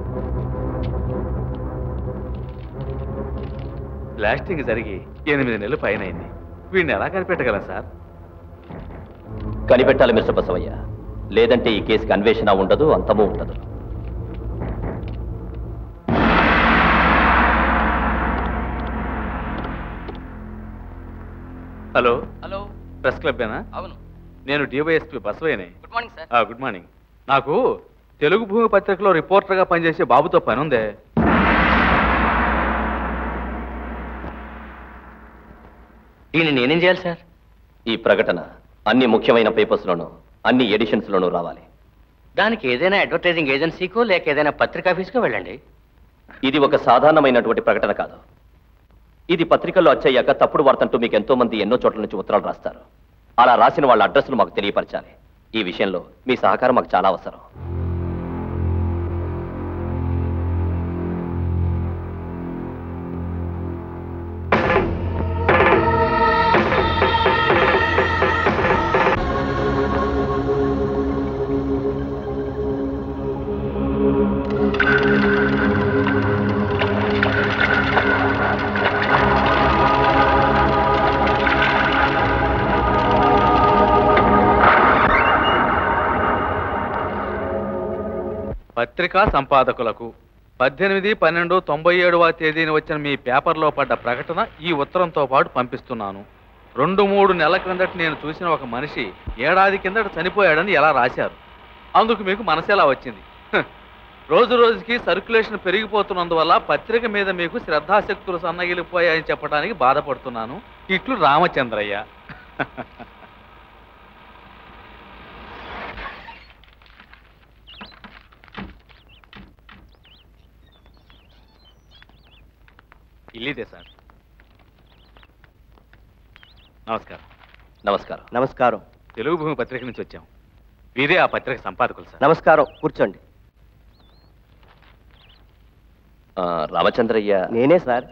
బ్లాస్టింగ్ జరిగి 8 నెలలు పైన అయింది. వీడిని ఎలా కనిపెట్టగలం సార్? కనిపెట్టాలి మిస్టర్ బసవయ్య. లేదంటే ఈ కేసుకి అన్వేషణ ఉండదు, అంతమూ ఉండదు. హలో హలో, ప్రెస్ క్లబ్బేనా? అవును. నేను డివైఎస్పీ బసవయ్యనే. Good morning sir. Good morning. నాకు తెలుగు భూమి పత్రికలో రిపోర్టర్గా పనిచేసే బాబుతో పని ఉందే. దీన్ని నేనేం చేయాలి సార్? ఈ ప్రకటన అన్ని ముఖ్యమైన పేపర్స్లోనూ అన్ని ఎడిషన్స్లోనూ రావాలి. దానికి ఏదైనా అడ్వర్టైజింగ్ ఏజెన్సీకో లేక ఏదైనా పత్రికా ఆఫీస్కో వెళ్ళండి. ఇది ఒక సాధారణమైనటువంటి ప్రకటన కాదు. ఇది పత్రికల్లో వచ్చాక తప్పుడు వార్తంటూ మీకు ఎంతో మంది ఎన్నో చోట్ల నుంచి ఉత్తరాలు రాస్తారు. అలా రాసిన వాళ్ళ అడ్రస్లు మాకు తెలియపరచాలి. ఈ విషయంలో మీ సహకారం మాకు చాలా అవసరం. పత్రికా సంపాదకులకు 18/12/97వ తేదీన వచ్చిన మీ పేపర్లో పడ్డ ప్రకటన ఈ ఉత్తరంతో పాటు పంపిస్తున్నాను. 2-3 నెలల క్రిందట నేను చూసిన ఒక మనిషి ఏడాది కిందట చనిపోయాడని ఎలా రాశారు? అందుకు మీకు మనసెలా వచ్చింది? రోజు రోజుకి సర్క్యులేషన్ పెరిగిపోతున్నందువల్ల పత్రిక మీద మీకు శ్రద్ధాశక్తులు సన్నగిలిపోయాయని చెప్పడానికి బాధపడుతున్నాను. ఇట్లు రామచంద్రయ్య. ఇల్లిదే సార్. నమస్కారం. నమస్కారం. నమస్కారం. తెలుగు భూమి పత్రిక నుంచి వచ్చాం. వీరే ఆ పత్రిక సంపాదకులు సార్. నమస్కారం, కూర్చోండి. రామచంద్రయ్య నేనే సార్.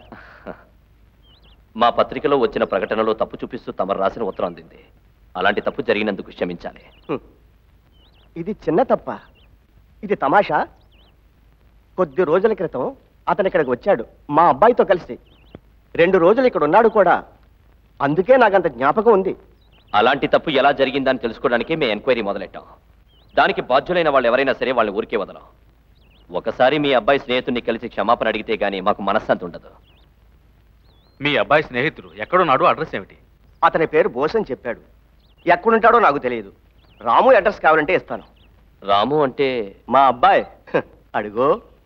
మా పత్రికలో వచ్చిన ప్రకటనలో తప్పు చూపిస్తూ తమరు రాసిన ఉత్తరం అందింది. అలాంటి తప్పు జరిగినందుకు క్షమించాలి. ఇది చిన్న తప్ప, ఇది తమాషా. కొద్ది రోజుల క్రితం అతను ఇక్కడికి వచ్చాడు మా అబ్బాయితో కలిసి. 2 రోజులు ఇక్కడ ఉన్నాడు కూడా. అందుకే నాకంత జ్ఞాపకం ఉంది. అలాంటి తప్పు ఎలా జరిగిందని తెలుసుకోవడానికి మేము ఎంక్వైరీ మొదలెట్టాం. దానికి బాధ్యులైన వాళ్ళు ఎవరైనా సరే వాళ్ళని ఊరికే వదలం. ఒకసారి మీ అబ్బాయి స్నేహితుడిని కలిసి క్షమాపణ అడిగితే గానీ మాకు మనశ్శాంతి ఉండదు. మీ అబ్బాయి స్నేహితుడు ఎక్కడున్నాడు? అడ్రస్ ఏమిటి? అతని పేరు బోస్ అని చెప్పాడు. ఎక్కడుంటాడో నాకు తెలియదు. రాము అడ్రస్ కావాలంటే ఇస్తాను. రాము అంటే మా అబ్బాయి. అడుగో.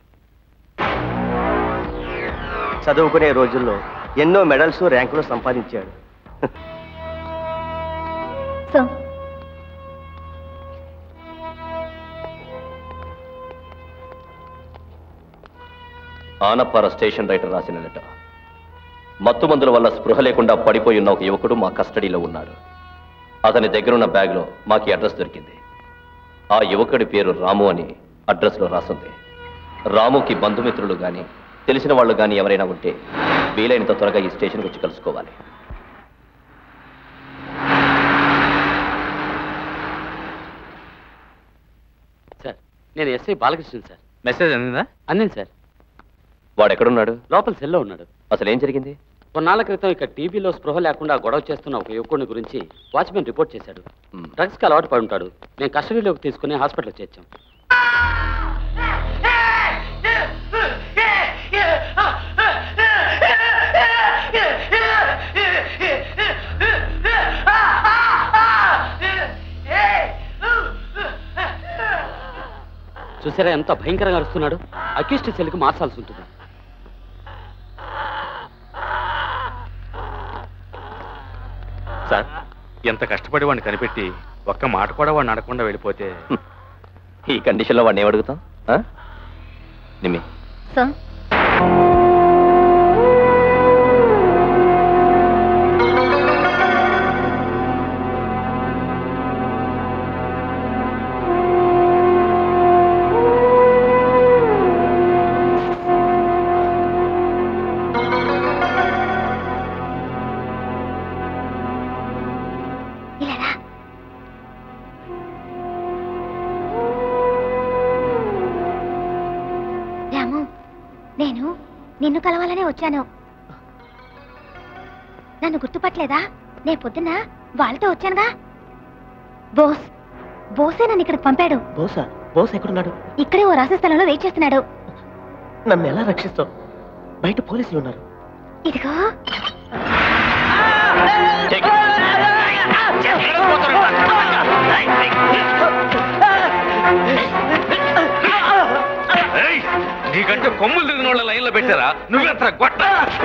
చదువుకునే రోజుల్లో ఎన్నో మెడల్స్ ర్యాంకులు సంపాదించాడు. ఆనపార స్టేషన్ రైటర్ రాసిన లెటర్. మత్తు మందుల వల్ల స్పృహ లేకుండా పడిపోయి ఉన్న ఒక యువకుడు మా కస్టడీలో ఉన్నాడు. అతని దగ్గరున్న బ్యాగ్లో మాకు అడ్రస్ దొరికింది. ఆ యువకుడి పేరు రాము అని అడ్రస్లో రాసుంది. రాముకి బంధుమిత్రులు కానీ తెలిసిన వాళ్ళు కానీ ఎవరైనా ఉంటే వీలైనంత త్వరగా ఈ స్టేషన్కి వచ్చి కలుసుకోవాలి. సార్, నేను ఎస్ఐ బాలకృష్ణ సార్. మెసేజ్ అందిందా? అందింది సార్. వాడు ఎక్కడున్నాడు? లోపల సెల్లో ఉన్నాడు. అసలు ఏం జరిగింది? కొన్నాళ్ళ క్రితం ఇక్కడ టీవీలో స్పృహ లేకుండా గొడవ చేస్తున్న ఒక యువకుడిని గురించి వాచ్మెన్ రిపోర్ట్ చేశాడు. డ్రగ్స్కి అలవాటు పడి ఉంటాడు. మేము కస్టడీలోకి తీసుకుని హాస్పిటల్కి చేర్చాం. చూసారా ఎంత భయంకరంగా అరుస్తున్నాడు? అక్యూస్డ్ సెల్కి మార్చాల్సి ఉంటుంది. సార్, ఎంత కష్టపడి వాడిని కనిపెట్టి ఒక్క మాట కూడా వాడిని అడగకుండా వెళ్ళిపోతే ఈ కండిషన్లో వాడిని ఏమడుగుతాం? నిమ్మి నేను నిన్ను కలవాలనే వచ్చాను. నన్ను గుర్తుపట్టలేదా? నేను పొద్దున్న వాళ్ళతో వచ్చానుగా. బోసే నన్ను ఇక్కడికి పంపాడు. బోస్ ఎక్కడున్నాడు? ఇక్కడే ఓ రాసే స్థలంలో వెయిట్ చేస్తున్నాడు. నన్ను ఎలా రక్షిస్తావు? బయట పోలీసులు ఉన్నారు. ఇదిగో నీకంటే కొమ్ములు తిరిగిన వాళ్ళ లైన్లో పెట్టారా? నువ్వెంత గొట్ట!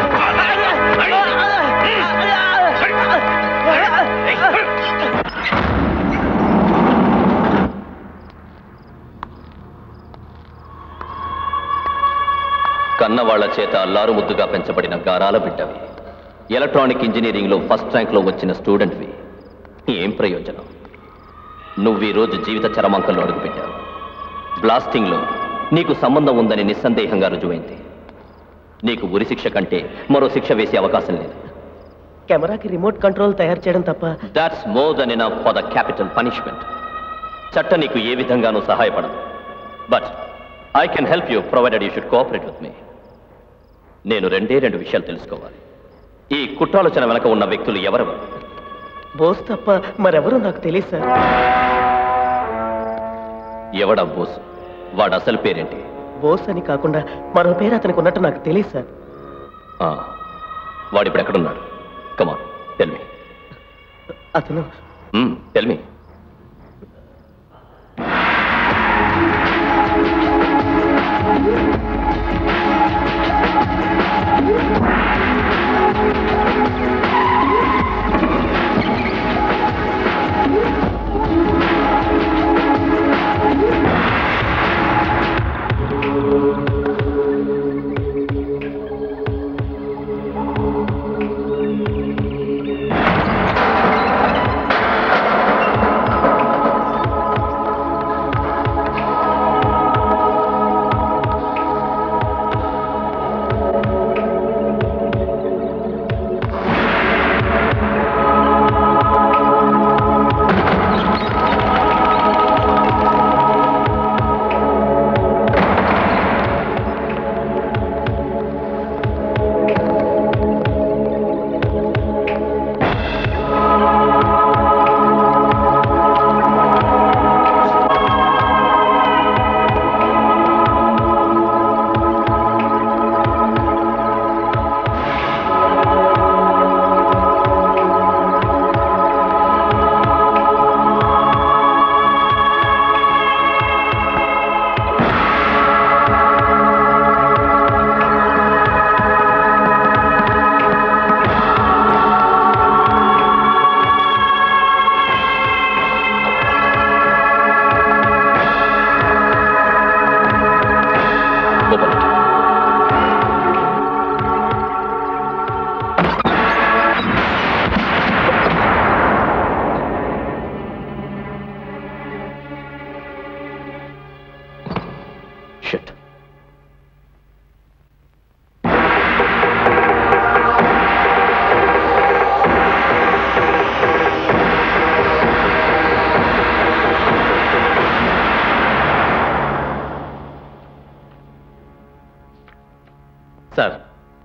కన్నవాళ్ల చేత అల్లారు ముద్దుగా పెంచబడిన గారాల బిడ్డవి. ఎలక్ట్రానిక్ ఇంజనీరింగ్ లో ఫస్ట్ ర్యాంక్ లో వచ్చిన స్టూడెంట్వి. ఏం ప్రయోజనం? నువ్వు ఈ రోజు జీవిత చరమాంకంలో అడుగుపెట్టావు. బ్లాస్టింగ్ లో నీకు సంబంధం ఉందని నిస్సందేహంగా రుజువైంది. నీకు ఉరి శిక్ష కంటే మరో శిక్ష వేసే అవకాశం లేదు. కెమెరాకి రిమోట్ కంట్రోల్ తయారు చేయడం తప్ప. That's more than enough for the capital punishment. చట్టం నీకు ఏ విధంగానూ సహాయపడదు. But I can help you provided you should cooperate with me. నేను రెండు విషయాలు తెలుసుకోవాలి. ఈ కుట్రాలోచన వెనక ఉన్న వ్యక్తులు ఎవరెవరు? బోస్ తప్ప మరెవరూ నాకు తెలియదు సార్. ఎవడా బోస్? వాడు అసలు పేరేంటి? బోస్ అని కాకుండా మరో పేరు అతనికి ఉన్నట్టు నాకు తెలియదు సార్. వాడు ఇప్పుడు ఎక్కడున్నాడు? Come on tell me. అతను టెల్ మీ.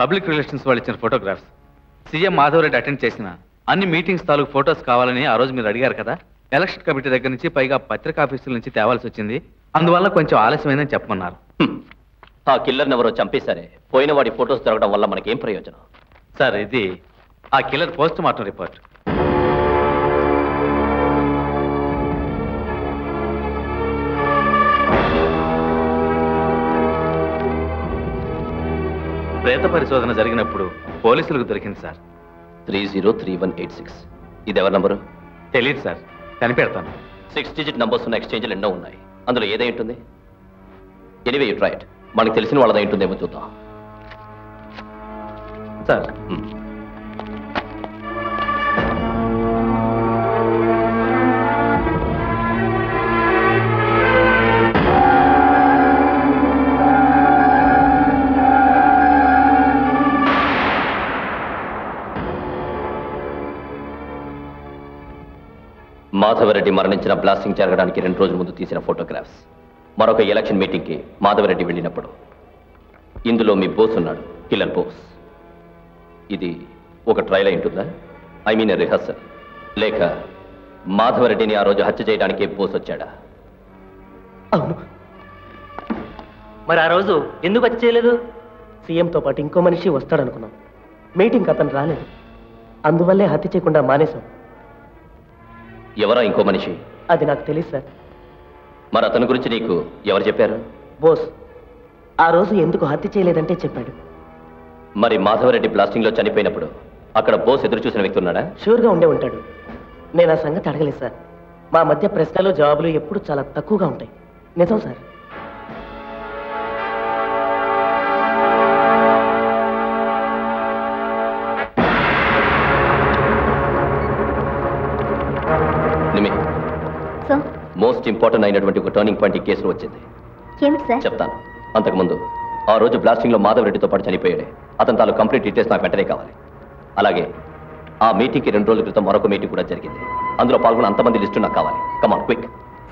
పబ్లిక్ రిలేషన్స్ వాళ్ళు ఇచ్చిన ఫోటోగ్రాఫ్స్. సీఎం మాధవరెడ్డి అటెండ్ చేసిన అన్ని మీటింగ్స్ తాలూకు ఫోటోస్ కావాలని ఆ రోజు మీరు అడిగారు కదా. ఎలక్షన్ కమిటీ దగ్గర నుంచి పైగా పత్రికా ఆఫీసుల నుంచి తేవాల్సి వచ్చింది. అందువల్ల కొంచెం ఆలస్యమైందని చెప్పమన్నారు. ఆ కిల్లర్ని ఎవరో చంపేశారే, పోయిన వాడి ఫోటోస్ దొరకడం వల్ల మనకేం ప్రయోజనం? సార్, ఇది ఆ కిల్లర్ పోస్ట్ మార్టం రిపోర్ట్. ప్రేత పరిశోధన జరిగినప్పుడు పోలీసులకు దొరికింది సార్. 303186. ఇది ఎవరి నంబరు? తెలియదు సార్, కనిపెడతాను. 6 డిజిట్ నంబర్స్ ఉన్న ఎక్స్చేంజ్లు ఎన్నో ఉన్నాయి. అందులో ఏదై ఉంటుంది? Anyway you try it. మనకు తెలిసిన వాళ్ళదై ఉంటుందేమో చూద్దాం సార్. మాధవరెడ్డి మరణించిన బ్లాస్టింగ్ జరగడానికి 2 రోజుల ముందు తీసిన ఫోటోగ్రాఫ్స్. మరొక ఎలక్షన్ మీటింగ్కి మాధవరెడ్డి వెళ్ళినప్పుడు. ఇందులో మీ బోస్ ఉన్నాడు, కిల్లర్ బోస్. ఇది ఒక ట్రయల్ అయి ఉంటుందా? ఐ మీన్ రిహర్సల్, లేక మాధవరెడ్డిని ఆ రోజు హత్య చేయడానికి బోస్ వచ్చాడా? అవును. మరి ఆ రోజు ఎందుకు హత్య చేయలేదు? సీఎంతో పాటు ఇంకో మనిషి వస్తాడనుకున్నాం. మీటింగ్ అతను రాలేదు, అందువల్లే హత్య చేయకుండా మానేశాం. ఎవరా ఇంకో మనిషి? అది నాకు తెలియదు సార్. మరి అతని గురించి నీకు ఎవరు చెప్పారు? బోస్ ఆ రోజు ఎందుకు హత్య చేయలేదంటే చెప్పాడు. మరి మాధవరెడ్డి బ్లాస్టింగ్ లో చనిపోయినప్పుడు అక్కడ బోస్ ఎదురు చూసిన వ్యక్తి ఉన్నాడా? షూర్గా ఉండే ఉంటాడు. నేను ఆ సంగతి అడగలేదు సార్. మా మధ్య ప్రశ్నలు జవాబులు ఎప్పుడు చాలా తక్కువగా ఉంటాయి. నిజం సార్. మోస్ట్ ఇంపార్టెంట్ అయినటువంటి ఒక టర్నింగ్ పాయింట్ ఈ కేసులో వచ్చింది. చెప్తాను. అంతకుముందు ఆ రోజు బ్లాస్టింగ్ లో మాధవరెడ్డితో పాటు చనిపోయాడే, అతని తాలూ కంప్లీట్ డీటెయిల్స్ నాకు వెంటనే కావాలి. అలాగే ఆ మీటింగ్కి 2 రోజుల క్రితం మరొక మీటింగ్ కూడా జరిగింది. అందులో పాల్గొన్న అంతమంది లిస్టు నాకు కావాలి. Come on quick.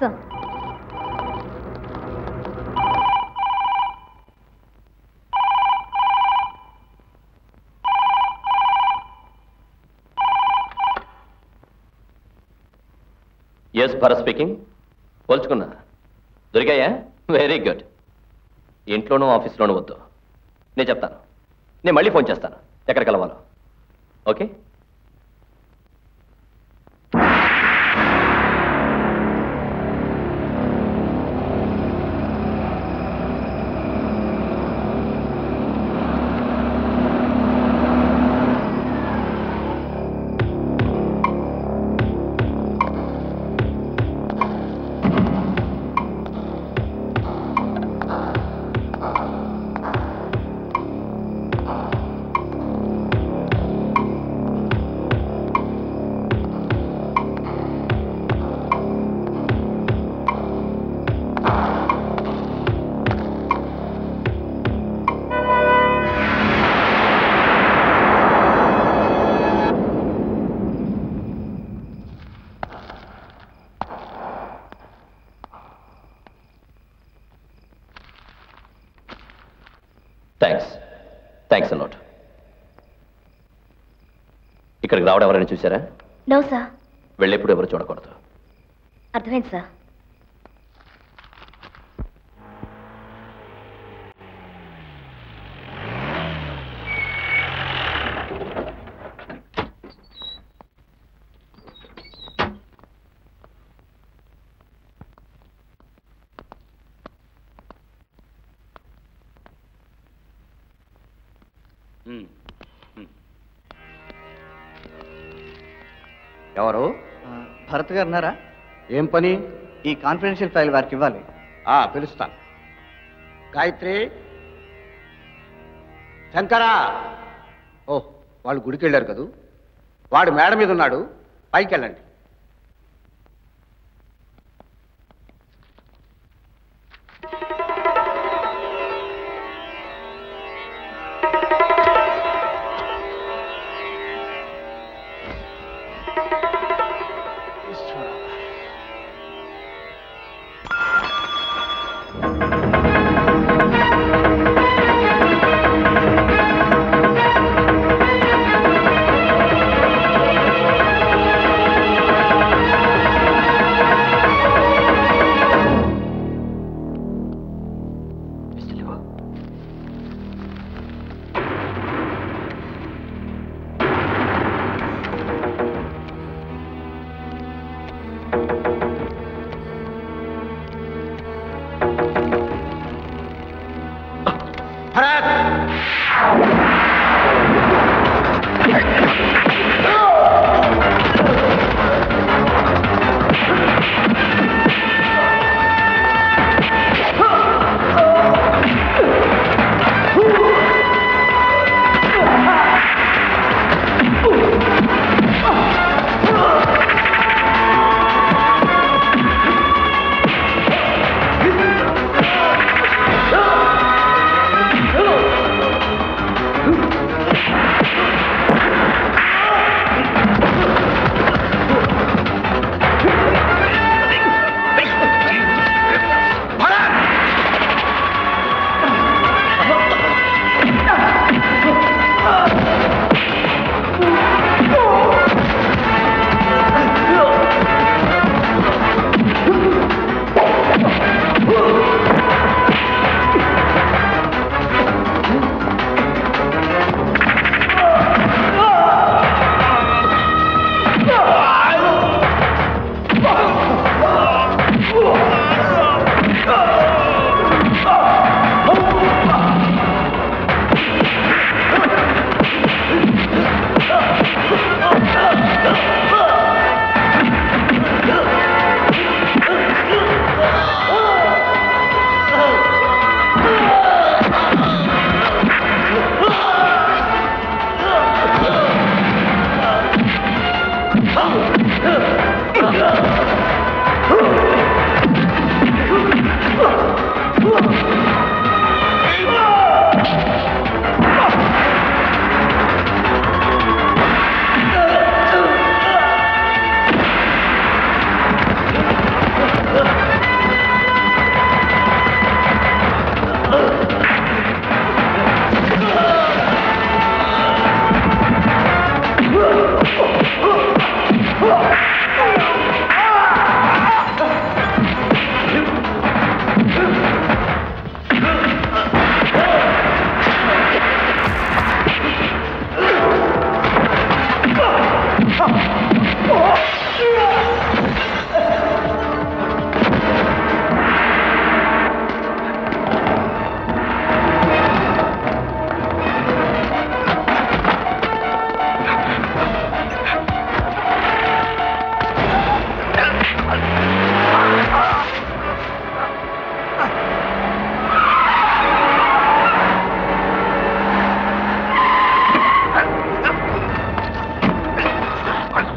Yes, Bharat speaking. పోల్చుకున్నా? దొరికాయా? Very good. ఇంట్లోనూ ఆఫీస్లోనూ వద్దు, నేను చెప్తాను. నేను మళ్ళీ ఫోన్ చేస్తాను ఎక్కడ కలవాలో. ఓకే? Thanks a lot. ఇక్కడికి రావడం ఎవరైనా చూసారా? No sir. వెళ్ళేప్పుడు ఎవరు చూడకూడదు. అర్థమైంది సార్. ఎవరు? భరత్ గారు ఉన్నారా? ఏం పని? ఈ కాన్ఫిడెన్షియల్ ఫైల్ వారికి ఇవ్వాలి. పిలుస్తాను. గాయత్రి, శంకరా. ఓ, వాళ్ళు గుడికి వెళ్ళారు కదూ. వాడు మేడ మీద ఉన్నాడు, పైకి వెళ్ళండి.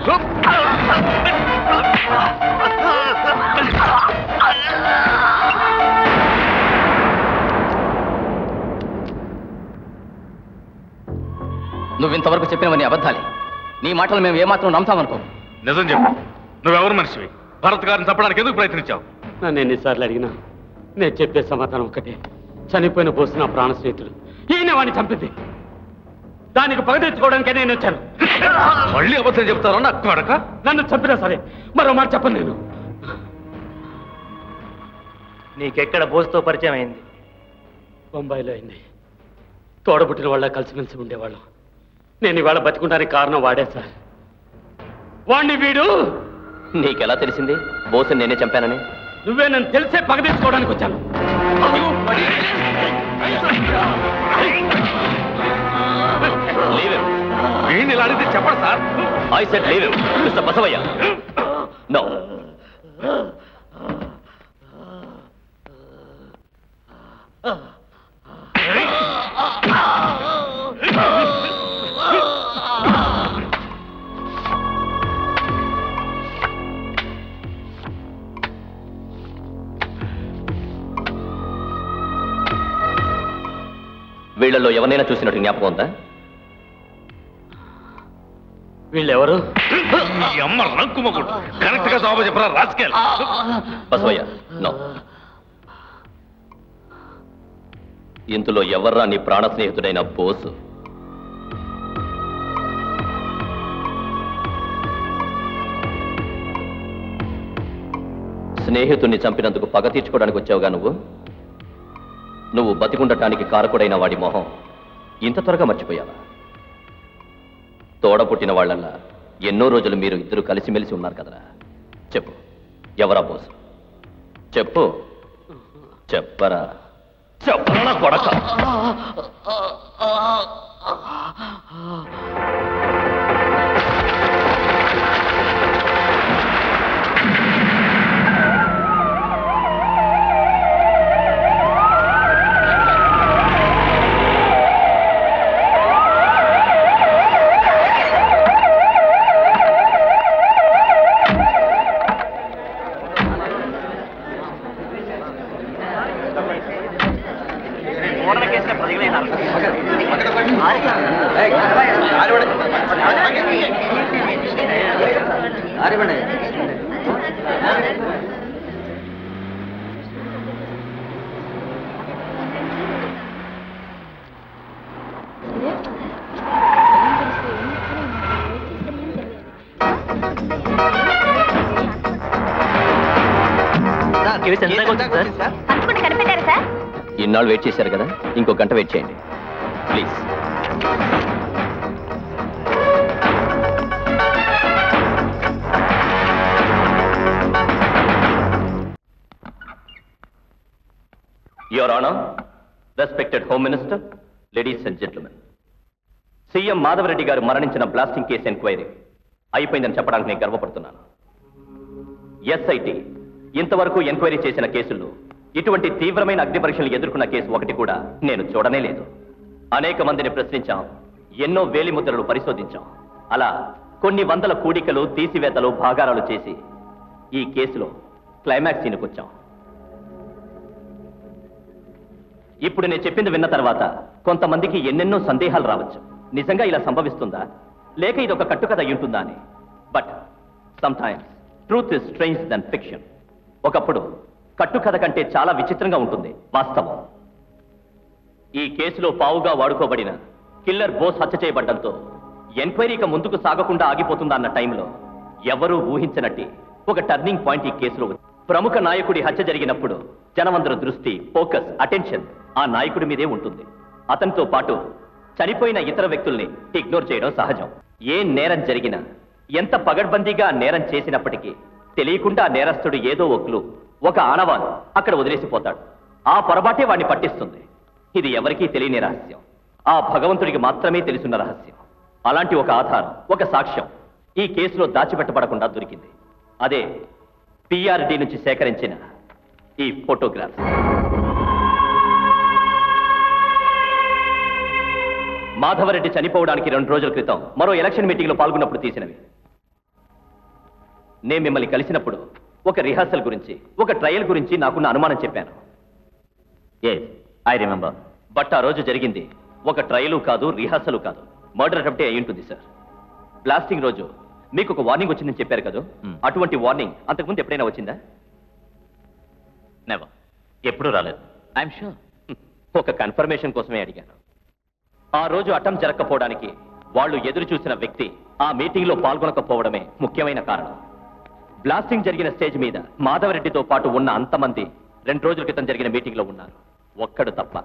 నువ్వు ఇంతవరకు చెప్పినవన్నీ అబద్ధాలే. నీ మాటలు మేము ఏమాత్రం నమ్ముతామనుకో. నిజం చెప్పు, నువ్వెవరు మనిషివి? భరత్ గారిని చంపడానికి ఎందుకు ప్రయత్నించావు? నన్ను ఎన్నిసార్లు అడిగినా నేను చెప్పే సమాధానం ఒక్కటే. చనిపోయిన బోసు నా ప్రాణ స్నేహితుడు, ఈయన వాడిని చంపింది. దానికి పగ తెచ్చుకోవడానికే నేను వచ్చాను. మళ్ళీ అబద్ధం చెప్తాను నా కొడక. నన్ను చంపినా సరే మరో మాట చెప్పను నేను. నీకెక్కడ బోసుతో పరిచయం అయింది? బొంబాయిలో అయింది. తోడబుట్టిన వాళ్ళ కలిసిమెలిసి ఉండేవాళ్ళం. నేను ఇవాళ బతికుంటానికి కారణం వాడే సార్. వాణ్ణి వీడు. నీకెలా తెలిసింది బోసుని నేనే చంపానని? నువ్వే నన్ను తెలిసే పగ తెచ్చుకోవడానికి వచ్చాను. ఇలా అడిగితే చెప్పడు sir. I said leave him mister Basavayya. No. వీళ్ళలో ఎవరైనా చూసినట్టు జ్ఞాపకం ఉందా? వీళ్ళెవరు? కరెక్ట్ గా జవాబు చెప్పరా రాజకీయాలు. బసవయ్య నో. ఇందులో ఎవర్రా నీ ప్రాణ స్నేహితుడైన బోసు? స్నేహితుణ్ణి చంపినందుకు పగ తీర్చుకోవడానికి వచ్చావుగా నువ్వు బతికుండటానికి కారకుడైన వాడి మొహం ఇంత త్వరగా మర్చిపోయావా? తోడ పుట్టిన వాళ్ళల్లా ఎన్నో రోజులు మీరు ఇద్దరు కలిసిమెలిసి ఉన్నారు కదరా. చెప్పు, ఎవరా బోసు? చెప్పు. చెప్పరా చెప్పరా కొడక. ఇన్నాళ్ళు వెయిట్ చేశారు కదా, ఇంకో గంట వెయిట్ చేయండి please. Your honour, respected home minister, ladies and gentlemen, CM Madhava Reddy గారు మరణించిన బ్లాస్టింగ్ కేసు ఎంక్వైరీ అయిపోయిందని చెప్పడానికి నేను గర్వపడుతున్నాను. ఎస్ఐటి ఇంతవరకు ఎంక్వైరీ చేసిన కేసుల్లో ఇటువంటి తీవ్రమైన అగ్ని పరీక్షలు ఎదుర్కొన్న కేసు ఒకటి కూడా నేను చూడనే లేదు. అనేక మందిని ప్రశ్నించాం, ఎన్నో వేలిముద్రలు పరిశోధించాం. అలా కొన్ని వందల కూడికలు, తీసివేతలు, భాగారాలు చేసి ఈ కేసులో క్లైమాక్స్ సీన్కి వచ్చాం. ఇప్పుడు నేను చెప్పింది విన్న తర్వాత కొంతమందికి ఎన్నెన్నో సందేహాలు రావచ్చు. నిజంగా ఇలా సంభవిస్తుందా, లేక ఇది ఒక కట్టుకథ అయ్యుంటుందా అని. But sometimes truth is strange than fiction. ఒకప్పుడు కట్టుకథ కంటే చాలా విచిత్రంగా ఉంటుంది వాస్తవం. ఈ కేసులో పావుగా వాడుకోబడిన కిల్లర్ బోస్ హత్య చేయబడ్డంతో ఎంక్వైరీకి ముందుకు సాగకుండా ఆగిపోతుందా అన్న టైంలో ఎవరూ ఊహించనట్టి ఒక టర్నింగ్ పాయింట్ ఈ కేసులో ఉంది. ప్రముఖ నాయకుడి హత్య జరిగినప్పుడు జనమందరి దృష్టి, ఫోకస్, అటెన్షన్ ఆ నాయకుడి మీదే ఉంటుంది. అతనితో పాటు చనిపోయిన ఇతర వ్యక్తుల్ని ఇగ్నోర్ చేయడం సహజం. ఏ నేరం జరిగినా, ఎంత పగడ్బందీగా నేరం చేసినప్పటికీ తెలియకుండా నేరస్తుడు ఏదో ఒక ఆనవాలు అక్కడ వదిలేసిపోతాడు. ఆ పొరపాటే వాడిని పట్టిస్తుంది. ఇది ఎవరికీ తెలియని రహస్యం, ఆ భగవంతుడికి మాత్రమే తెలుసున్న రహస్యం. అలాంటి ఒక ఆధారం, ఒక సాక్ష్యం ఈ కేసులో దాచిపెట్టబడకుండా దొరికింది. అదే పిఆర్డి నుంచి సేకరించిన ఈ ఫోటోగ్రాఫ్. మాధవరెడ్డి చనిపోవడానికి 2 రోజుల క్రితం మరో ఎలక్షన్ మీటింగ్ లో పాల్గొన్నప్పుడు తీసినవి. నేను మిమ్మల్ని కలిసినప్పుడు ఒక రిహార్సల్ గురించి ఒక ట్రయల్ గురించి నాకున్న అనుమానం చెప్పాను. I remember. బట్ ఆ రోజు జరిగింది ఒక ట్రయలు కాదు, రిహార్సల్ కాదు, మర్డర్ అటెంప్టే అయి ఉంటుంది సార్. బ్లాస్టింగ్ రోజు మీకు ఒక వార్నింగ్ వచ్చిందని చెప్పారు కదా, అటువంటి వార్నింగ్ అంతకుముందు ఎప్పుడైనా వచ్చిందా? నెవర్, ఎప్పుడూ రాలేదు. I'm sure. ఒక కన్ఫర్మేషన్ కోసమే అడిగాను. ఆ రోజు అటెంప్ట్ జరగకపోవడానికి వాళ్ళు ఎదురు చూసిన వ్యక్తి ఆ మీటింగ్ లో పాల్గొనకపోవడమే ముఖ్యమైన కారణం. బ్లాస్టింగ్ జరిగిన స్టేజ్ మీద మాధవరెడ్డితో పాటు ఉన్న అంతమంది 2 రోజుల క్రితం జరిగిన మీటింగ్ లో ఉన్నారు, ఒక్కడు తప్ప.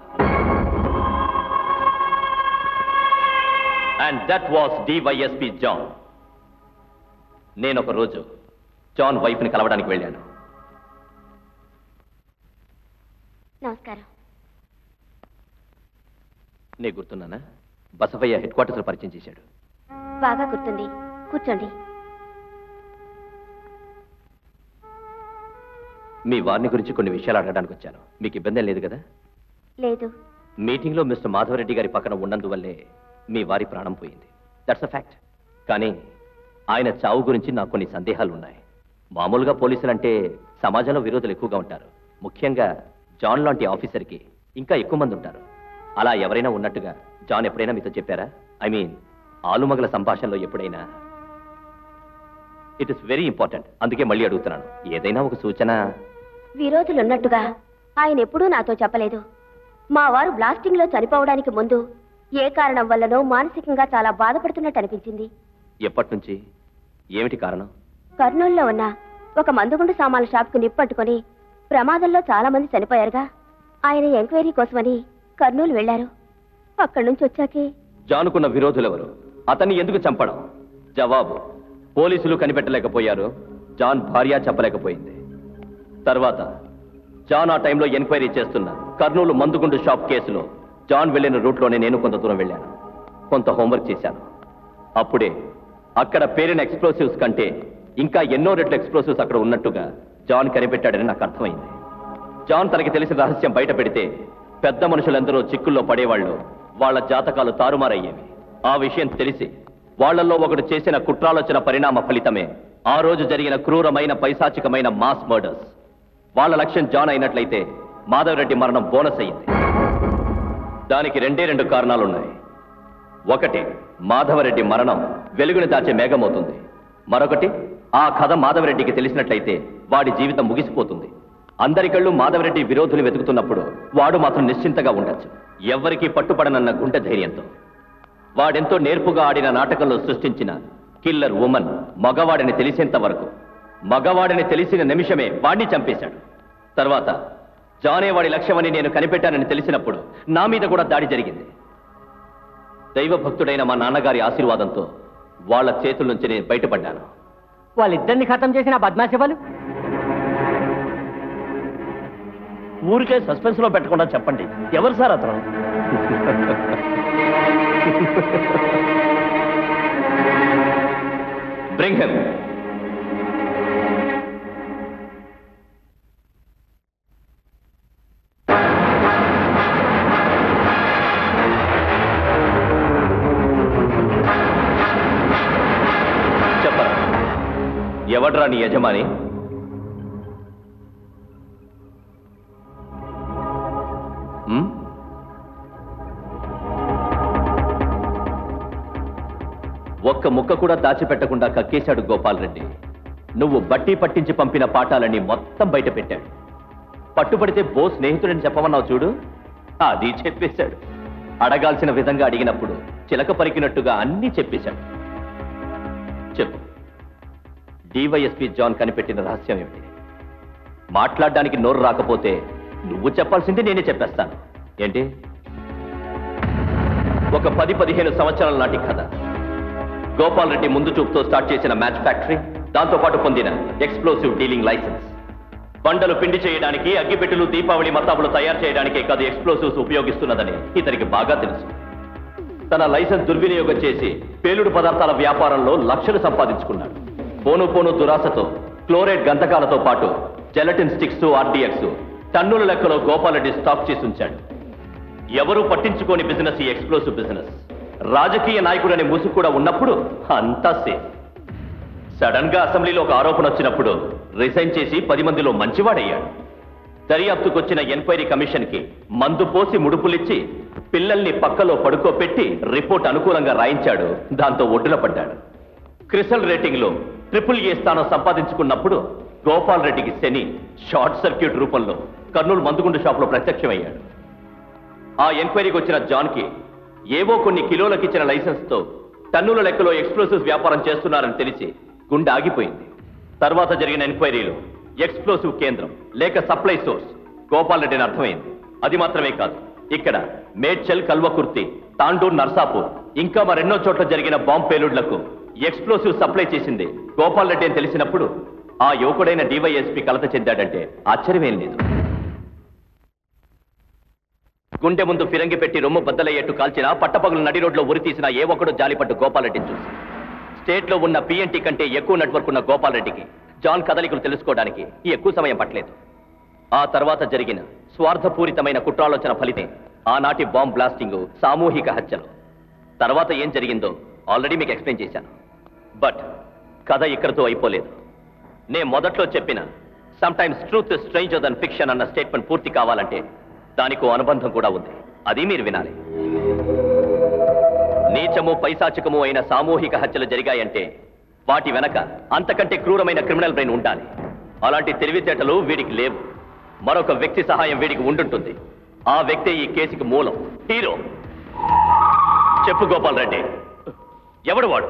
And that was DYSP John. నేను ఒక రోజు జాన్ వైఫ్ ని కలవడానికి వెళ్ళాను. నమస్కారం. నీ గుర్తున్నానా? బసవయ్య హెడ్ క్వార్టర్స్ లో పరిచయం చేశాడు. బాగా గుర్తుంది. కూర్చోండి. మీ వారిని గురించి కొన్ని విషయాలు అడగడానికి వచ్చాను. మీకు ఇబ్బంది లేదు కదా? లేదు. మీటింగ్ లో మిస్టర్ మాధవరెడ్డి గారి పక్కన ఉన్నందువల్లే మీ వారి ప్రాణం పోయింది. That's a fact. కానీ ఆయన చావు గురించి నాకు కొన్ని సందేహాలు ఉన్నాయి. మామూలుగా పోలీసులంటే సమాజంలో విరోధులు ఎక్కువగా ఉంటారు. ముఖ్యంగా జాన్ లాంటి ఆఫీసర్కి ఇంకా ఎక్కువ మంది ఉంటారు. అలా ఎవరైనా ఉన్నట్టుగా జాన్ ఎప్పుడైనా మీతో చెప్పారా? ఐ మీన్ ఆలుమగల సంభాషణలో ఎప్పుడైనా? ఇట్ ఇస్ వెరీ ఇంపార్టెంట్, అందుకే మళ్ళీ అడుగుతున్నాను. ఏదైనా ఒక సూచన? విరోధులున్నట్టుగా ఆయన ఎప్పుడూ నాతో చెప్పలేదు. మా వారు బ్లాస్టింగ్ లో చనిపోవడానికి ముందు ఏ కారణం వల్లనో మానసికంగా చాలా బాధపడుతున్నట్టు అనిపించింది. ఎప్పటి నుంచి? ఏమిటి కారణం? కర్నూలులో ఉన్న ఒక మందుగుండు సామాన్ల షాప్ కు నిప్పట్టుకుని ప్రమాదంలో చాలా మంది చనిపోయారుగా. ఆయన ఎంక్వైరీ కోసమని కర్నూలు వెళ్లారు. అక్కడి నుంచి వచ్చాకే జానుకున్న విరోధులెవరు? అతన్ని ఎందుకు చంపడం? జవాబు పోలీసులు కనిపెట్టలేకపోయారు, జాన్ భార్య చెప్పలేకపోయింది. తర్వాత జాన్ ఆ టైంలో ఎంక్వైరీ చేస్తున్న కర్నూలు మందుగుండు షాప్ కేసులో జాన్ వెళ్ళిన రూట్లోనే నేను కొంత దూరం వెళ్ళాను, కొంత హోంవర్క్ చేశాను. అప్పుడే అక్కడ పేరిన ఎక్స్ప్లోసివ్స్ కంటే ఇంకా ఎన్నో రెట్ల ఎక్స్ప్లోసివ్స్ అక్కడ ఉన్నట్టుగా జాన్ కనిపెట్టాడని నాకు అర్థమైంది. జాన్ తనకి తెలిసిన రహస్యం బయట పెడితే పెద్ద మనుషులందరూ చిక్కుల్లో పడేవాళ్ళు, వాళ్ళ జాతకాలు తారుమారయ్యేవి. ఆ విషయం తెలిసి వాళ్లలో ఒకడు చేసిన కుట్రాలోచన పరిణామ ఫలితమే ఆ రోజు జరిగిన క్రూరమైన పైశాచికమైన మాస్ మర్డర్స్. వాళ్ళ లక్ష్యం జాన్ అయినట్లయితే మాధవరెడ్డి మరణం బోనస్ అయింది. దానికి 2 కారణాలున్నాయి. ఒకటి, మాధవరెడ్డి మరణం వెలుగుని దాచే మేఘమవుతుంది. మరొకటి, ఆ కథ మాధవరెడ్డికి తెలిసినట్లయితే వాడి జీవితం ముగిసిపోతుంది. అందరి కళ్ళు మాధవరెడ్డి విరోధులు వెతుకుతున్నప్పుడు వాడు మాత్రం నిశ్చింతగా ఉండొచ్చు, ఎవ్వరికీ పట్టుపడనన్న గుండె ధైర్యంతో. వాడెంతో నేర్పుగా ఆడిన నాటకంలో సృష్టించిన కిల్లర్ ఉమన్ మగవాడిని తెలిసేంత వరకు, మగవాడిని తెలిసిన నిమిషమే వాడిని చంపేశాడు. తర్వాత జానే వాడి లక్ష్యమని నేను కనిపెట్టానని తెలిసినప్పుడు నా మీద కూడా దాడి జరిగింది. దైవభక్తుడైన మా నాన్నగారి ఆశీర్వాదంతో వాళ్ళ చేతుల నుంచి నేను బయటపడ్డాను. వాళ్ళిద్దరిని ఖతం చేసిన బద్మాశివాలు ఊరికే సస్పెన్స్ లో పెట్టకుండా చెప్పండి, ఎవరు సార్ అతను? Bring him. చెప్పరా, ఎవడ్రా నీ యజమాని? ఒక్క ముక్క కూడా దాచిపెట్టకుండా కక్కేశాడు గోపాల్ రెడ్డి. నువ్వు బట్టి పట్టించి పంపిన పాఠాలన్నీ మొత్తం బయట పెట్టాడు. పట్టుబడితే బో స్నేహితుడని చెప్పమన్నావు చూడు, అది చెప్పేశాడు. అడగాల్సిన విధంగా అడిగినప్పుడు చిలక పరికినట్టుగా అన్నీ చెప్పేశాడు. చెప్పు, డివైఎస్పి జాన్ కనిపెట్టిన రహస్యం ఏమిటి? మాట్లాడడానికి నోరు రాకపోతే నువ్వు చెప్పాల్సింది నేనే చెప్పేస్తాను. ఏంటి? ఒక 10-15 సంవత్సరాల నాటి కథ. గోపాల్ రెడ్డి ముందు చూపుతో స్టార్ట్ చేసిన మ్యాచ్ ఫ్యాక్టరీ, దాంతో పాటు పొందిన ఎక్స్ప్లోసివ్ డీలింగ్ లైసెన్స్. బండలు పిండి చేయడానికి, అగ్గిపెట్టెలు, దీపావళి మతాబులు తయారు చేయడానికే కాదు ఎక్స్ప్లోసివ్స్ ఉపయోగిస్తున్నదని ఇతనికి బాగా తెలుసు. తన లైసెన్స్ దుర్వినియోగం చేసి పేలుడు పదార్థాల వ్యాపారంలో లక్షలు సంపాదించుకున్నాడు. పోను దురాశతో క్లోరైడ్ గంధకాలతో పాటు జెలటిన్ స్టిక్స్, ఆర్డిఎక్స్ టన్నుల లెక్కలో గోపాల్ రెడ్డి స్టాక్ చేసి ఉంచాడు. ఎవరూ పట్టించుకోని బిజినెస్ ఈ ఎక్స్ప్లోసివ్ బిజినెస్. రాజకీయ నాయకుడనే ముసుగు కూడా ఉన్నప్పుడు అంతా సేఫ్. సడన్ గా అసెంబ్లీలో ఒక ఆరోపణ వచ్చినప్పుడు రిజైన్ చేసి 10 మందిలో మంచివాడయ్యాడు. దర్యాప్తుకొచ్చిన ఎంక్వైరీ కమిషన్ కి మందు పోసి ముడుపులిచ్చి పిల్లల్ని పక్కలో పడుకోపెట్టి రిపోర్ట్ అనుకూలంగా రాయించాడు. దాంతో ఒడ్డున పడ్డాడు. క్రిసల్ రేటింగ్ లో AAA స్థానం సంపాదించుకున్నప్పుడు గోపాల్ రెడ్డికి శని షార్ట్ సర్క్యూట్ రూపంలో కర్నూలు మందుగుండు షాప్ లో ప్రత్యక్షమయ్యాడు. ఆ ఎంక్వైరీకి వచ్చిన జాన్ కి ఏవో కొన్ని కిలోలకు ఇచ్చిన లైసెన్స్ తో టన్నుల లెక్కలో ఎక్స్ప్లోసివ్స్ వ్యాపారం చేస్తున్నారని తెలిసి గుండె ఆగిపోయింది. తర్వాత జరిగిన ఎంక్వైరీలో ఎక్స్ప్లోసివ్ కేంద్రం లేక సప్లై సోర్స్ గోపాల్ రెడ్డిని అర్థమైంది. అది మాత్రమే కాదు, ఇక్కడ మేడ్చల్, కల్వకుర్తి, తాండూర్, నర్సాపూర్ ఇంకా మరెన్నో చోట్ల జరిగిన బాంబ్ పేలుళ్లకు ఎక్స్ప్లోసివ్ సప్లై చేసింది గోపాల్ రెడ్డి అని తెలిసినప్పుడు ఆ యువకుడైన డివైఎస్పీ కలత చెందాడంటే ఆశ్చర్యమేం లేదు. గుండె ముందు ఫిరంగి పెట్టి రొమ్ము బద్దలయ్యేట్టు కాల్చిన పట్టపగులు నడి రోడ్లో ఉరి తీసిన ఏ ఒక్కడు జాలిపట్టు గోపాల్ రెడ్డిని చూసి స్టేట్లో ఉన్న PNT కంటే ఎక్కువ నెట్వర్క్ ఉన్న గోపాల్ రెడ్డికి జాన్ కదలికలు తెలుసుకోవడానికి ఎక్కువ సమయం పట్టలేదు. ఆ తర్వాత జరిగిన స్వార్థపూరితమైన కుట్రాలోచన ఫలితం ఆనాటి బాంబ్ బ్లాస్టింగ్, సామూహిక హత్యలు. తర్వాత ఏం జరిగిందో ఆల్రెడీ మీకు ఎక్స్ప్లెయిన్ చేశాను. బట్ కథ ఇక్కడితో అయిపోలేదు. నేను మొదట్లో చెప్పిన sometimes truth is stranger than fiction అన్న స్టేట్మెంట్ పూర్తి కావాలంటే దానికో అనుబంధం కూడా ఉంది. అది మీరు వినాలి. నీచము, పైశాచికము అయిన సామూహిక హత్యలు జరిగాయంటే వాటి వెనక అంతకంటే క్రూరమైన క్రిమినల్ బ్రెయిన్ ఉండాలి. అలాంటి తెలివితేటలు వీడికి లేవు. మరొక వ్యక్తి సహాయం వీడికి ఉండుంటుంది. ఆ వ్యక్తే ఈ కేసుకి మూలం, హీరో. చెప్పు గోపాల్ రెడ్డి, ఎవడు వాడు?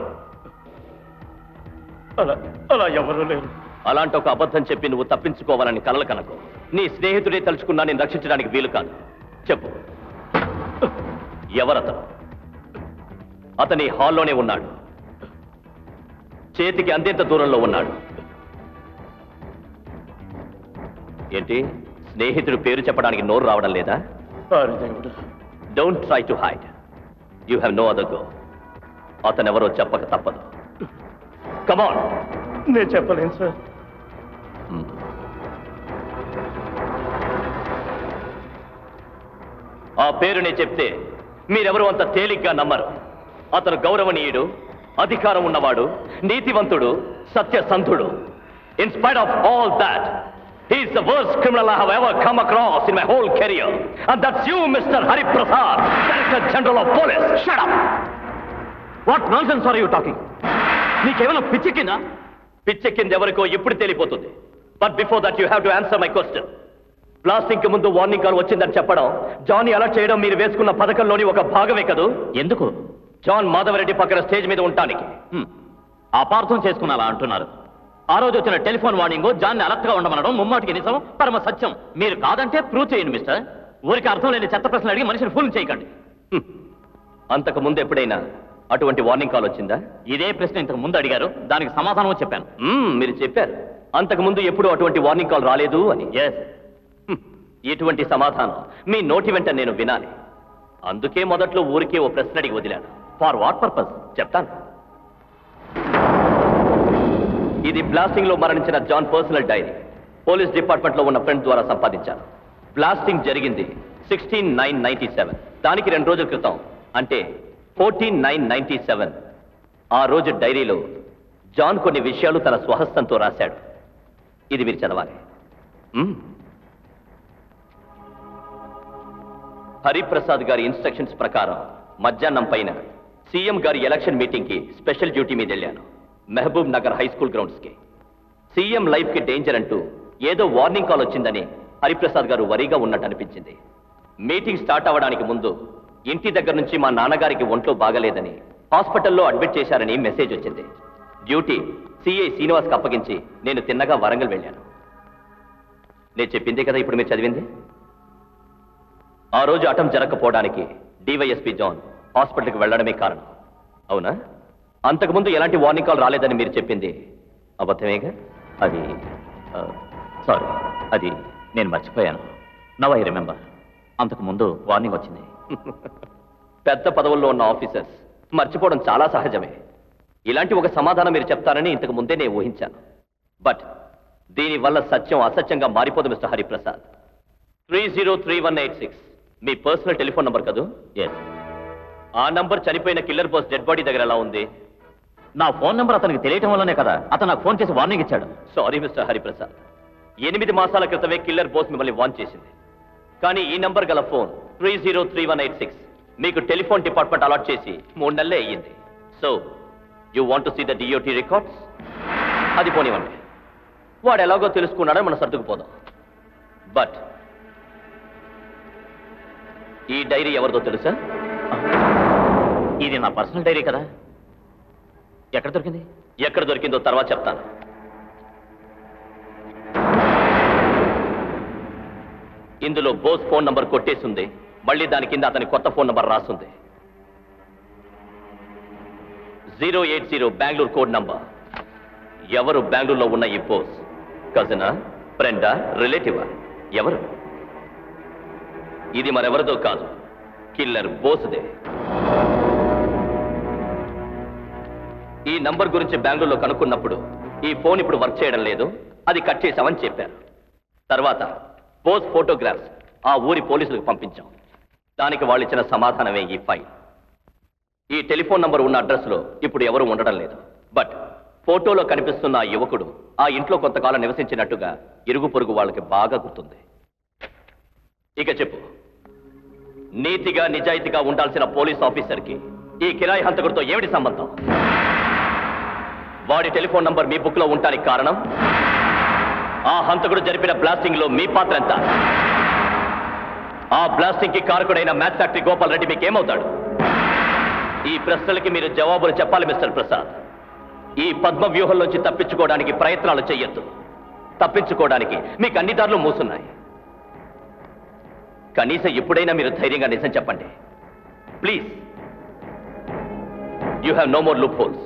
అలా ఎవరు లేరు. అలాంటి ఒక అబద్ధం చెప్పి నువ్వు తప్పించుకోవాలని కలలు కనకు. నీ స్నేహితుడే తలుచుకున్నా నేను రక్షించడానికి వీలు కాదు. చెప్పు, ఎవరతను? అతని హాల్లోనే ఉన్నాడు. చేతికి అందేంత దూరంలో ఉన్నాడు. ఏంటి, స్నేహితుడు పేరు చెప్పడానికి నోరు రావడం లేదా? Don't try to hide. You have no other go. అతనెవరో చెప్పక తప్పదు. కమాన్. నేను చెప్పలేను సార్. ఆ పేరునే చెప్తే మీరెవరూ అంత తేలిగ్గా నమ్మరు. అతను గౌరవనీయుడు, అధికారం ఉన్నవాడు, నీతివంతుడు, సత్యసంధుడు. In spite of all that, he is the worst criminal I have ever come across in my whole career. And that's you, Mr. Hari Prasad, Director General of Police. Shut up! What nonsense are you talking? నీకేమైనా పిచ్చెక్కిందా? పిచ్చెక్కింది ఎవరికో ఇప్పుడు తెలిపోతుంది. But before that you have to answer my question. Blasting కి ముందు warning call వచ్చిందని చెప్పడం, John alert చేయడం మీరు వేసుకున్న పథకంలోని ఒక భాగమే కదూ? ఎందుకు? జాన్ మాధవరెడ్డి పక్కన స్టేజ్ మీద ఉండటానికి. అపార్థం చేసుకున్నాలా అంటున్నారు. ఆ రోజు వచ్చిన టెలిఫోన్ వార్నింగ్ జాన్ని అలర్ట్ గా ఉండమనడం ముమ్మాటికి నిజం, పరమ సత్యం. మీరు కాదంటే ప్రూవ్ చేయండి మిస్టర్. ఊరికి అర్థం లేని చెత్త ప్రశ్నలు అడిగి మనిషిని ఫూల్ చేయకండి. అంతకు ముందు ఎప్పుడైనా అటువంటి వార్నింగ్ కాల్ వచ్చిందా? ఇదే ప్రశ్న ఇంతకు ముందు అడిగారు, దానికి సమాధానం చెప్పాను. మీరు చెప్పారు అంతకు ముందు ఎప్పుడు అటువంటి వార్నింగ్ కాల్ రాలేదు అని. ఇటువంటి సమాధానం మీ నోటి వెంట నేను వినాలి. అందుకే మొదట్లో ఊరికే ఓ ప్రశ్న అడిగి వదిలాను. ఫార్ వాట్ పర్పస్ చెప్తాను. ఇది బ్లాస్టింగ్ లో మరణించిన John personal diary. Police department లో ఉన్న ఫ్రెండ్ ద్వారా సంపాదించాను. బ్లాస్టింగ్ జరిగింది 16/9/97. దానికి 2 రోజుల క్రితం, అంటే 14/9/97. ఆ రోజు డైరీలో జాన్ కొన్ని విషయాలు తన స్వహస్తంతో రాశాడు. ఇది మీరు చదవాలి. హరిప్రసాద్ గారి ఇన్స్ట్రక్షన్స్ ప్రకారం మధ్యాహ్నం పైన సీఎం గారి ఎలక్షన్ మీటింగ్ కి స్పెషల్ డ్యూటీ మీద వెళ్ళాను. Mahabubnagar high school grounds కి. సీఎం లైఫ్ కి డేంజర్ అంటూ ఏదో వార్నింగ్ కాల్ వచ్చిందని హరిప్రసాద్ గారు వరీగా ఉన్నట్టు అనిపించింది. మీటింగ్ స్టార్ట్ అవ్వడానికి ముందు ఇంటి దగ్గర నుంచి మా నాన్నగారికి ఒంట్లో బాగలేదని హాస్పిటల్లో అడ్మిట్ చేశారని మెసేజ్ వచ్చింది. డ్యూటీ సిఐ శ్రీనివాస్కి అప్పగించి నేను తిన్నగా వరంగల్ వెళ్ళాను. నేను చెప్పిందే కదా ఇప్పుడు మీరు చదివింది. ఆ రోజు అటం జరగకపోవడానికి డివైఎస్పీ జాన్ హాస్పిటల్కి వెళ్ళడమే కారణం. అవునా? అంతకుముందు ఎలాంటి వార్నింగ్ కాల్ రాలేదని మీరు చెప్పింది అబద్ధమేగా? అది సారీ, అది నేను మర్చిపోయాను. Now I remember. అంతకు ముందు వార్నింగ్ వచ్చింది. పెద్ద పదవుల్లో ఉన్న ఆఫీసర్స్ మర్చిపోవడం చాలా సహజమే. ఇలాంటి ఒక సమాధానం మీరు చెప్తారని ఇంతకు ముందే నేను ఊహించాను. బట్ దీనివల్ల సత్యం అసత్యంగా మారిపోదు మిస్టర్ హరిప్రసాద్. 303186 మీ పర్సనల్ టెలిఫోన్ నంబర్ కదూ? ఆ నంబర్ చనిపోయిన కిల్లర్ బాస్ డెడ్ బాడీ దగ్గర ఎలా ఉంది? నా ఫోన్ నెంబర్ అతనికి తెలియటం వల్లనే కదా అతను నాకు ఫోన్ చేసి వార్నింగ్ ఇచ్చాడు. సారీ మిస్టర్ హరిప్రసాద్, 8 మాసాల క్రితమే కిల్లర్ బోస్ మిమ్మల్ని వార్న్ చేసింది. కానీ ఈ నంబర్ గల ఫోన్ 303186 మీకు టెలిఫోన్ డిపార్ట్మెంట్ అలాట్ చేసి 3 నెలలే అయ్యింది. So you want to see the DOT records? అది పోనివ్వండి, వాడు ఎలాగో తెలుసుకున్నాడని మనం సర్దుకుపోదాం. బట్ ఈ డైరీ ఎవరిదో తెలుసా? ఇది నా పర్సనల్ డైరీ కదా. ఎక్కడ దొరికింది? ఎక్కడ దొరికిందో తర్వాత చెప్తాను. ఇందులో బోస్ ఫోన్ నంబర్ కొట్టేసింది, మళ్ళీ దాని కింద అతని కొత్త ఫోన్ నంబర్ రాస్తుంది. 080 బెంగళూరు కోడ్ నంబర్. ఎవరు బెంగళూరులో ఉన్న ఈ బోస్? కజినా, ఫ్రెండా, రిలేటివా? ఎవరు? ఇది మరెవరిదో కాదు, కిల్లర్ బోస్దే. ఈ నంబర్ గురించి బెంగళూరులో కనుక్కున్నప్పుడు ఈ ఫోన్ ఇప్పుడు వర్క్ చేయడం లేదు, అది కట్ చేశామని చెప్పారు. తర్వాత బోస్ ఫోటోగ్రాఫ్స్ ఆ ఊరి పోలీసులకు పంపించాం. దానికి వాళ్ళు ఇచ్చిన సమాధానమే ఈ ఫైల్. ఈ టెలిఫోన్ నంబర్ ఉన్న అడ్రస్ లో ఇప్పుడు ఎవరు ఉండడం లేదు. బట్ ఫోటోలో కనిపిస్తున్న ఆ యువకుడు ఆ ఇంట్లో కొంతకాలం నివసించినట్టుగా ఇరుగు పొరుగు వాళ్ళకి బాగా గుర్తుంది. ఇక చెప్పు, నీతిగా నిజాయితీగా ఉండాల్సిన పోలీస్ ఆఫీసర్కి ఈ కిరాయి హంతకుడితో ఏమిటి సంబంధం? వాడి టెలిఫోన్ నంబర్ మీ బుక్ లో ఉండటానికి కారణం ఆ హంతకుడు జరిపిన బ్లాస్టింగ్ లో మీ పాత్ర ఎంత? ఆ బ్లాస్టింగ్ కి కారకుడైన మ్యాథ్ ఫ్యాక్టరీ గోపాల్ రెడ్డి మీకేమవుతాడు? ఈ ప్రశ్నలకి మీరు జవాబులు చెప్పాలి మిస్టర్ ప్రసాద్. ఈ పద్మ వ్యూహంలోంచి తప్పించుకోవడానికి ప్రయత్నాలు చేయొద్దు. తప్పించుకోవడానికి మీకు అన్ని దారులు మూసున్నాయి. కనీసం ఎప్పుడైనా మీరు ధైర్యంగా నిజం చెప్పండి please. You have no more loopholes.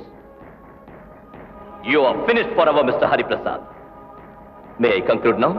You are finished forever mister Hariprasad. May I conclude now?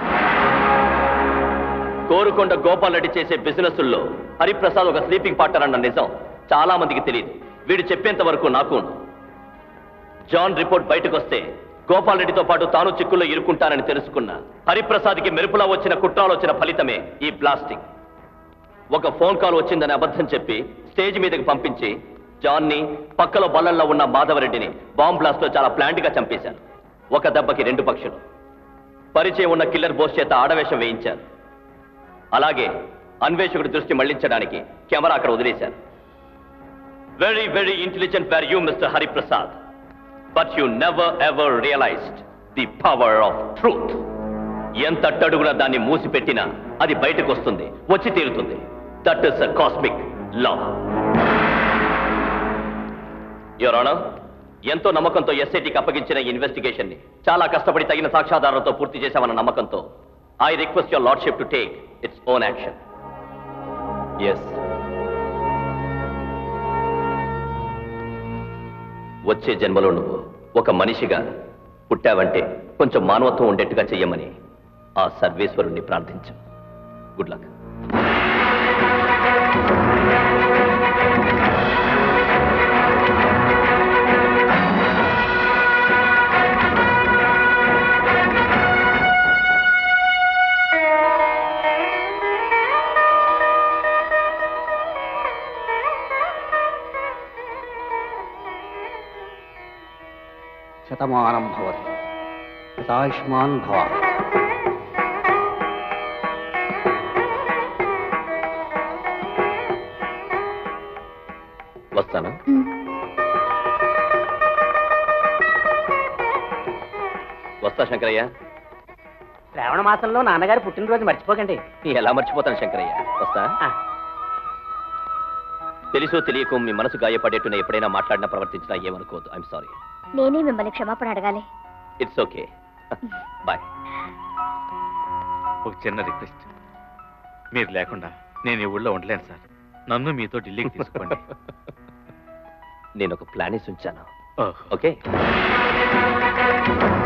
Korukonda Gopal Reddy చేసే బిజినెస్ల్లో హరిప్రసాద్ ఒక స్లీపింగ్ పార్ట్నర్ అన్న నిజం చాలా మందికి తెలియదు. వీడు చెప్పేంత వరకు నాకు. జాన్ రిపోర్ట్ బయటకు వస్తే గోపాల్ రెడ్డితో పాటు తాను చిక్కుల్లో ఇరుక్కుంటానని తెలుసుకున్న హరిప్రసాద్కి మెరుపులా వచ్చిన కుట్రాలు వచ్చిన ఫలితమే ఈ బ్లాస్టింగ్. ఒక ఫోన్ కాల్ వచ్చిందని అబద్ధం చెప్పి స్టేజ్ మీదకి పంపించి జాన్ని, పక్కలో బల్లల్లో ఉన్న మాధవరెడ్డిని బాంబ్ బ్లాస్ట్ లో చాలా ప్లాంట్ గా చంపేశారు. ఒక దెబ్బకి 2 పక్షులు. పరిచయం ఉన్న కిల్లర్ బోస్ చేత ఆడవేషం వేయించారు. అలాగే అన్వేషకుడి దృష్టి మళ్లించడానికి కెమెరా అక్కడ వదిలేశారు. Very very intelligent were you mister Hariprasad. But you never ever realised the power of truth. ఎంత అట్టడుగున దాన్ని మూసిపెట్టినా అది బయటకు వస్తుంది, వచ్చి తీరుతుంది. That is a cosmic law. Your honour, ఎంతో నమ్మకంతో ఎస్ఐటికి అప్పగించిన ఇన్వెస్టిగేషన్ ని చాలా కష్టపడి తగిన సాక్ష్యాధారాలతో పూర్తి చేశామన్న నమ్మకంతో I request your lordship to take its own action. Yes, వచ్చే జన్మలో నువ్వు ఒక మనిషిగా పుట్టావంటే కొంచెం మానవత్వం ఉండేట్టుగా చెయ్యమని ఆ సర్వేశ్వరుణ్ణి ప్రార్థించు. Good luck. శతమానం భవతి, శతాయుష్మాన్ భవ. వస్తానా? వస్తా శంకరయ్య. శ్రావణ మాసంలో నాన్నగారు పుట్టినరోజు మర్చిపోకండి. ఎలా మర్చిపోతాను శంకరయ్య, వస్తా. తెలుసో తెలియకు మీ మనసు గాయపడేట్టున ఎప్పుడైనా మాట్లాడినా ప్రవర్తించినా ఏమనుకోదు. I'm sorry. నేనే మిమ్మల్ని క్షమాపణ అడగాలి. It's okay. బాయ్. ఒక చిన్న రిక్వెస్ట్, మీరు లేకుండా నేను ఈ ఊళ్ళో ఉండలేను సార్. నన్ను మీతో ఢిల్లీకి తీసుకోండి. నేను ఒక ప్లాన్ వేసి ఉంచాను. ఓకే.